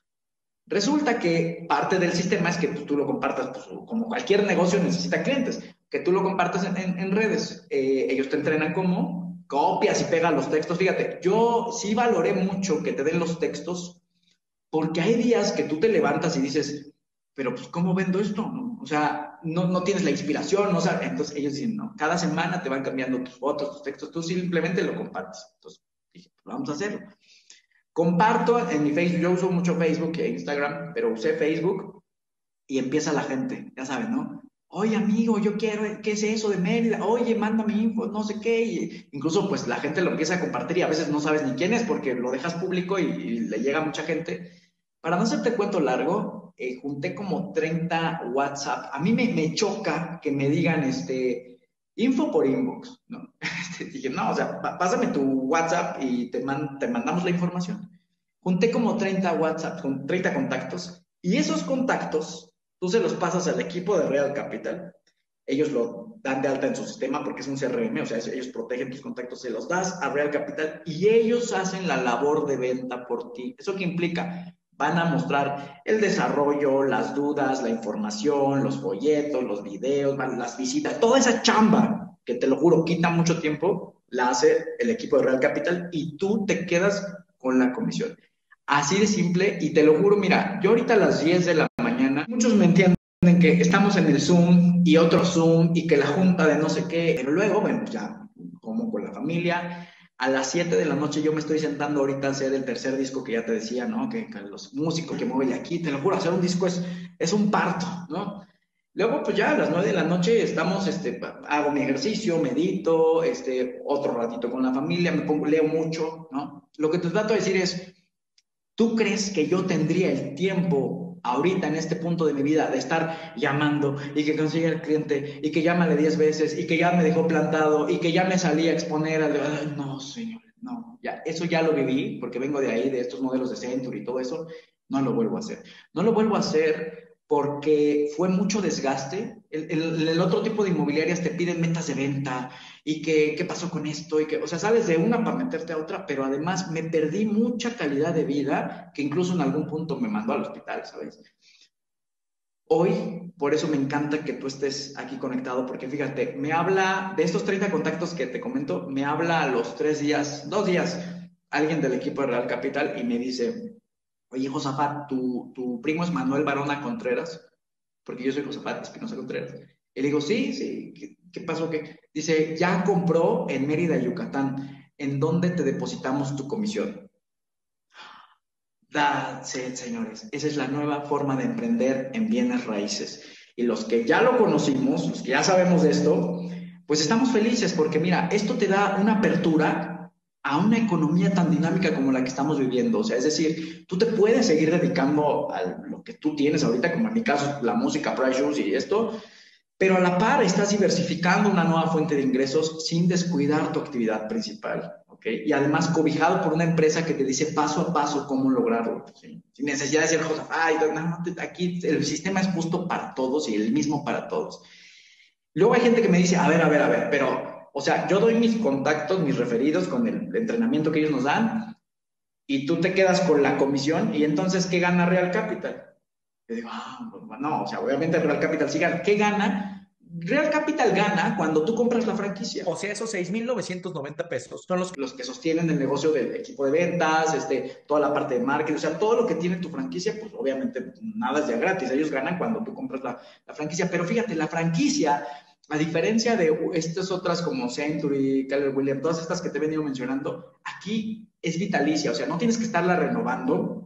Resulta que parte del sistema es que tú lo compartas, pues, como cualquier negocio necesita clientes, que tú lo compartas en redes. Ellos te entrenan como copias y pegas los textos. Fíjate, yo sí valoré mucho que te den los textos, porque hay días que tú te levantas y dices, pero pues, ¿cómo vendo esto? ¿No? O sea, no tienes la inspiración, ¿no? sabes. Entonces ellos dicen, no, cada semana te van cambiando tus fotos, tus textos, tú simplemente lo compartes. Entonces dije, pues vamos a hacerlo. Comparto en mi Facebook, yo uso mucho Facebook e Instagram, pero usé Facebook y empieza la gente, ya saben, ¿no? Oye, amigo, yo quiero, ¿qué es eso de Mérida? Oye, mándame info, no sé qué. Y incluso, pues, la gente lo empieza a compartir y a veces no sabes ni quién es porque lo dejas público y le llega a mucha gente. Para no hacerte cuento largo, junté como 30 WhatsApp. A mí me choca que me digan, info por inbox, ¿no? Dije, no, o sea, pásame tu WhatsApp y te mandamos la información. Junté como 30 WhatsApp, con 30 contactos, y esos contactos tú se los pasas al equipo de Real Capital. Ellos lo dan de alta en su sistema porque es un CRM, o sea, ellos protegen tus contactos, se los das a Real Capital y ellos hacen la labor de venta por ti. ¿Eso qué implica? Van a mostrar el desarrollo, las dudas, la información, los folletos, los videos, las visitas, toda esa chamba que te lo juro quita mucho tiempo, la hace el equipo de Real Capital y tú te quedas con la comisión. Así de simple, y te lo juro, mira, yo ahorita a las 10 de la mañana, muchos me entienden que estamos en el Zoom y otro Zoom y que la junta de no sé qué, pero luego, bueno, ya como con la familia, a las 7 de la noche yo me estoy sentando ahorita a hacer el tercer disco que ya te decía, ¿no? Que los músicos que mueven de aquí, te lo juro, hacer un disco es un parto, ¿no? Luego, pues ya a las 9 de la noche estamos, hago mi ejercicio, medito, otro ratito con la familia, me pongo, leo mucho, ¿no? Lo que te trato de decir es, ¿tú crees que yo tendría el tiempo ahorita en este punto de mi vida de estar llamando y que consiga el cliente y que llámale 10 veces y que ya me dejó plantado y que ya me salí a exponer? No, señor, no, ya, eso ya lo viví porque vengo de ahí, de estos modelos de Century y todo eso, no lo vuelvo a hacer. No lo vuelvo a hacer porque fue mucho desgaste. El otro tipo de inmobiliarias te piden metas de venta y que qué pasó con esto y que, o sea, sales de una para meterte a otra, pero además me perdí mucha calidad de vida que incluso en algún punto me mandó al hospital, ¿sabes? Hoy, por eso me encanta que tú estés aquí conectado, porque fíjate, me habla de estos 30 contactos que te comento, me habla a los 3 días, 2 días, alguien del equipo de Real Capital y me dice, oye, Josafat, tu primo es Manuel Barona Contreras, porque yo soy Josafat Espinosa Contreras. Y le digo, sí, sí, ¿qué pasó? ¿Qué? Dice, ya compró en Mérida, Yucatán. ¿En dónde te depositamos tu comisión? That's it, señores. Esa es la nueva forma de emprender en bienes raíces. Y los que ya lo conocimos, los que ya sabemos de esto, pues estamos felices porque mira, esto te da una apertura a una economía tan dinámica como la que estamos viviendo. O sea, es decir, tú te puedes seguir dedicando a lo que tú tienes ahorita, como en mi caso, la música, Price Shoes y esto, pero a la par estás diversificando una nueva fuente de ingresos sin descuidar tu actividad principal, ¿ok? Y además cobijado por una empresa que te dice paso a paso cómo lograrlo, ¿sí? Sin necesidad de decir cosas, ay, no, aquí el sistema es justo para todos y el mismo para todos. Luego hay gente que me dice, a ver, pero, o sea, yo doy mis contactos, mis referidos con el entrenamiento que ellos nos dan y tú te quedas con la comisión y entonces, ¿qué gana Real Capital? Yo digo, pues, no, o sea, obviamente Real Capital sí gana. ¿Qué gana? Real Capital gana cuando tú compras la franquicia. O sea, esos 6,990 pesos son los que... Los que sostienen el negocio del equipo de ventas, toda la parte de marketing, o sea, todo lo que tiene tu franquicia, pues obviamente nada es ya gratis, ellos ganan cuando tú compras la franquicia, pero fíjate, la franquicia, a diferencia de estas otras como Century, Keller Williams, todas estas que te he venido mencionando, aquí es vitalicia, o sea, no tienes que estarla renovando,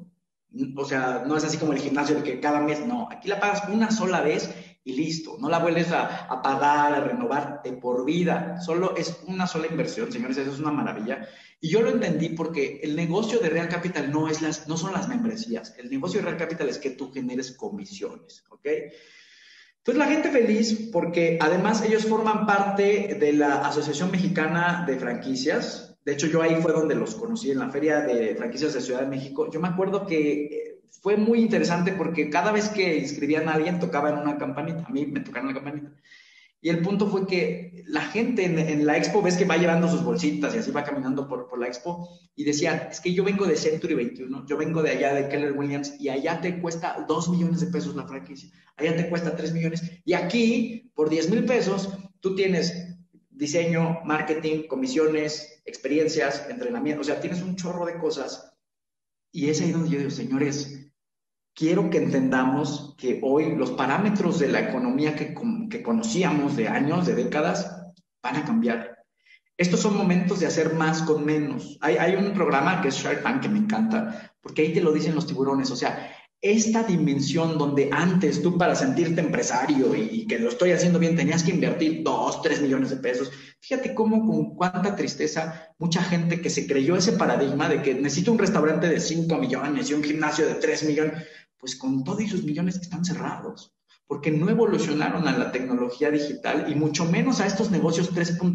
o sea, no es así como el gimnasio de que cada mes, no, aquí la pagas una sola vez y listo, no la vuelves a pagar, a renovar de por vida, solo es una sola inversión, señores, eso es una maravilla. Y yo lo entendí porque el negocio de Real Capital no son las membresías, el negocio de Real Capital es que tú generes comisiones, ¿ok? Entonces la gente feliz porque además ellos forman parte de la Asociación Mexicana de Franquicias. De hecho, yo ahí fue donde los conocí en la Feria de Franquicias de Ciudad de México. Yo me acuerdo que fue muy interesante porque cada vez que inscribían a alguien tocaban una campanita. A mí me tocaron la campanita. Y el punto fue que la gente en la expo, ves que va llevando sus bolsitas y así va caminando por la expo, y decían, es que yo vengo de Century 21, yo vengo de allá de Keller Williams, y allá te cuesta 2 millones de pesos la franquicia, allá te cuesta 3 millones, y aquí, por 10,000 pesos, tú tienes diseño, marketing, comisiones, experiencias, entrenamiento, o sea, tienes un chorro de cosas, y es ahí donde yo digo, señores, quiero que entendamos que hoy los parámetros de la economía que conocíamos de años, de décadas, van a cambiar. Estos son momentos de hacer más con menos. Hay un programa que es Shark Tank que me encanta, porque ahí te lo dicen los tiburones. O sea, esta dimensión donde antes tú para sentirte empresario y que lo estoy haciendo bien tenías que invertir 2, 3 millones de pesos. Fíjate cómo con cuánta tristeza mucha gente que se creyó ese paradigma de que necesito un restaurante de 5 millones y un gimnasio de 3 millones, pues con todos esos millones están cerrados porque no evolucionaron a la tecnología digital y mucho menos a estos negocios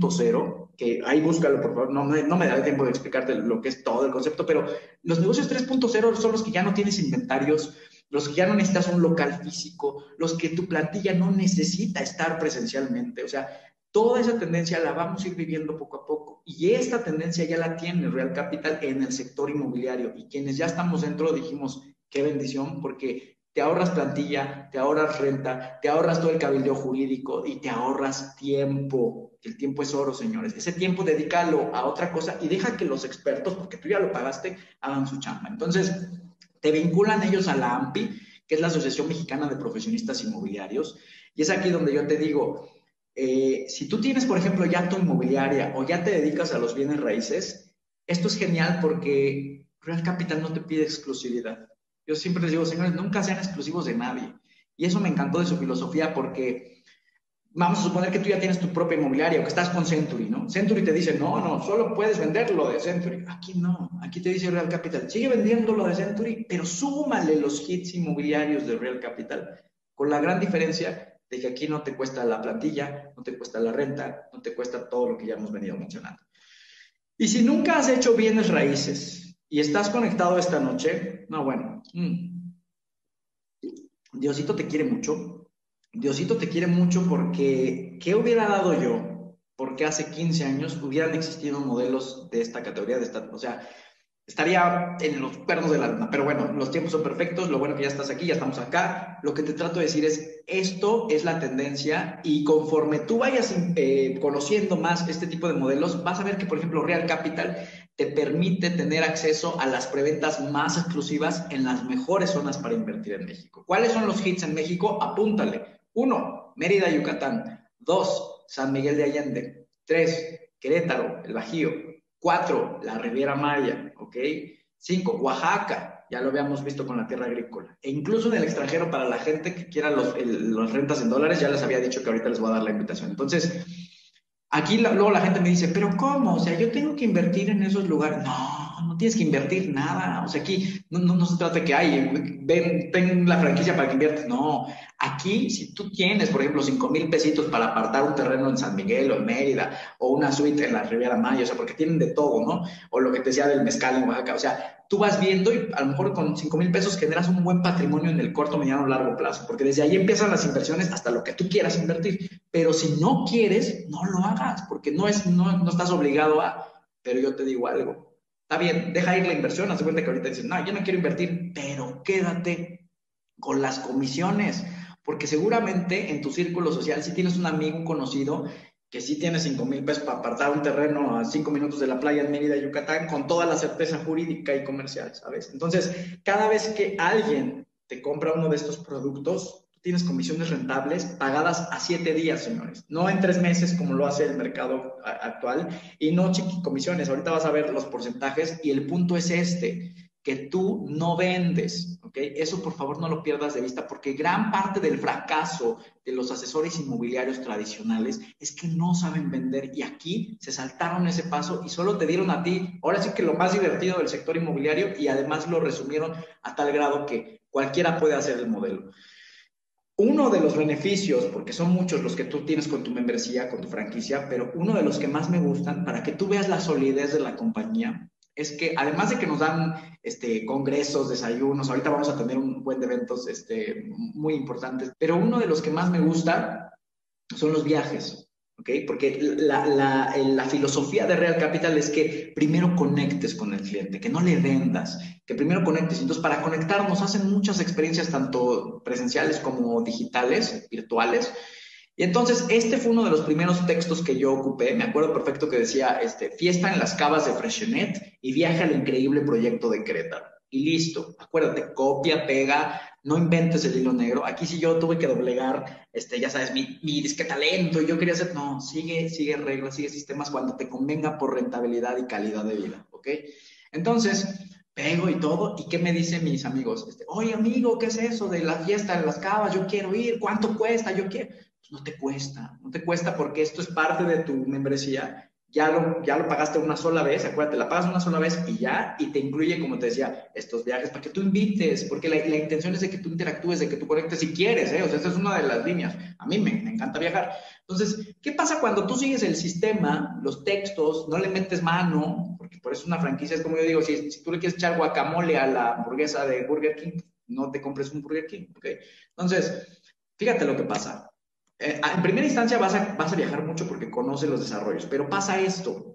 3.0, que ahí búscalo, por favor, no me da tiempo de explicarte lo que es todo el concepto, pero los negocios 3.0 son los que ya no tienes inventarios, los que ya no necesitas un local físico, los que tu plantilla no necesita estar presencialmente, o sea, toda esa tendencia la vamos a ir viviendo poco a poco y esta tendencia ya la tiene Real Capital en el sector inmobiliario y quienes ya estamos dentro dijimos, qué bendición, porque te ahorras plantilla, te ahorras renta, te ahorras todo el cabildeo jurídico y te ahorras tiempo. El tiempo es oro, señores. Ese tiempo dedícalo a otra cosa y deja que los expertos, porque tú ya lo pagaste, hagan su chamba. Entonces, te vinculan ellos a la AMPI, que es la Asociación Mexicana de Profesionistas Inmobiliarios, y es aquí donde yo te digo, si tú tienes, por ejemplo, ya tu inmobiliaria o ya te dedicas a los bienes raíces, esto es genial porque Real Capital no te pide exclusividad. Yo siempre les digo, señores, nunca sean exclusivos de nadie. Y eso me encantó de su filosofía porque vamos a suponer que tú ya tienes tu propia inmobiliaria o que estás con Century, ¿no? Century te dice, no, solo puedes vender lo de Century. Aquí no, aquí te dice Real Capital, sigue vendiendo lo de Century, pero súmale los hits inmobiliarios de Real Capital. Con la gran diferencia de que aquí no te cuesta la plantilla, no te cuesta la renta, no te cuesta todo lo que ya hemos venido mencionando. Y si nunca has hecho bienes raíces y estás conectado esta noche, no, bueno, Diosito te quiere mucho. Diosito te quiere mucho porque ¿qué hubiera dado yo? Porque hace 15 años hubieran existido modelos de esta categoría, o sea, estaría en los pernos de la luna. Pero bueno, los tiempos son perfectos, lo bueno que ya estás aquí, ya estamos acá. Lo que te trato de decir es, esto es la tendencia y conforme tú vayas conociendo más este tipo de modelos, vas a ver que, por ejemplo, Real Capital te permite tener acceso a las preventas más exclusivas en las mejores zonas para invertir en México. ¿Cuáles son los hits en México? Apúntale. 1, Mérida, Yucatán. 2, San Miguel de Allende. 3, Querétaro, el Bajío. 4, la Riviera Maya, ¿ok? 5, Oaxaca, ya lo habíamos visto con la tierra agrícola. E incluso en el extranjero, para la gente que quiera los rentas en dólares, ya les había dicho que ahorita les voy a dar la invitación. Entonces, aquí luego la gente me dice, ¿pero cómo? O sea, yo tengo que invertir en esos lugares. No, no tienes que invertir nada. O sea, aquí no se trata de que, ten la franquicia para que inviertas. No, aquí si tú tienes, por ejemplo, 5,000 pesitos para apartar un terreno en San Miguel o en Mérida, o una suite en la Riviera Maya, o sea, porque tienen de todo, ¿no? O lo que te decía del mezcal en Oaxaca, o sea, tú vas viendo y a lo mejor con 5,000 pesos generas un buen patrimonio en el corto, mediano, largo plazo, porque desde ahí empiezan las inversiones hasta lo que tú quieras invertir. Pero si no quieres, no lo hagas, porque no estás obligado a. Pero yo te digo algo, está bien, deja ir la inversión, haz de cuenta que ahorita dices, no, yo no quiero invertir, pero quédate con las comisiones, porque seguramente en tu círculo social, si tienes un amigo, un conocido, que sí tiene 5,000 pesos para apartar un terreno a 5 minutos de la playa en Mérida, Yucatán, con toda la certeza jurídica y comercial, ¿sabes? Entonces, cada vez que alguien te compra uno de estos productos, tú tienes comisiones rentables pagadas a 7 días, señores, no en 3 meses como lo hace el mercado actual, y no comisiones. Ahorita vas a ver los porcentajes y el punto es que tú no vendes, ¿ok? Eso por favor no lo pierdas de vista, porque gran parte del fracaso de los asesores inmobiliarios tradicionales es que no saben vender, y aquí se saltaron ese paso y solo te dieron a ti, ahora sí que lo más divertido del sector inmobiliario, y además lo resumieron a tal grado que cualquiera puede hacer el modelo. Uno de los beneficios, porque son muchos los que tú tienes con tu membresía, con tu franquicia, pero uno de los que más me gustan, para que tú veas la solidez de la compañía, es que además de que nos dan congresos, desayunos, ahorita vamos a tener un buen de eventos muy importantes, pero uno de los que más me gusta son los viajes. ¿Okay? Porque la filosofía de Real Capital es que primero conectes con el cliente, que no le vendas, que primero conectes. Entonces, para conectarnos hacen muchas experiencias, tanto presenciales como digitales, virtuales. Y entonces, este fue uno de los primeros textos que yo ocupé. Me acuerdo perfecto que decía, fiesta en las cavas de Freixenet y viaje al increíble proyecto de Querétaro. Y listo, acuérdate, copia, pega, no inventes el hilo negro. Aquí sí yo tuve que doblegar, ya sabes, mi disque talento, y yo quería hacer, no, sigue reglas, sigue sistemas cuando te convenga por rentabilidad y calidad de vida, ¿ok? Entonces, pego y todo, ¿y qué me dicen mis amigos? Oye, amigo, ¿qué es eso de la fiesta en las cavas? Yo quiero ir, ¿cuánto cuesta? Yo quiero. Pues no te cuesta porque esto es parte de tu membresía. Ya lo pagaste una sola vez, acuérdate, la pagas una sola vez y ya, y te incluye, como te decía, estos viajes para que tú invites, porque la intención es de que tú interactúes, de que tú conectes si quieres, ¿eh? O sea, esta es una de las líneas. A mí me encanta viajar. Entonces, ¿qué pasa cuando tú sigues el sistema, los textos, no le metes mano? Porque por eso una franquicia es como yo digo, si tú le quieres echar guacamole a la hamburguesa de Burger King, no te compres un Burger King, ¿ok? Entonces, fíjate lo que pasa. En primera instancia vas a viajar mucho porque conoces los desarrollos, pero pasa esto.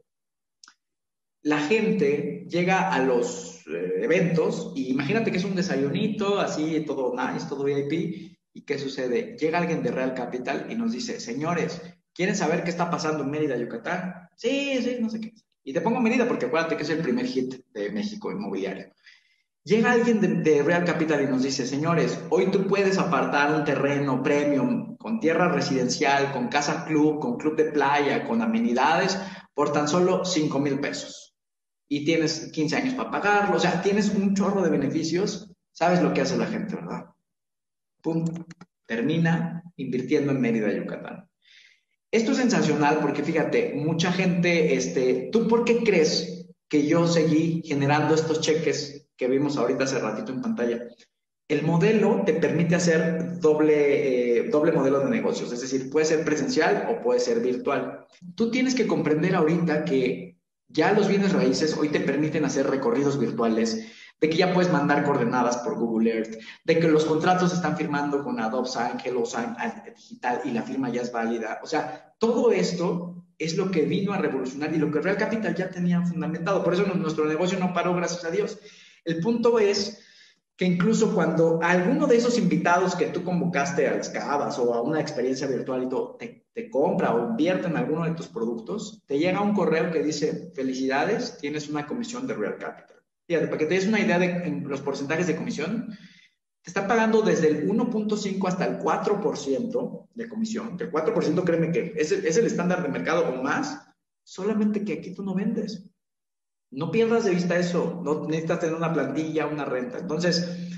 La gente llega a los eventos y imagínate que es un desayunito, así, todo nice, todo VIP, ¿y qué sucede? Llega alguien de Real Capital y nos dice, señores, ¿quieren saber qué está pasando en Mérida, Yucatán? Sí, no sé qué. Y te pongo Mérida porque acuérdate que es el primer hit de México inmobiliario. Llega alguien de Real Capital y nos dice, señores, hoy tú puedes apartar un terreno premium con tierra residencial, con casa club, con club de playa, con amenidades, por tan solo 5,000 pesos. Y tienes 15 años para pagarlo, o sea, tienes un chorro de beneficios. ¿Sabes lo que hace la gente, verdad? Pum, termina invirtiendo en Mérida, Yucatán. Esto es sensacional porque fíjate, mucha gente, ¿tú por qué crees que yo seguí generando estos cheques que vimos ahorita hace ratito en pantalla? El modelo te permite hacer doble modelo de negocios, es decir, puede ser presencial o puede ser virtual. Tú tienes que comprender ahorita que ya los bienes raíces hoy te permiten hacer recorridos virtuales, de que ya puedes mandar coordenadas por Google Earth, de que los contratos se están firmando con Adobe Sign, HelloSign digital y la firma ya es válida. O sea, todo esto es lo que vino a revolucionar y lo que Real Capital ya tenía fundamentado. Por eso nuestro negocio no paró, gracias a Dios. El punto es que incluso cuando alguno de esos invitados que tú convocaste a las cavas o a una experiencia virtual y todo, te compra o invierte en alguno de tus productos, te llega un correo que dice, felicidades, tienes una comisión de Real Capital. Fíjate, para que te des una idea de los porcentajes de comisión, te están pagando desde el 1.5 hasta el 4% de comisión. El 4%, créeme que es el estándar de mercado o más, solamente que aquí tú no vendes. No pierdas de vista eso, no necesitas tener una plantilla, una renta. Entonces,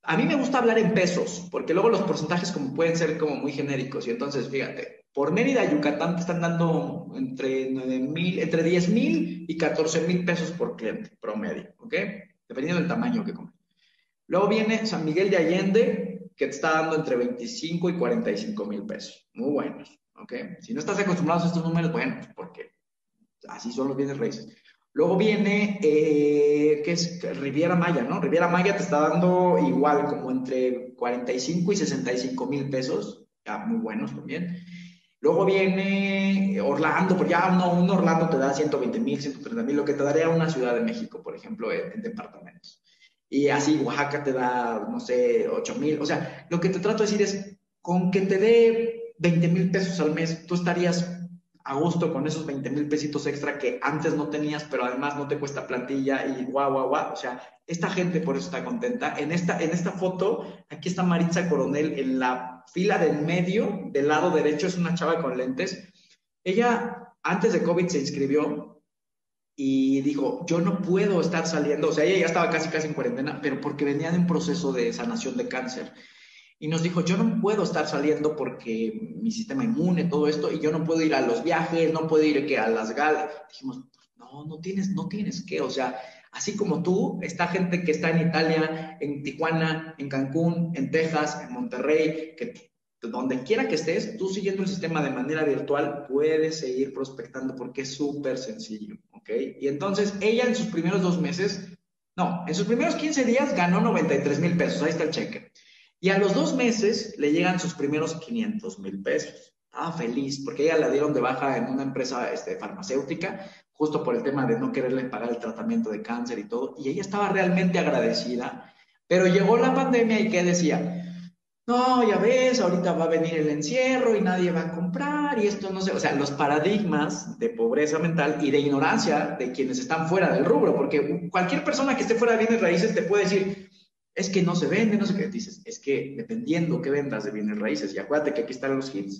A mí me gusta hablar en pesos, porque luego los porcentajes como pueden ser como muy genéricos. Y entonces, fíjate, por Mérida, Yucatán te están dando entre 9,000, entre 10,000 y 14,000 pesos por cliente promedio, ¿ok? Dependiendo del tamaño que compres. Luego viene San Miguel de Allende, que te está dando entre 25 y 45,000 pesos. Muy buenos, ¿ok? Si no estás acostumbrado a estos números, bueno, porque así son los bienes raíces. Luego viene, ¿qué es? Riviera Maya, ¿no? Riviera Maya te está dando igual, como entre 45 y 65,000 pesos, ya muy buenos también. Luego viene Orlando, pero ya un Orlando te da 120,000, 130,000, lo que te daría una Ciudad de México, por ejemplo, en departamentos. Y así Oaxaca te da, no sé, 8,000. O sea, lo que te trato de decir es, con que te dé 20,000 pesos al mes, tú estarías a gusto con esos 20,000 pesitos extra que antes no tenías, pero además no te cuesta plantilla y guau, guau, guau. O sea, esta gente por eso está contenta. En esta foto, aquí está Maritza Coronel en la fila del medio, del lado derecho, es una chava con lentes. Ella, antes de COVID, se inscribió y dijo, yo no puedo estar saliendo, o sea, ella ya estaba casi, casi en cuarentena, pero porque venía de un proceso de sanación de cáncer. Y nos dijo, yo no puedo estar saliendo porque mi sistema inmune, todo esto, y yo no puedo ir a los viajes, no puedo ir que a las galas. Dijimos, no, no tienes que, o sea, así como tú, está gente que está en Italia, en Tijuana, en Cancún, en Texas, en Monterrey, que donde quiera que estés, tú siguiendo el sistema de manera virtual, puedes seguir prospectando porque es súper sencillo, ¿ok? Y entonces ella en sus primeros 2 meses, no, en sus primeros 15 días ganó 93,000 pesos, ahí está el cheque. Y a los 2 meses le llegan sus primeros 500,000 pesos. Estaba feliz porque ella la dieron de baja en una empresa farmacéutica, justo por el tema de no quererle pagar el tratamiento de cáncer y todo. Y ella estaba realmente agradecida. Pero llegó la pandemia y ¿qué decía? No, ya ves, ahorita va a venir el encierro y nadie va a comprar y esto no sé. O sea, los paradigmas de pobreza mental y de ignorancia de quienes están fuera del rubro, porque cualquier persona que esté fuera de bienes raíces te puede decir, es que no se vende, no sé qué dices, es que dependiendo qué vendas de bienes raíces, y acuérdate que aquí están los hits.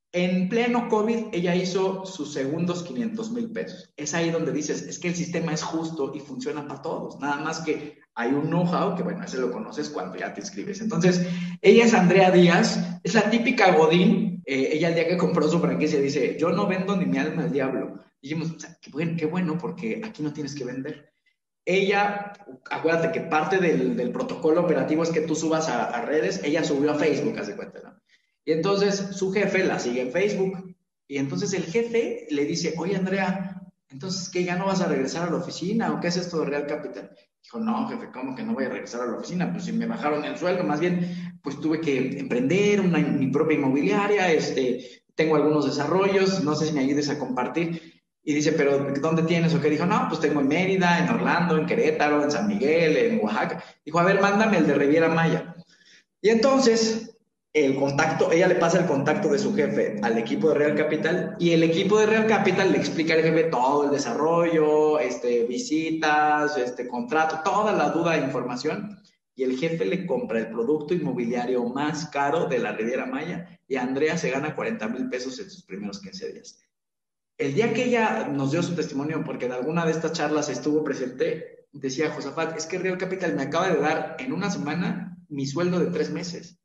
En pleno COVID, ella hizo sus segundos 500,000 pesos. Es ahí donde dices, es que el sistema es justo y funciona para todos. Nada más que hay un know-how que, bueno, ese lo conoces cuando ya te inscribes. Entonces, ella es Andrea Díaz, es la típica Godín. Ella el día que compró su franquicia dice, yo no vendo ni mi alma al diablo. Y dijimos, o sea, qué bueno, porque aquí no tienes que vender. Ella, acuérdate que parte del protocolo operativo es que tú subas a redes, ella subió a Facebook, haz de cuenta, ¿no? Y entonces su jefe la sigue en Facebook. Y entonces el jefe le dice, oye Andrea, entonces ¿qué, ya no vas a regresar a la oficina o qué es esto de Real Capital? Dijo, no, jefe, ¿cómo que no voy a regresar a la oficina? Pues si me bajaron el sueldo, más bien, pues tuve que emprender mi propia inmobiliaria, tengo algunos desarrollos, no sé si me ayudes a compartir. Y dice, ¿pero dónde tienes? ¿O qué? Dijo, no, pues tengo en Mérida, en Orlando, en Querétaro, en San Miguel, en Oaxaca. Dijo, a ver, mándame el de Riviera Maya. Y entonces, el contacto, ella le pasa el contacto de su jefe al equipo de Real Capital y el equipo de Real Capital le explica al jefe todo el desarrollo, visitas, contrato, toda la duda e información. Y el jefe le compra el producto inmobiliario más caro de la Riviera Maya y Andrea se gana 40,000 pesos en sus primeros 15 días. El día que ella nos dio su testimonio, porque en alguna de estas charlas estuvo presente, decía Josafat, es que Real Capital me acaba de dar en una semana mi sueldo de 3 meses.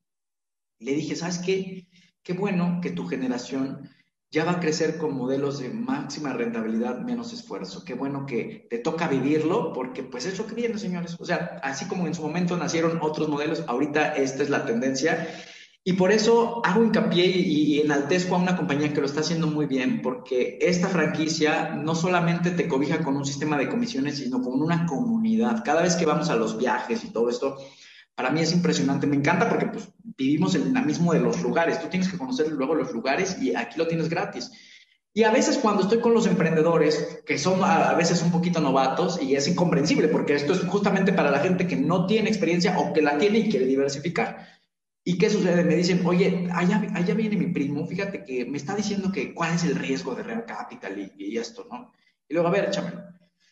Y le dije, ¿sabes qué? Qué bueno que tu generación ya va a crecer con modelos de máxima rentabilidad, menos esfuerzo. Qué bueno que te toca vivirlo, porque pues es lo que viene, señores. O sea, así como en su momento nacieron otros modelos, ahorita esta es la tendencia. Y por eso hago hincapié y enaltezco a una compañía que lo está haciendo muy bien, porque esta franquicia no solamente te cobija con un sistema de comisiones, sino con una comunidad. Cada vez que vamos a los viajes y todo esto, para mí es impresionante. Me encanta porque pues, vivimos en el dinamismo de los lugares. Tú tienes que conocer luego los lugares y aquí lo tienes gratis. Y a veces cuando estoy con los emprendedores, que son a veces un poquito novatos, y es incomprensible, porque esto es justamente para la gente que no tiene experiencia o que la tiene y quiere diversificar. ¿Y qué sucede? Me dicen, oye, allá viene mi primo, fíjate que me está diciendo que cuál es el riesgo de Real Capital y esto, ¿no? Y luego, a ver, échamelo.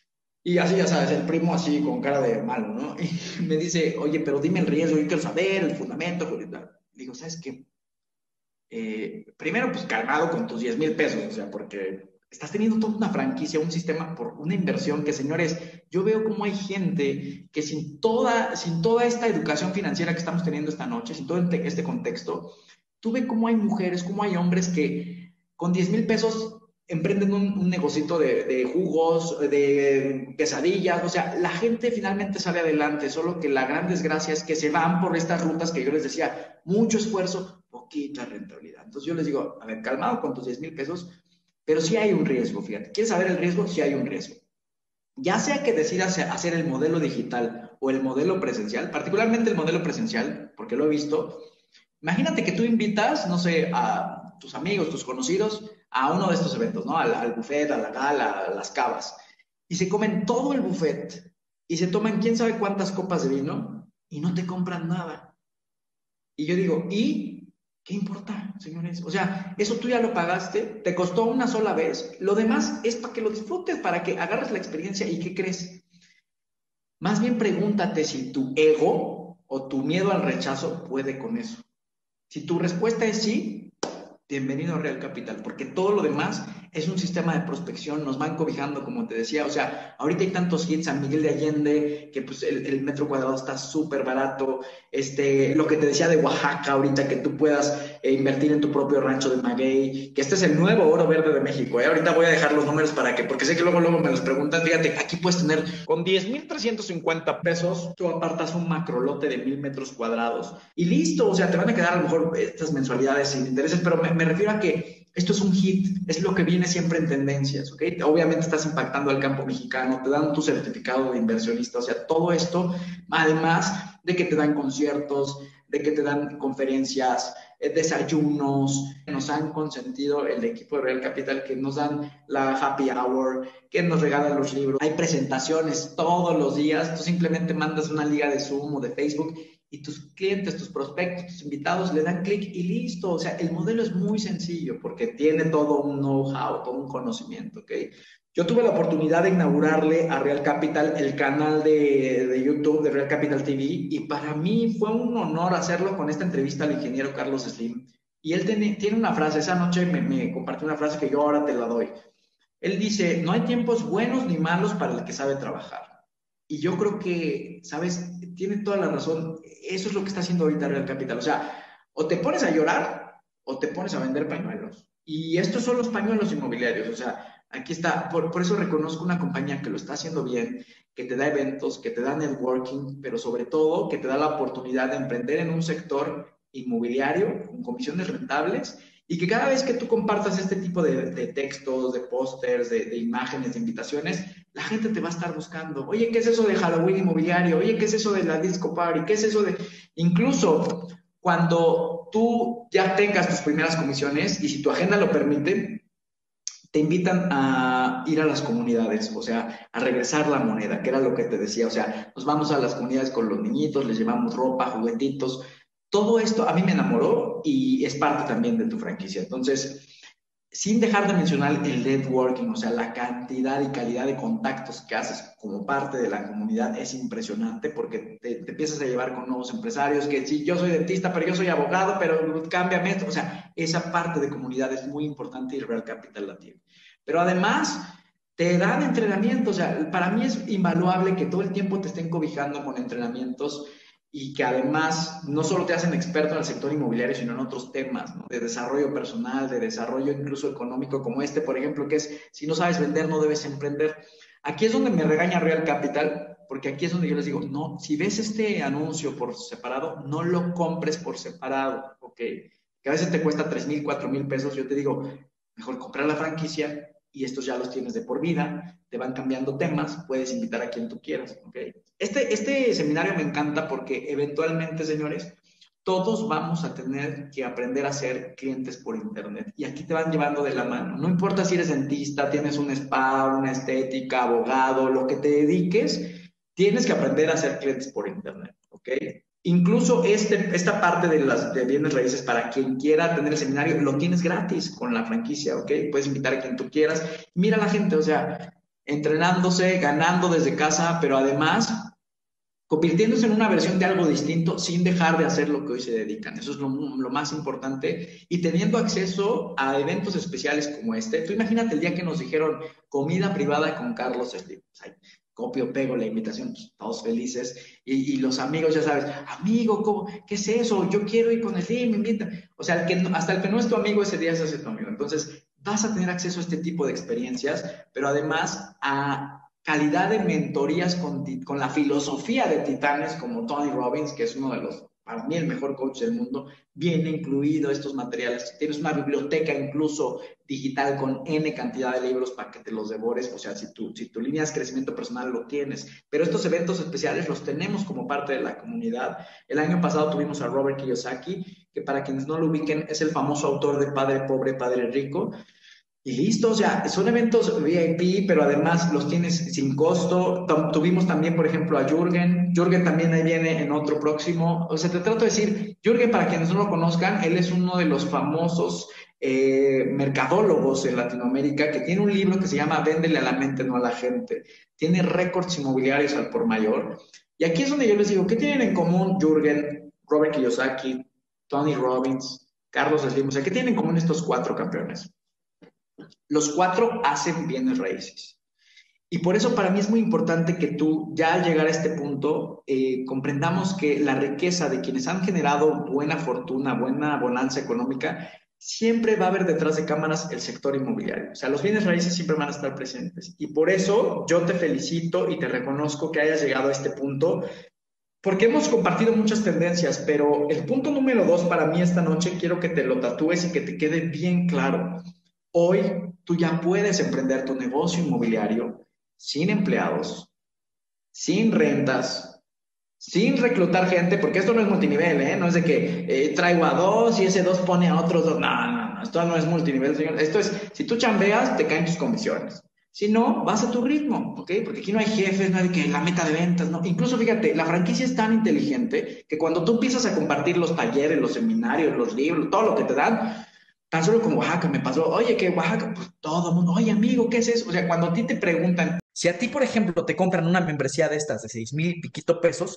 Y así, ya sabes, el primo así con cara de malo, ¿no? Y me dice, oye, pero dime el riesgo, yo quiero saber el fundamento. Digo, ¿sabes qué? Primero, pues calmado con tus 10,000 pesos, o sea, porque estás teniendo toda una franquicia, un sistema por una inversión que, señores, yo veo cómo hay gente que sin toda esta educación financiera que estamos teniendo esta noche, sin todo este contexto, tú ves cómo hay mujeres, cómo hay hombres que con 10,000 pesos emprenden un negocito de jugos, de quesadillas, o sea, la gente finalmente sale adelante, solo que la gran desgracia es que se van por estas rutas que yo les decía, mucho esfuerzo, poquita rentabilidad. Entonces yo les digo, a ver, calmado con tus 10,000 pesos, pero sí hay un riesgo, fíjate. ¿Quieres saber el riesgo? Sí hay un riesgo. Ya sea que decidas hacer el modelo digital o el modelo presencial, particularmente el modelo presencial, porque lo he visto, imagínate que tú invitas, no sé, a tus amigos, tus conocidos, a uno de estos eventos, ¿no? Al buffet, a la gala, a las cavas, y se comen todo el buffet y se toman quién sabe cuántas copas de vino y no te compran nada. Y yo digo, ¿y qué importa, señores? O sea, eso tú ya lo pagaste, te costó una sola vez, lo demás es para que lo disfrutes, para que agarres la experiencia y ¿qué crees? Más bien pregúntate si tu ego o tu miedo al rechazo puede con eso. Si tu respuesta es sí, bienvenido a Real Capital, porque todo lo demás es un sistema de prospección, nos van cobijando, como te decía, o sea, ahorita hay tantos hits, San Miguel de Allende, que pues el metro cuadrado está súper barato, lo que te decía de Oaxaca ahorita, que tú puedas invertir en tu propio rancho de maguey, que este es el nuevo oro verde de México, ahorita voy a dejar los números para que, porque sé que luego me los preguntan, fíjate, aquí puedes tener, con 10,350 pesos, tú apartas un macrolote de 1,000 metros cuadrados, y listo, o sea, te van a quedar a lo mejor estas mensualidades sin intereses, pero me refiero a que esto es un hit, es lo que viene siempre en tendencias, ¿ok? Obviamente estás impactando al campo mexicano, te dan tu certificado de inversionista, o sea, todo esto, además de que te dan conciertos, de que te dan conferencias, desayunos, nos han consentido el equipo de Real Capital, que nos dan la happy hour, que nos regalan los libros, hay presentaciones todos los días, tú simplemente mandas una liga de Zoom o de Facebook y tus clientes, tus prospectos, tus invitados le dan clic y listo. O sea, el modelo es muy sencillo porque tiene todo un know-how, todo un conocimiento, ¿ok? Yo tuve la oportunidad de inaugurarle a Real Capital el canal de YouTube de Real Capital TV y para mí fue un honor hacerlo con esta entrevista al ingeniero Carlos Slim. Y él tiene una frase, esa noche me compartió una frase que yo ahora te la doy. Él dice, no hay tiempos buenos ni malos para el que sabe trabajar. Y yo creo que, ¿sabes? Tiene toda la razón. Eso es lo que está haciendo ahorita Real Capital. O sea, o te pones a llorar o te pones a vender pañuelos. Y estos son los pañuelos inmobiliarios. O sea, aquí está. Por eso reconozco una compañía que lo está haciendo bien, que te da eventos, que te da networking, pero sobre todo que te da la oportunidad de emprender en un sector inmobiliario con comisiones rentables y que cada vez que tú compartas este tipo de textos, de pósters, de imágenes, de invitaciones, la gente te va a estar buscando. Oye, ¿qué es eso de Halloween inmobiliario? Oye, ¿qué es eso de la disco party? ¿Qué es eso de...? Incluso cuando tú ya tengas tus primeras comisiones y si tu agenda lo permite, te invitan a ir a las comunidades, o sea, a regresar la moneda, que era lo que te decía. O sea, nos vamos a las comunidades con los niñitos, les llevamos ropa, juguetitos. Todo esto a mí me enamoró y es parte también de tu franquicia. Entonces, sin dejar de mencionar el networking, o sea, la cantidad y calidad de contactos que haces como parte de la comunidad es impresionante porque te empiezas a llevar con nuevos empresarios que sí, yo soy dentista, pero yo soy abogado, pero cámbiame esto. O sea, esa parte de comunidad es muy importante y Real Capital la tiene. Pero además, te dan entrenamiento. O sea, para mí es invaluable que todo el tiempo te estén cobijando con entrenamientos y que además no solo te hacen experto en el sector inmobiliario, sino en otros temas, ¿no? De desarrollo personal, de desarrollo incluso económico, como este, por ejemplo, que es, si no sabes vender, no debes emprender. Aquí es donde me regaña Real Capital, porque aquí es donde yo les digo, no, si ves este anuncio por separado, no lo compres por separado, ¿ok? Que a veces te cuesta 3,000, 4,000 pesos, yo te digo, mejor comprar la franquicia y estos ya los tienes de por vida, te van cambiando temas, puedes invitar a quien tú quieras, ¿ok? Este seminario me encanta porque eventualmente, señores, todos vamos a tener que aprender a ser clientes por internet y aquí te van llevando de la mano. No importa si eres dentista, tienes un spa, una estética, abogado, lo que te dediques, tienes que aprender a ser clientes por internet, ¿ok? Incluso esta parte de bienes raíces, para quien quiera tener el seminario, lo tienes gratis con la franquicia, ¿ok? Puedes invitar a quien tú quieras. Mira a la gente, o sea, entrenándose, ganando desde casa, pero además convirtiéndose en una versión de algo distinto sin dejar de hacer lo que hoy se dedican. Eso es lo más importante. Y teniendo acceso a eventos especiales como este. Tú imagínate el día que nos dijeron comida privada con Carlos Slim. Copio, pego la invitación, pues, todos felices. Y los amigos, ya sabes, amigo, ¿cómo? ¿Qué es eso? Yo quiero ir con el Slim, me invita. O sea, hasta el que no es tu amigo ese día se hace tu amigo. Entonces, vas a tener acceso a este tipo de experiencias, pero además a calidad de mentorías con la filosofía de titanes como Tony Robbins, que es uno de los, para mí, el mejor coach del mundo. Viene incluido estos materiales. Tienes una biblioteca incluso digital con N cantidad de libros para que te los devores. O sea, si tu línea de crecimiento personal lo tienes. Pero estos eventos especiales los tenemos como parte de la comunidad. El año pasado tuvimos a Robert Kiyosaki, que para quienes no lo ubiquen es el famoso autor de Padre Pobre, Padre Rico. Y listo, o sea, son eventos VIP, pero además los tienes sin costo. Tuvimos también, por ejemplo, a Jürgen. Jürgen también ahí viene en otro próximo. O sea, te trato de decir, Jürgen, para quienes no lo conozcan, él es uno de los famosos mercadólogos en Latinoamérica que tiene un libro que se llama Véndele a la mente, no a la gente. Tiene récords inmobiliarios al por mayor. Y aquí es donde yo les digo, ¿qué tienen en común Jürgen, Robert Kiyosaki, Tony Robbins, Carlos Slim? O sea, ¿qué tienen en común estos 4 campeones? Los 4 hacen bienes raíces. Y por eso para mí es muy importante que tú, ya al llegar a este punto, comprendamos que la riqueza de quienes han generado buena fortuna, buena bonanza económica, siempre va a haber detrás de cámaras el sector inmobiliario. O sea, los bienes raíces siempre van a estar presentes. Y por eso yo te felicito y te reconozco que hayas llegado a este punto, porque hemos compartido muchas tendencias, pero el punto número 2 para mí esta noche quiero que te lo tatúes y que te quede bien claro. Hoy tú ya puedes emprender tu negocio inmobiliario sin empleados, sin rentas, sin reclutar gente, porque esto no es multinivel, ¿eh? No es de que traigo a 2 y ese 2 pone a otros 2. No, esto no es multinivel, señor. Esto es, si tú chambeas, te caen tus comisiones. Si no, vas a tu ritmo, ¿ok? Porque aquí no hay jefes, no hay que la meta de ventas, ¿no? Incluso, fíjate, la franquicia es tan inteligente que cuando tú empiezas a compartir los talleres, los seminarios, los libros, todo lo que te dan, tan solo con Oaxaca me pasó, oye, que Oaxaca, pues todo el mundo, oye, amigo, ¿qué es eso? O sea, cuando a ti te preguntan. Si a ti, por ejemplo, te compran una membresía de estas de 6,000 y piquito pesos,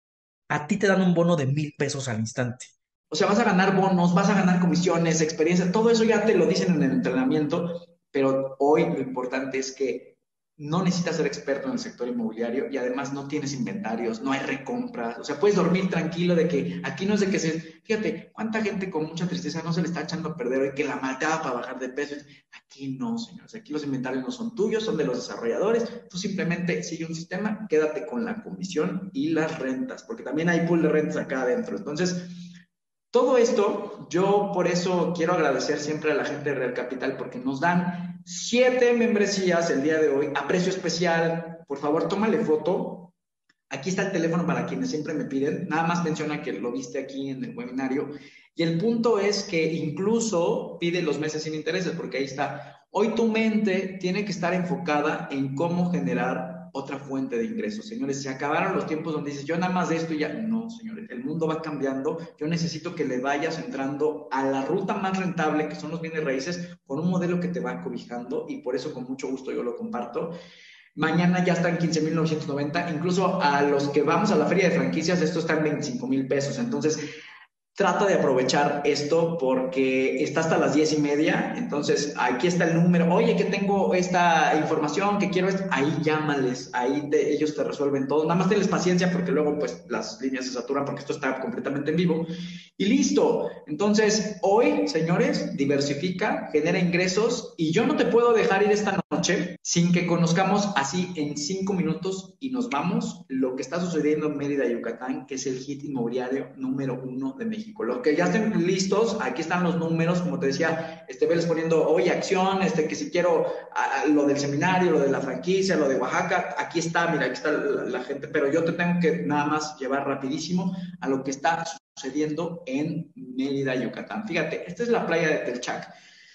a ti te dan un bono de 1,000 pesos al instante. O sea, vas a ganar bonos, vas a ganar comisiones, experiencia, todo eso ya te lo dicen en el entrenamiento, pero hoy lo importante es que no necesitas ser experto en el sector inmobiliario y además no tienes inventarios, no hay recompras, o sea, puedes dormir tranquilo de que aquí no es de que fíjate, cuánta gente con mucha tristeza no se le está echando a perder hoy que la malteaba para bajar de peso. Aquí no, señores, aquí los inventarios no son tuyos, son de los desarrolladores, tú simplemente sigue un sistema, quédate con la comisión y las rentas, porque también hay pool de rentas acá adentro. Entonces, todo esto, yo por eso quiero agradecer siempre a la gente de Real Capital porque nos dan 7 membresías el día de hoy a precio especial. Por favor, tómale foto. Aquí está el teléfono para quienes siempre me piden. Nada más menciona que lo viste aquí en el webinario. Y el punto es que incluso pide los meses sin intereses porque ahí está. Hoy tu mente tiene que estar enfocada en cómo generar otra fuente de ingresos. Señores, se acabaron los tiempos donde dices, yo nada más de esto y ya. No, señores, el mundo va cambiando. Yo necesito que le vayas entrando a la ruta más rentable, que son los bienes raíces, con un modelo que te va cobijando y por eso con mucho gusto yo lo comparto. Mañana ya están 15,990. Incluso a los que vamos a la feria de franquicias, esto está en 25,000 pesos. Entonces, trata de aprovechar esto porque está hasta las 10:30. Entonces, aquí está el número. Oye, que tengo esta información, que quiero esto. Ahí llámales, ahí ellos te resuelven todo. Nada más tenles paciencia porque luego pues las líneas se saturan porque esto está completamente en vivo. Y listo. Entonces, hoy, señores, diversifica, genera ingresos y yo no te puedo dejar ir esta noche sin que conozcamos así en 5 minutos y nos vamos lo que está sucediendo en Mérida, Yucatán, que es el hit inmobiliario número 1 de México. Los que ya estén listos, aquí están los números, como te decía, veles poniendo hoy acción, que si quiero lo del seminario, lo de la franquicia, lo de Oaxaca, aquí está, mira, aquí está la gente, pero yo te tengo que nada más llevar rapidísimo a lo que está sucediendo en Mérida, Yucatán. Fíjate, esta es la playa de Telchac.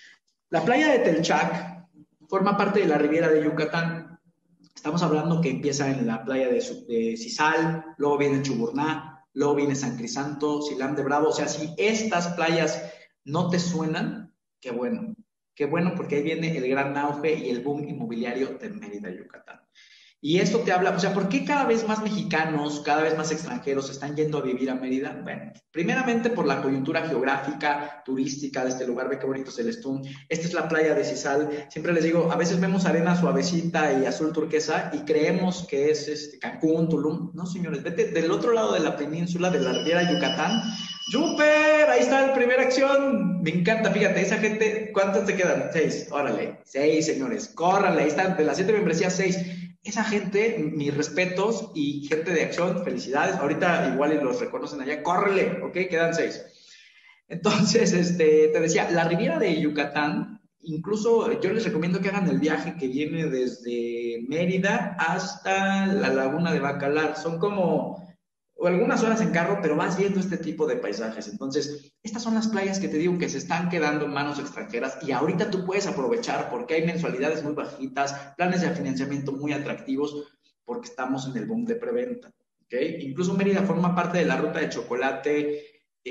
La playa de Telchac forma parte de la Riviera de Yucatán. Estamos hablando que empieza en la playa de Sisal, luego viene Chuburná, luego viene San Crisanto, Silán de Bravo. O sea, si estas playas no te suenan, qué bueno porque ahí viene el gran auge y el boom inmobiliario de Mérida, Yucatán. Y esto te habla, o sea, ¿por qué cada vez más mexicanos, cada vez más extranjeros están yendo a vivir a Mérida? Bueno, primeramente por la coyuntura geográfica, turística de este lugar. Ve qué bonito es el Estún. Esta es la playa de Sisal. Siempre les digo, a veces vemos arena suavecita y azul turquesa y creemos que es Cancún, Tulum. No, señores, vete del otro lado de la península, de la Riviera Yucatán. ¡Súper! Ahí está la primera acción. Me encanta, fíjate, esa gente, ¿cuántas te quedan? 6, órale, 6, señores, córranle, ahí están, de las 7 membresías, 6. Esa gente, mis respetos y gente de acción, felicidades. Ahorita igual los reconocen allá, córrele, ¿ok? Quedan 6. Entonces, te decía, la Riviera de Yucatán, incluso yo les recomiendo que hagan el viaje que viene desde Mérida hasta la Laguna de Bacalar. Son como o algunas horas en carro, pero vas viendo este tipo de paisajes. Entonces, estas son las playas que te digo que se están quedando en manos extranjeras y ahorita tú puedes aprovechar porque hay mensualidades muy bajitas, planes de financiamiento muy atractivos, porque estamos en el boom de preventa. ¿Okay? Incluso Mérida forma parte de la ruta de chocolate.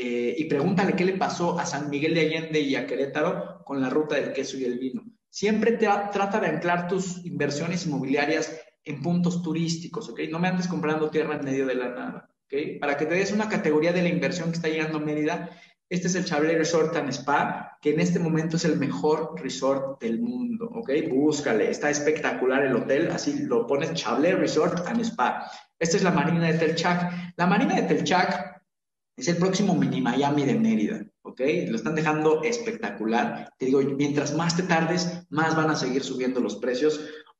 Y pregúntale qué le pasó a San Miguel de Allende y a Querétaro con la ruta del queso y el vino. Siempre trata de anclar tus inversiones inmobiliarias en puntos turísticos, ¿ok? No me andes comprando tierra en medio de la nada, ¿ok? Para que te des una categoría de la inversión que está llegando a Mérida, este es el Chablé Resort and Spa, que en este momento es el mejor resort del mundo, ¿ok? Búscale, está espectacular el hotel, así lo pones, Chablé Resort and Spa. Esta es la Marina de Telchac. La Marina de Telchac es el próximo mini Miami de Mérida, ¿ok? Lo están dejando espectacular. Te digo, mientras más te tardes, más van a seguir subiendo los precios.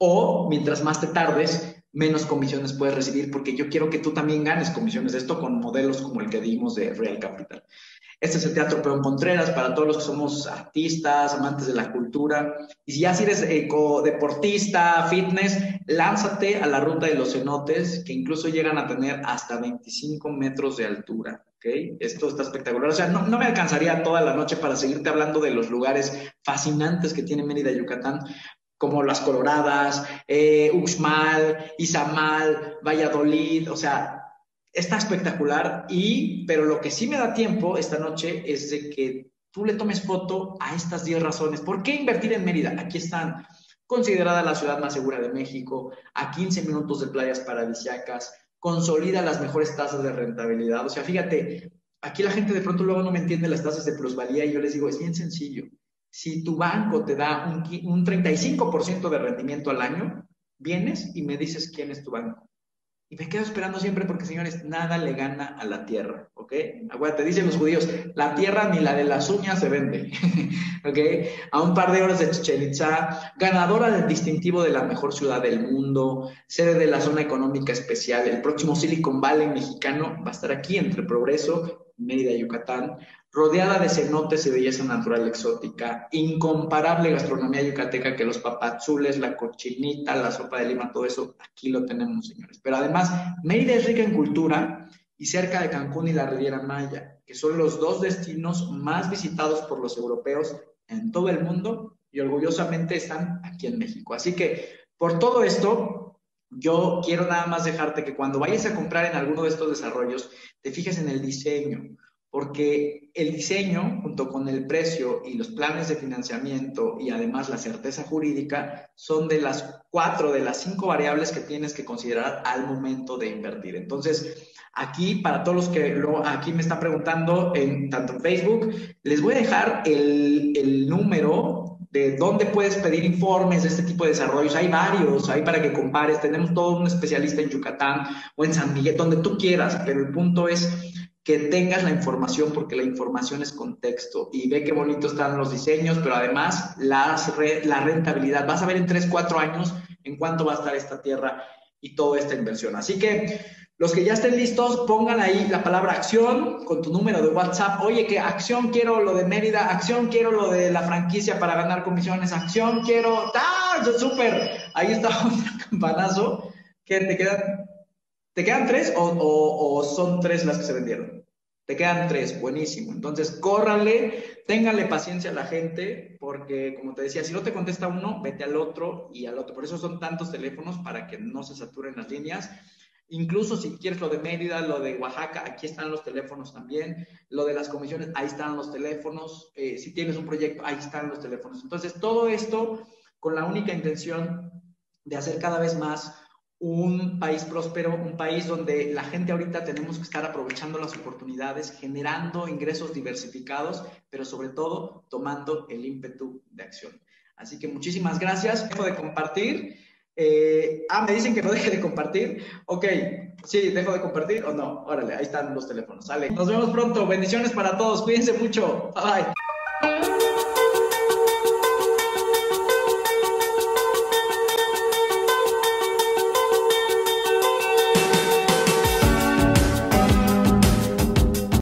O mientras más te tardes, menos comisiones puedes recibir, porque yo quiero que tú también ganes comisiones de esto con modelos como el que dimos de Real Capital. Este es el Teatro Peón Contreras para todos los que somos artistas, amantes de la cultura. Y si ya si eres deportista, fitness, lánzate a la ruta de los cenotes, que incluso llegan a tener hasta 25 metros de altura. ¿Okay? Esto está espectacular. O sea, no me alcanzaría toda la noche para seguirte hablando de los lugares fascinantes que tiene Mérida, Yucatán, como Las Coloradas, Uxmal, Izamal, Valladolid, o sea, está espectacular, pero lo que sí me da tiempo esta noche es de que tú le tomes foto a estas 10 razones. ¿Por qué invertir en Mérida? Aquí están. Considerada la ciudad más segura de México, a 15 minutos de playas paradisíacas, consolida las mejores tasas de rentabilidad. O sea, fíjate, aquí la gente de pronto luego no me entiende las tasas de plusvalía y yo les digo, es bien sencillo. Si tu banco te da un 35% de rendimiento al año, vienes y me dices quién es tu banco. Y me quedo esperando siempre porque, señores, nada le gana a la tierra, ¿ok? Acuérdate, dicen los judíos, la tierra ni la de las uñas se vende, ¿ok? A un par de horas de Chichén Itzá, ganadora del distintivo de la mejor ciudad del mundo, sede de la zona económica especial, el próximo Silicon Valley mexicano va a estar aquí entre Progreso, Mérida, Yucatán, rodeada de cenotes y belleza natural exótica, incomparable gastronomía yucateca que los papazules, la cochinita, la sopa de lima, todo eso, aquí lo tenemos, señores. Pero además, Mérida es rica en cultura y cerca de Cancún y la Riviera Maya, que son los dos destinos más visitados por los europeos en todo el mundo y orgullosamente están aquí en México. Así que, por todo esto, yo quiero nada más dejarte que cuando vayas a comprar en alguno de estos desarrollos, te fijes en el diseño, porque el diseño, junto con el precio y los planes de financiamiento y además la certeza jurídica, son de las 4 de las 5 variables que tienes que considerar al momento de invertir. Entonces, aquí, para todos los que aquí me están preguntando, tanto en Facebook, les voy a dejar el número de dónde puedes pedir informes de este tipo de desarrollos. Hay varios, ahí para que compares. Tenemos todo un especialista en Yucatán o en San Miguel, donde tú quieras, pero el punto es que tengas la información, porque la información es contexto. Y ve qué bonito están los diseños, pero además la rentabilidad. Vas a ver en 3, 4 años en cuánto va a estar esta tierra y toda esta inversión. Así que los que ya estén listos, pongan ahí la palabra acción con tu número de WhatsApp. Oye, que acción quiero lo de Mérida, acción quiero lo de la franquicia para ganar comisiones, acción quiero... ¡Ah! ¡Súper! Ahí está otro campanazo. ¿Qué te quedan? ¿Te quedan 3 o son 3 las que se vendieron? Te quedan 3, buenísimo. Entonces, córranle, ténganle paciencia a la gente, porque como te decía, si no te contesta uno, vete al otro y al otro. Por eso son tantos teléfonos, para que no se saturen las líneas. Incluso si quieres lo de Mérida, lo de Oaxaca, aquí están los teléfonos también. Lo de las comisiones, ahí están los teléfonos. Si tienes un proyecto, ahí están los teléfonos. Entonces, todo esto con la única intención de hacer cada vez más un país próspero, un país donde la gente ahorita tenemos que estar aprovechando las oportunidades, generando ingresos diversificados, pero sobre todo tomando el ímpetu de acción. Así que muchísimas gracias. Dejo de compartir. Me dicen que no deje de compartir. Ok, sí, dejo de compartir o no. Órale, ahí están los teléfonos. Sale. Nos vemos pronto. Bendiciones para todos. Cuídense mucho. Bye.